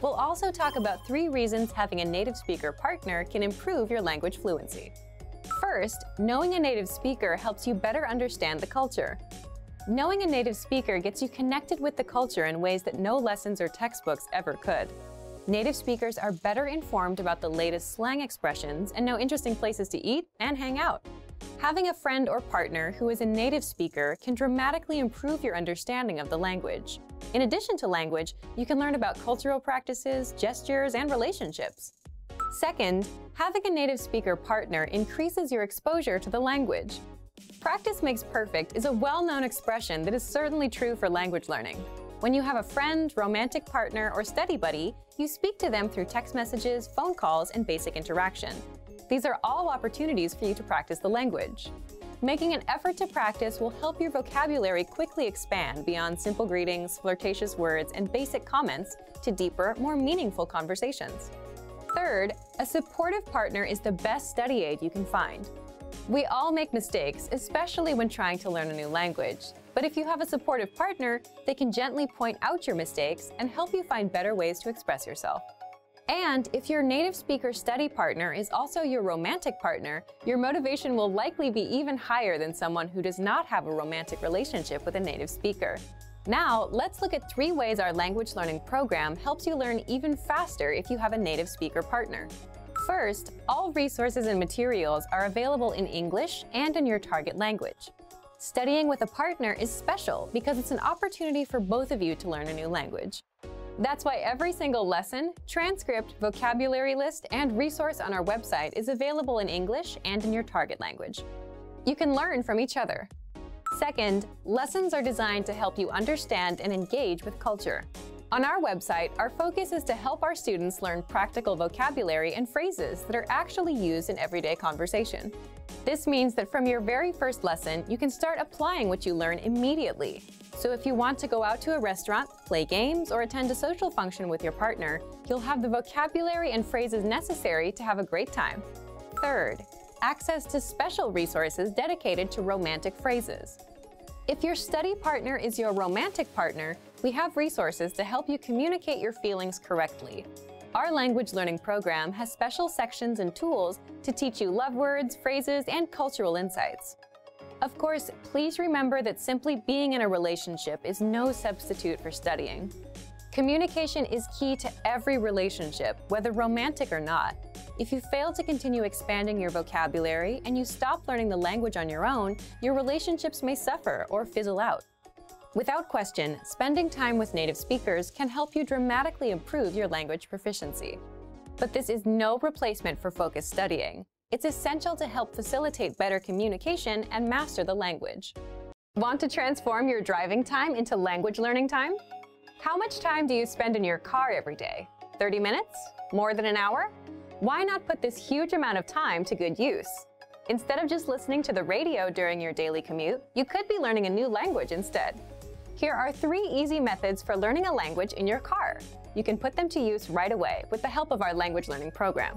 We'll also talk about 3 reasons having a native speaker partner can improve your language fluency. First, knowing a native speaker helps you better understand the culture. Knowing a native speaker gets you connected with the culture in ways that no lessons or textbooks ever could. Native speakers are better informed about the latest slang expressions and know interesting places to eat and hang out. Having a friend or partner who is a native speaker can dramatically improve your understanding of the language. In addition to language, you can learn about cultural practices, gestures, and relationships. Second, having a native speaker partner increases your exposure to the language. Practice makes perfect is a well-known expression that is certainly true for language learning. When you have a friend, romantic partner, or study buddy, you speak to them through text messages, phone calls, and basic interaction. These are all opportunities for you to practice the language. Making an effort to practice will help your vocabulary quickly expand beyond simple greetings, flirtatious words, and basic comments to deeper, more meaningful conversations. Third, a supportive partner is the best study aid you can find. We all make mistakes, especially when trying to learn a new language. But if you have a supportive partner, they can gently point out your mistakes and help you find better ways to express yourself. And if your native speaker study partner is also your romantic partner, your motivation will likely be even higher than someone who does not have a romantic relationship with a native speaker. Now, let's look at 3 ways our language learning program helps you learn even faster if you have a native speaker partner. First, all resources and materials are available in English and in your target language. Studying with a partner is special because it's an opportunity for both of you to learn a new language. That's why every single lesson, transcript, vocabulary list, and resource on our website is available in English and in your target language. You can learn from each other. Second, lessons are designed to help you understand and engage with culture. On our website, our focus is to help our students learn practical vocabulary and phrases that are actually used in everyday conversation. This means that from your very first lesson, you can start applying what you learn immediately. So if you want to go out to a restaurant, play games, or attend a social function with your partner, you'll have the vocabulary and phrases necessary to have a great time. Third, access to special resources dedicated to romantic phrases. If your study partner is your romantic partner, we have resources to help you communicate your feelings correctly. Our language learning program has special sections and tools to teach you love words, phrases, and cultural insights. Of course, please remember that simply being in a relationship is no substitute for studying. Communication is key to every relationship, whether romantic or not. If you fail to continue expanding your vocabulary and you stop learning the language on your own, your relationships may suffer or fizzle out. Without question, spending time with native speakers can help you dramatically improve your language proficiency. But this is no replacement for focused studying. It's essential to help facilitate better communication and master the language. Want to transform your driving time into language learning time? How much time do you spend in your car every day? 30 minutes? More than an hour? Why not put this huge amount of time to good use? Instead of just listening to the radio during your daily commute, you could be learning a new language instead. Here are 3 easy methods for learning a language in your car. You can put them to use right away with the help of our language learning program.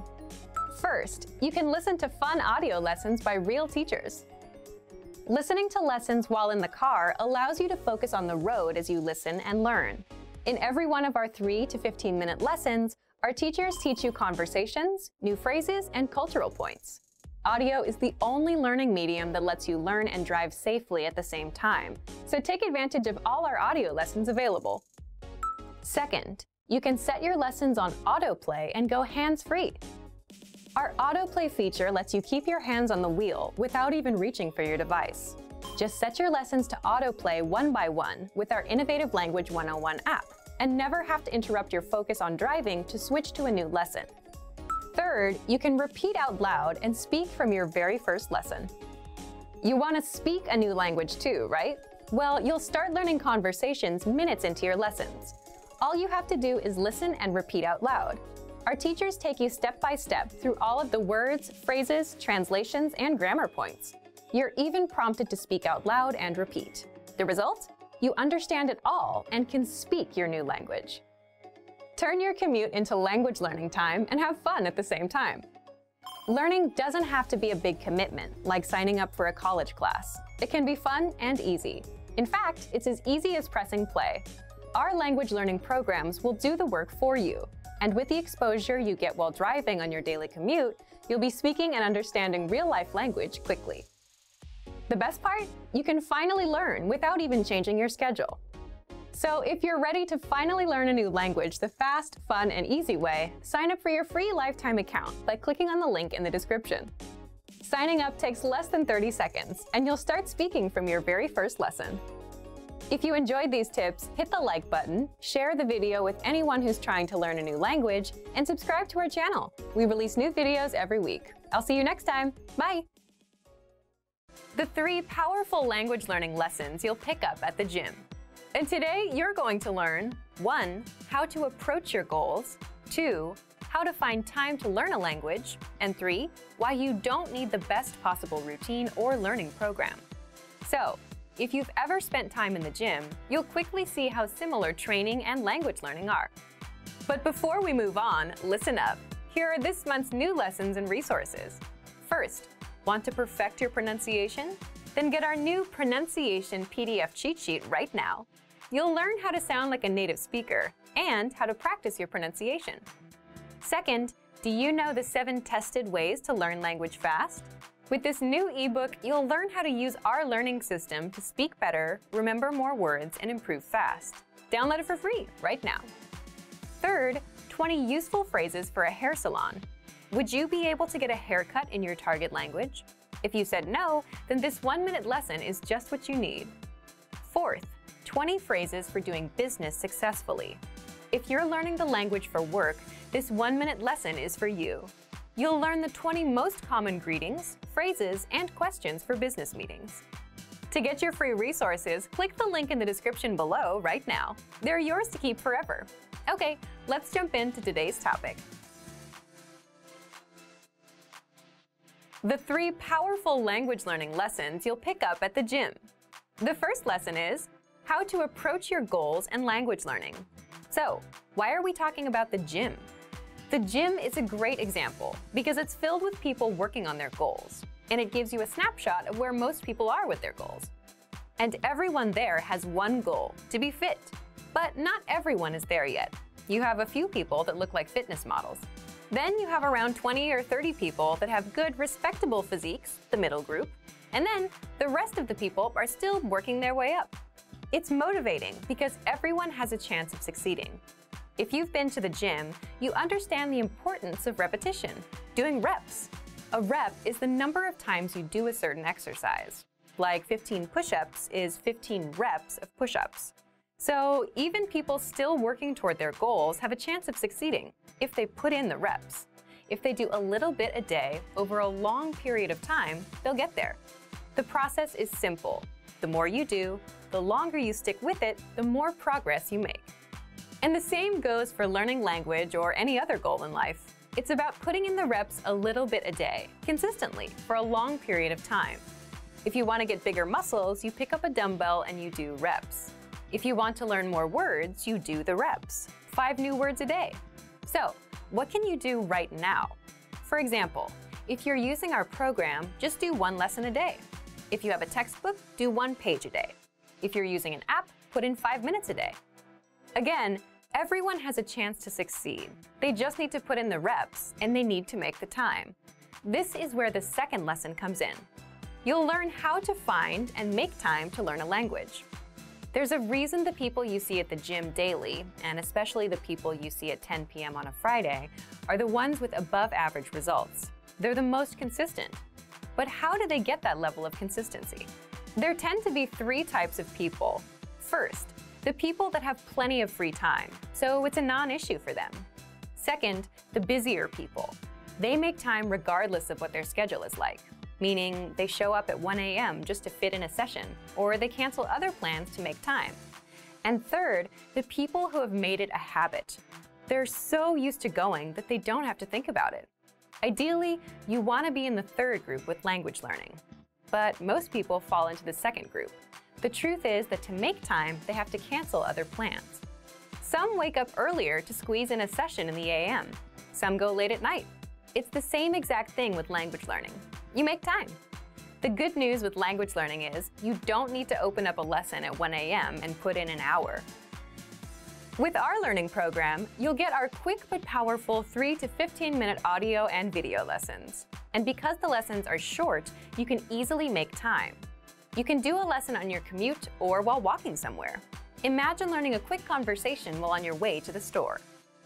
First, you can listen to fun audio lessons by real teachers. Listening to lessons while in the car allows you to focus on the road as you listen and learn. In every one of our 3 to 15-minute lessons, our teachers teach you conversations, new phrases, and cultural points. Audio is the only learning medium that lets you learn and drive safely at the same time, so take advantage of all our audio lessons available. Second, you can set your lessons on autoplay and go hands-free. Our autoplay feature lets you keep your hands on the wheel without even reaching for your device. Just set your lessons to autoplay one by one with our Innovative Language 101 app, and never have to interrupt your focus on driving to switch to a new lesson. Third, you can repeat out loud and speak from your very first lesson. You want to speak a new language too, right? Well, you'll start learning conversations minutes into your lessons. All you have to do is listen and repeat out loud. Our teachers take you step by step through all of the words, phrases, translations, and grammar points. You're even prompted to speak out loud and repeat. The result? You understand it all and can speak your new language. Turn your commute into language learning time and have fun at the same time. Learning doesn't have to be a big commitment, like signing up for a college class. It can be fun and easy. In fact, it's as easy as pressing play. Our language learning programs will do the work for you. And with the exposure you get while driving on your daily commute, you'll be speaking and understanding real-life language quickly. The best part? You can finally learn without even changing your schedule. So if you're ready to finally learn a new language the fast, fun, and easy way, sign up for your free lifetime account by clicking on the link in the description. Signing up takes less than 30 seconds, and you'll start speaking from your very first lesson. If you enjoyed these tips, hit the like button, share the video with anyone who's trying to learn a new language, and subscribe to our channel. We release new videos every week. I'll see you next time. Bye! The 3 powerful language learning lessons you'll pick up at the gym. And today you're going to learn 1. How to approach your goals, 2. How to find time to learn a language, and 3. Why you don't need the best possible routine or learning program. So, if you've ever spent time in the gym, you'll quickly see how similar training and language learning are. But before we move on, listen up. Here are this month's new lessons and resources. First, want to perfect your pronunciation? Then get our new pronunciation PDF cheat sheet right now. You'll learn how to sound like a native speaker and how to practice your pronunciation. Second, do you know the 7 tested ways to learn language fast? With this new ebook, you'll learn how to use our learning system to speak better, remember more words, and improve fast. Download it for free right now. Third, 20 useful phrases for a hair salon. Would you be able to get a haircut in your target language? If you said no, then this 1-minute lesson is just what you need. Fourth, 20 phrases for doing business successfully. If you're learning the language for work, this 1-minute lesson is for you. You'll learn the 20 most common greetings, phrases, and questions for business meetings. To get your free resources, click the link in the description below right now. They're yours to keep forever. Okay, let's jump into today's topic. The 3 powerful language learning lessons you'll pick up at the gym. The first lesson is how to approach your goals and language learning. So, why are we talking about the gym? The gym is a great example because it's filled with people working on their goals, and it gives you a snapshot of where most people are with their goals. And everyone there has one goal, to be fit. But not everyone is there yet. You have a few people that look like fitness models. Then you have around 20 or 30 people that have good, respectable physiques, the middle group, and then the rest of the people are still working their way up. It's motivating because everyone has a chance of succeeding. If you've been to the gym, you understand the importance of repetition, doing reps. A rep is the number of times you do a certain exercise. Like 15 push-ups is 15 reps of push-ups. So even people still working toward their goals have a chance of succeeding if they put in the reps. If they do a little bit a day over a long period of time, they'll get there. The process is simple. The more you do, the longer you stick with it, the more progress you make. And the same goes for learning language or any other goal in life. It's about putting in the reps a little bit a day, consistently, for a long period of time. If you want to get bigger muscles, you pick up a dumbbell and you do reps. If you want to learn more words, you do the reps. 5 new words a day. So, what can you do right now? For example, if you're using our program, just do 1 lesson a day. If you have a textbook, do 1 page a day. If you're using an app, put in 5 minutes a day. Again, everyone has a chance to succeed. They just need to put in the reps, and they need to make the time. This is where the second lesson comes in. You'll learn how to find and make time to learn a language. There's a reason the people you see at the gym daily, and especially the people you see at 10 p.m. on a Friday, are the ones with above-average results. They're the most consistent. But how do they get that level of consistency? There tend to be 3 types of people. First, the people that have plenty of free time, so it's a non-issue for them. Second, the busier people. They make time regardless of what their schedule is like, meaning they show up at 1 a.m. just to fit in a session, or they cancel other plans to make time. And third, the people who have made it a habit. They're so used to going that they don't have to think about it. Ideally, you want to be in the third group with language learning. But most people fall into the second group. The truth is that to make time, they have to cancel other plans. Some wake up earlier to squeeze in a session in the a.m. Some go late at night. It's the same exact thing with language learning. You make time. The good news with language learning is you don't need to open up a lesson at 1 a.m. and put in an hour. With our learning program, you'll get our quick but powerful 3 to 15-minute audio and video lessons. And because the lessons are short, you can easily make time. You can do a lesson on your commute or while walking somewhere. Imagine learning a quick conversation while on your way to the store.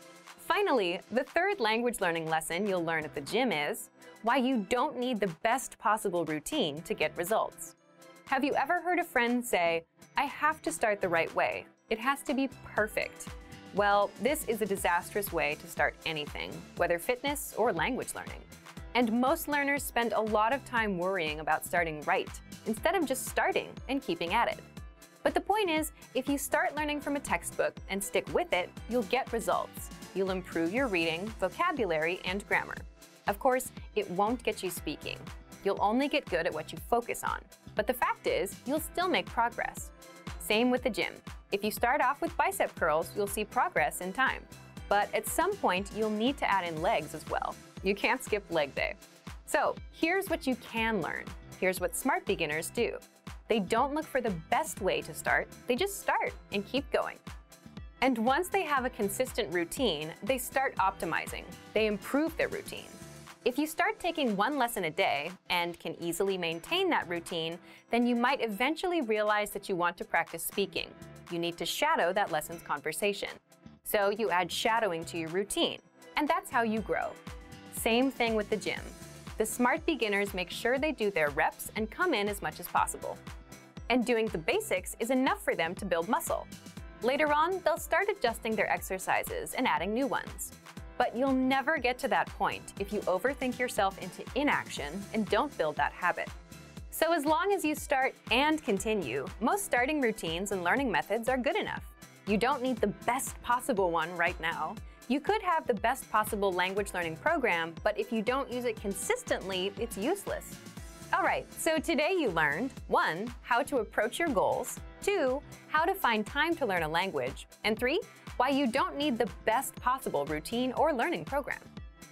Finally, the third language learning lesson you'll learn at the gym is why you don't need the best possible routine to get results. Have you ever heard a friend say, "I have to start the right way. It has to be perfect"? Well, this is a disastrous way to start anything, whether fitness or language learning. And most learners spend a lot of time worrying about starting right, instead of just starting and keeping at it. But the point is, if you start learning from a textbook and stick with it, you'll get results. You'll improve your reading, vocabulary, and grammar. Of course, it won't get you speaking. You'll only get good at what you focus on. But the fact is, you'll still make progress. Same with the gym. If you start off with bicep curls, you'll see progress in time. But at some point, you'll need to add in legs as well. You can't skip leg day. So here's what you can learn. Here's what smart beginners do. They don't look for the best way to start, they just start and keep going. And once they have a consistent routine, they start optimizing. They improve their routine. If you start taking one lesson a day and can easily maintain that routine, then you might eventually realize that you want to practice speaking. You need to shadow that lesson's conversation. So you add shadowing to your routine, and that's how you grow. Same thing with the gym. The smart beginners make sure they do their reps and come in as much as possible. And doing the basics is enough for them to build muscle. Later on, they'll start adjusting their exercises and adding new ones. But you'll never get to that point if you overthink yourself into inaction and don't build that habit. So as long as you start and continue, most starting routines and learning methods are good enough. You don't need the best possible one right now. You could have the best possible language learning program, but if you don't use it consistently, it's useless. All right, so today you learned 1. How to approach your goals, 2. How to find time to learn a language, and 3. Why you don't need the best possible routine or learning program.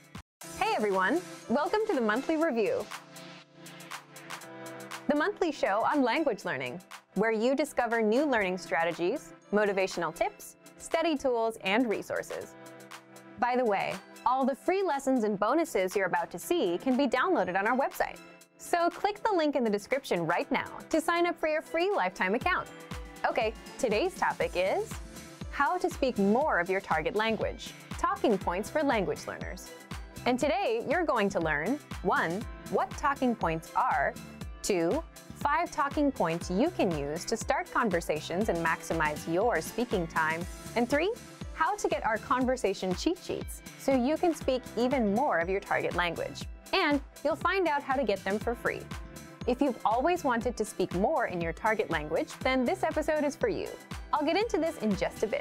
Hey everyone, welcome to the Monthly Review, the monthly show on language learning, where you discover new learning strategies, motivational tips, study tools, and resources. By the way, all the free lessons and bonuses you're about to see can be downloaded on our website. So click the link in the description right now to sign up for your free lifetime account. Okay, today's topic is how to speak more of your target language, talking points for language learners. And today you're going to learn 1. What talking points are, 2. 5 talking points you can use to start conversations and maximize your speaking time, and 3. How to get our conversation cheat sheets so you can speak even more of your target language. And you'll find out how to get them for free. If you've always wanted to speak more in your target language, then this episode is for you. I'll get into this in just a bit.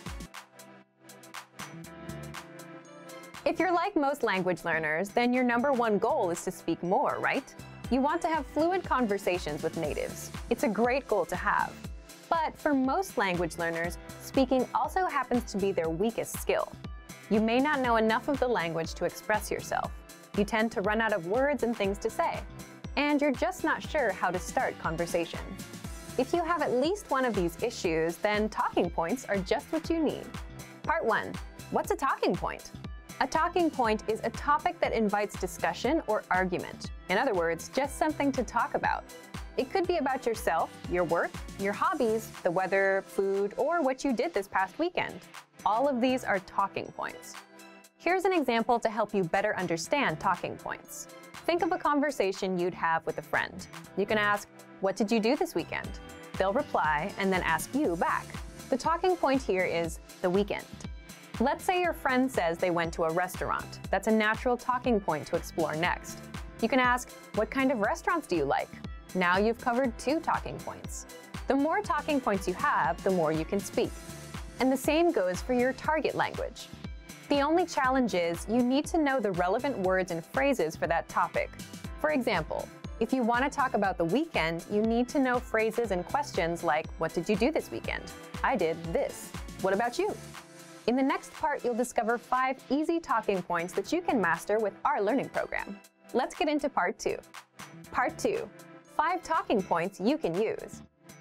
If you're like most language learners, then your #1 goal is to speak more, right? You want to have fluid conversations with natives. It's a great goal to have. But for most language learners, speaking also happens to be their weakest skill. You may not know enough of the language to express yourself. You tend to run out of words and things to say. And you're just not sure how to start conversations. If you have at least one of these issues, then talking points are just what you need. Part 1. What's a talking point? A talking point is a topic that invites discussion or argument. In other words, just something to talk about. It could be about yourself, your work, your hobbies, the weather, food, or what you did this past weekend. All of these are talking points. Here's an example to help you better understand talking points. Think of a conversation you'd have with a friend. You can ask, "What did you do this weekend?" They'll reply and then ask you back. The talking point here is the weekend. Let's say your friend says they went to a restaurant. That's a natural talking point to explore next. You can ask, "What kind of restaurants do you like?" Now you've covered 2 talking points. The more talking points you have, the more you can speak. And the same goes for your target language. The only challenge is you need to know the relevant words and phrases for that topic. For example, if you want to talk about the weekend, you need to know phrases and questions like, "What did you do this weekend?" "I did this." "What about you?" In the next part, you'll discover 5 easy talking points that you can master with our learning program. Let's get into part 2. Part 2. 5 talking points you can use.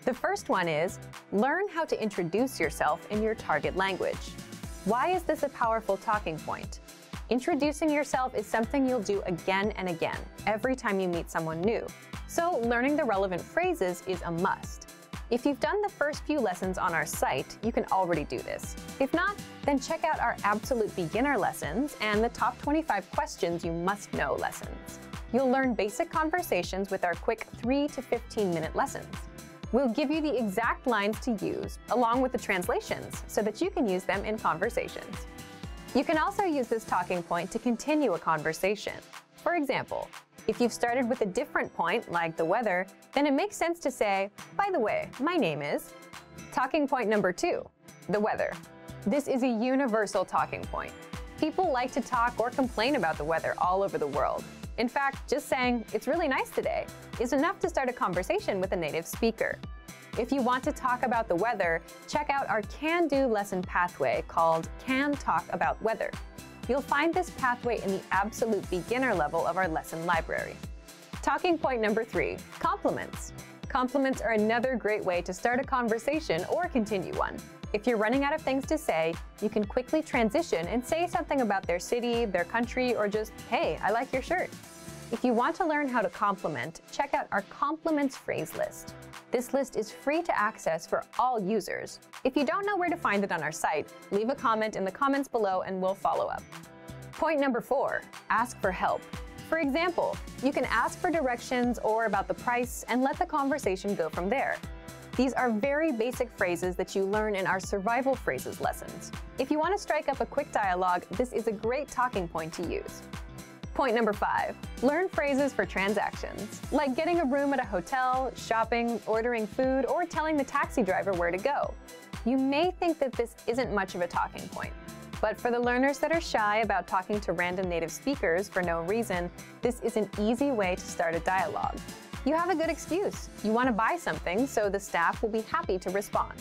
The first one is, learn how to introduce yourself in your target language. Why is this a powerful talking point? Introducing yourself is something you'll do again and again, every time you meet someone new. So learning the relevant phrases is a must. If you've done the first few lessons on our site, you can already do this. If not, then check out our absolute beginner lessons and the top 25 questions you must know lessons. You'll learn basic conversations with our quick 3 to 15-minute lessons. We'll give you the exact lines to use, along with the translations, so that you can use them in conversations. You can also use this talking point to continue a conversation. For example, if you've started with a different point, like the weather, then it makes sense to say, by the way, my name is. Talking point number 2, the weather. This is a universal talking point. People like to talk or complain about the weather all over the world. In fact, just saying, it's really nice today, is enough to start a conversation with a native speaker. If you want to talk about the weather, check out our can-do lesson pathway called Can Talk About Weather. You'll find this pathway in the absolute beginner level of our lesson library. Talking point number 3, compliments. Compliments are another great way to start a conversation or continue one. If you're running out of things to say, you can quickly transition and say something about their city, their country, or just, hey, I like your shirt. If you want to learn how to compliment, check out our compliments phrase list. This list is free to access for all users. If you don't know where to find it on our site, leave a comment in the comments below and we'll follow up. Point number 4, ask for help. For example, you can ask for directions or about the price and let the conversation go from there. These are very basic phrases that you learn in our survival phrases lessons. If you want to strike up a quick dialogue, this is a great talking point to use. Point number 5, learn phrases for transactions, like getting a room at a hotel, shopping, ordering food, or telling the taxi driver where to go. You may think that this isn't much of a talking point, but for the learners that are shy about talking to random native speakers for no reason, this is an easy way to start a dialogue. You have a good excuse. You want to buy something, so the staff will be happy to respond.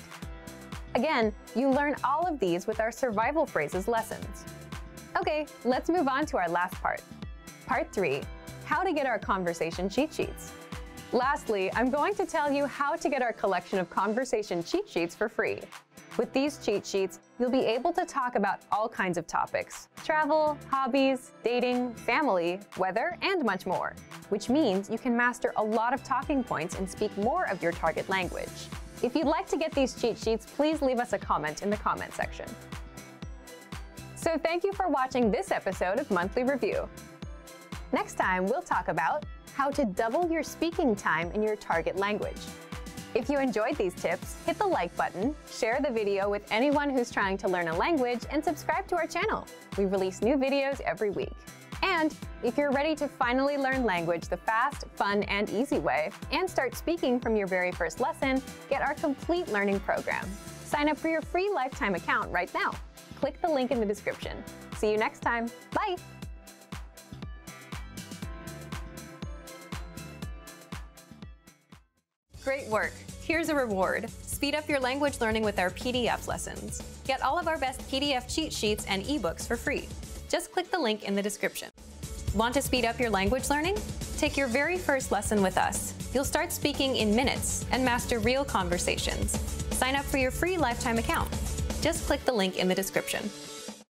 Again, you learn all of these with our survival phrases lessons. Okay, let's move on to our last part. Part 3, how to get our conversation cheat sheets. Lastly, I'm going to tell you how to get our collection of conversation cheat sheets for free. With these cheat sheets, you'll be able to talk about all kinds of topics: travel, hobbies, dating, family, weather, and much more, which means you can master a lot of talking points and speak more of your target language. If you'd like to get these cheat sheets, please leave us a comment in the comment section. So thank you for watching this episode of Monthly Review. Next time, we'll talk about how to double your speaking time in your target language. If you enjoyed these tips, hit the like button, share the video with anyone who's trying to learn a language, and subscribe to our channel. We release new videos every week. And if you're ready to finally learn language the fast, fun, and easy way, and start speaking from your very first lesson, get our complete learning program. Sign up for your free lifetime account right now. Click the link in the description. See you next time. Bye! Great work! Here's a reward. Speed up your language learning with our PDF lessons. Get all of our best PDF cheat sheets and ebooks for free. Just click the link in the description. Want to speed up your language learning? Take your very first lesson with us. You'll start speaking in minutes and master real conversations. Sign up for your free lifetime account. Just click the link in the description.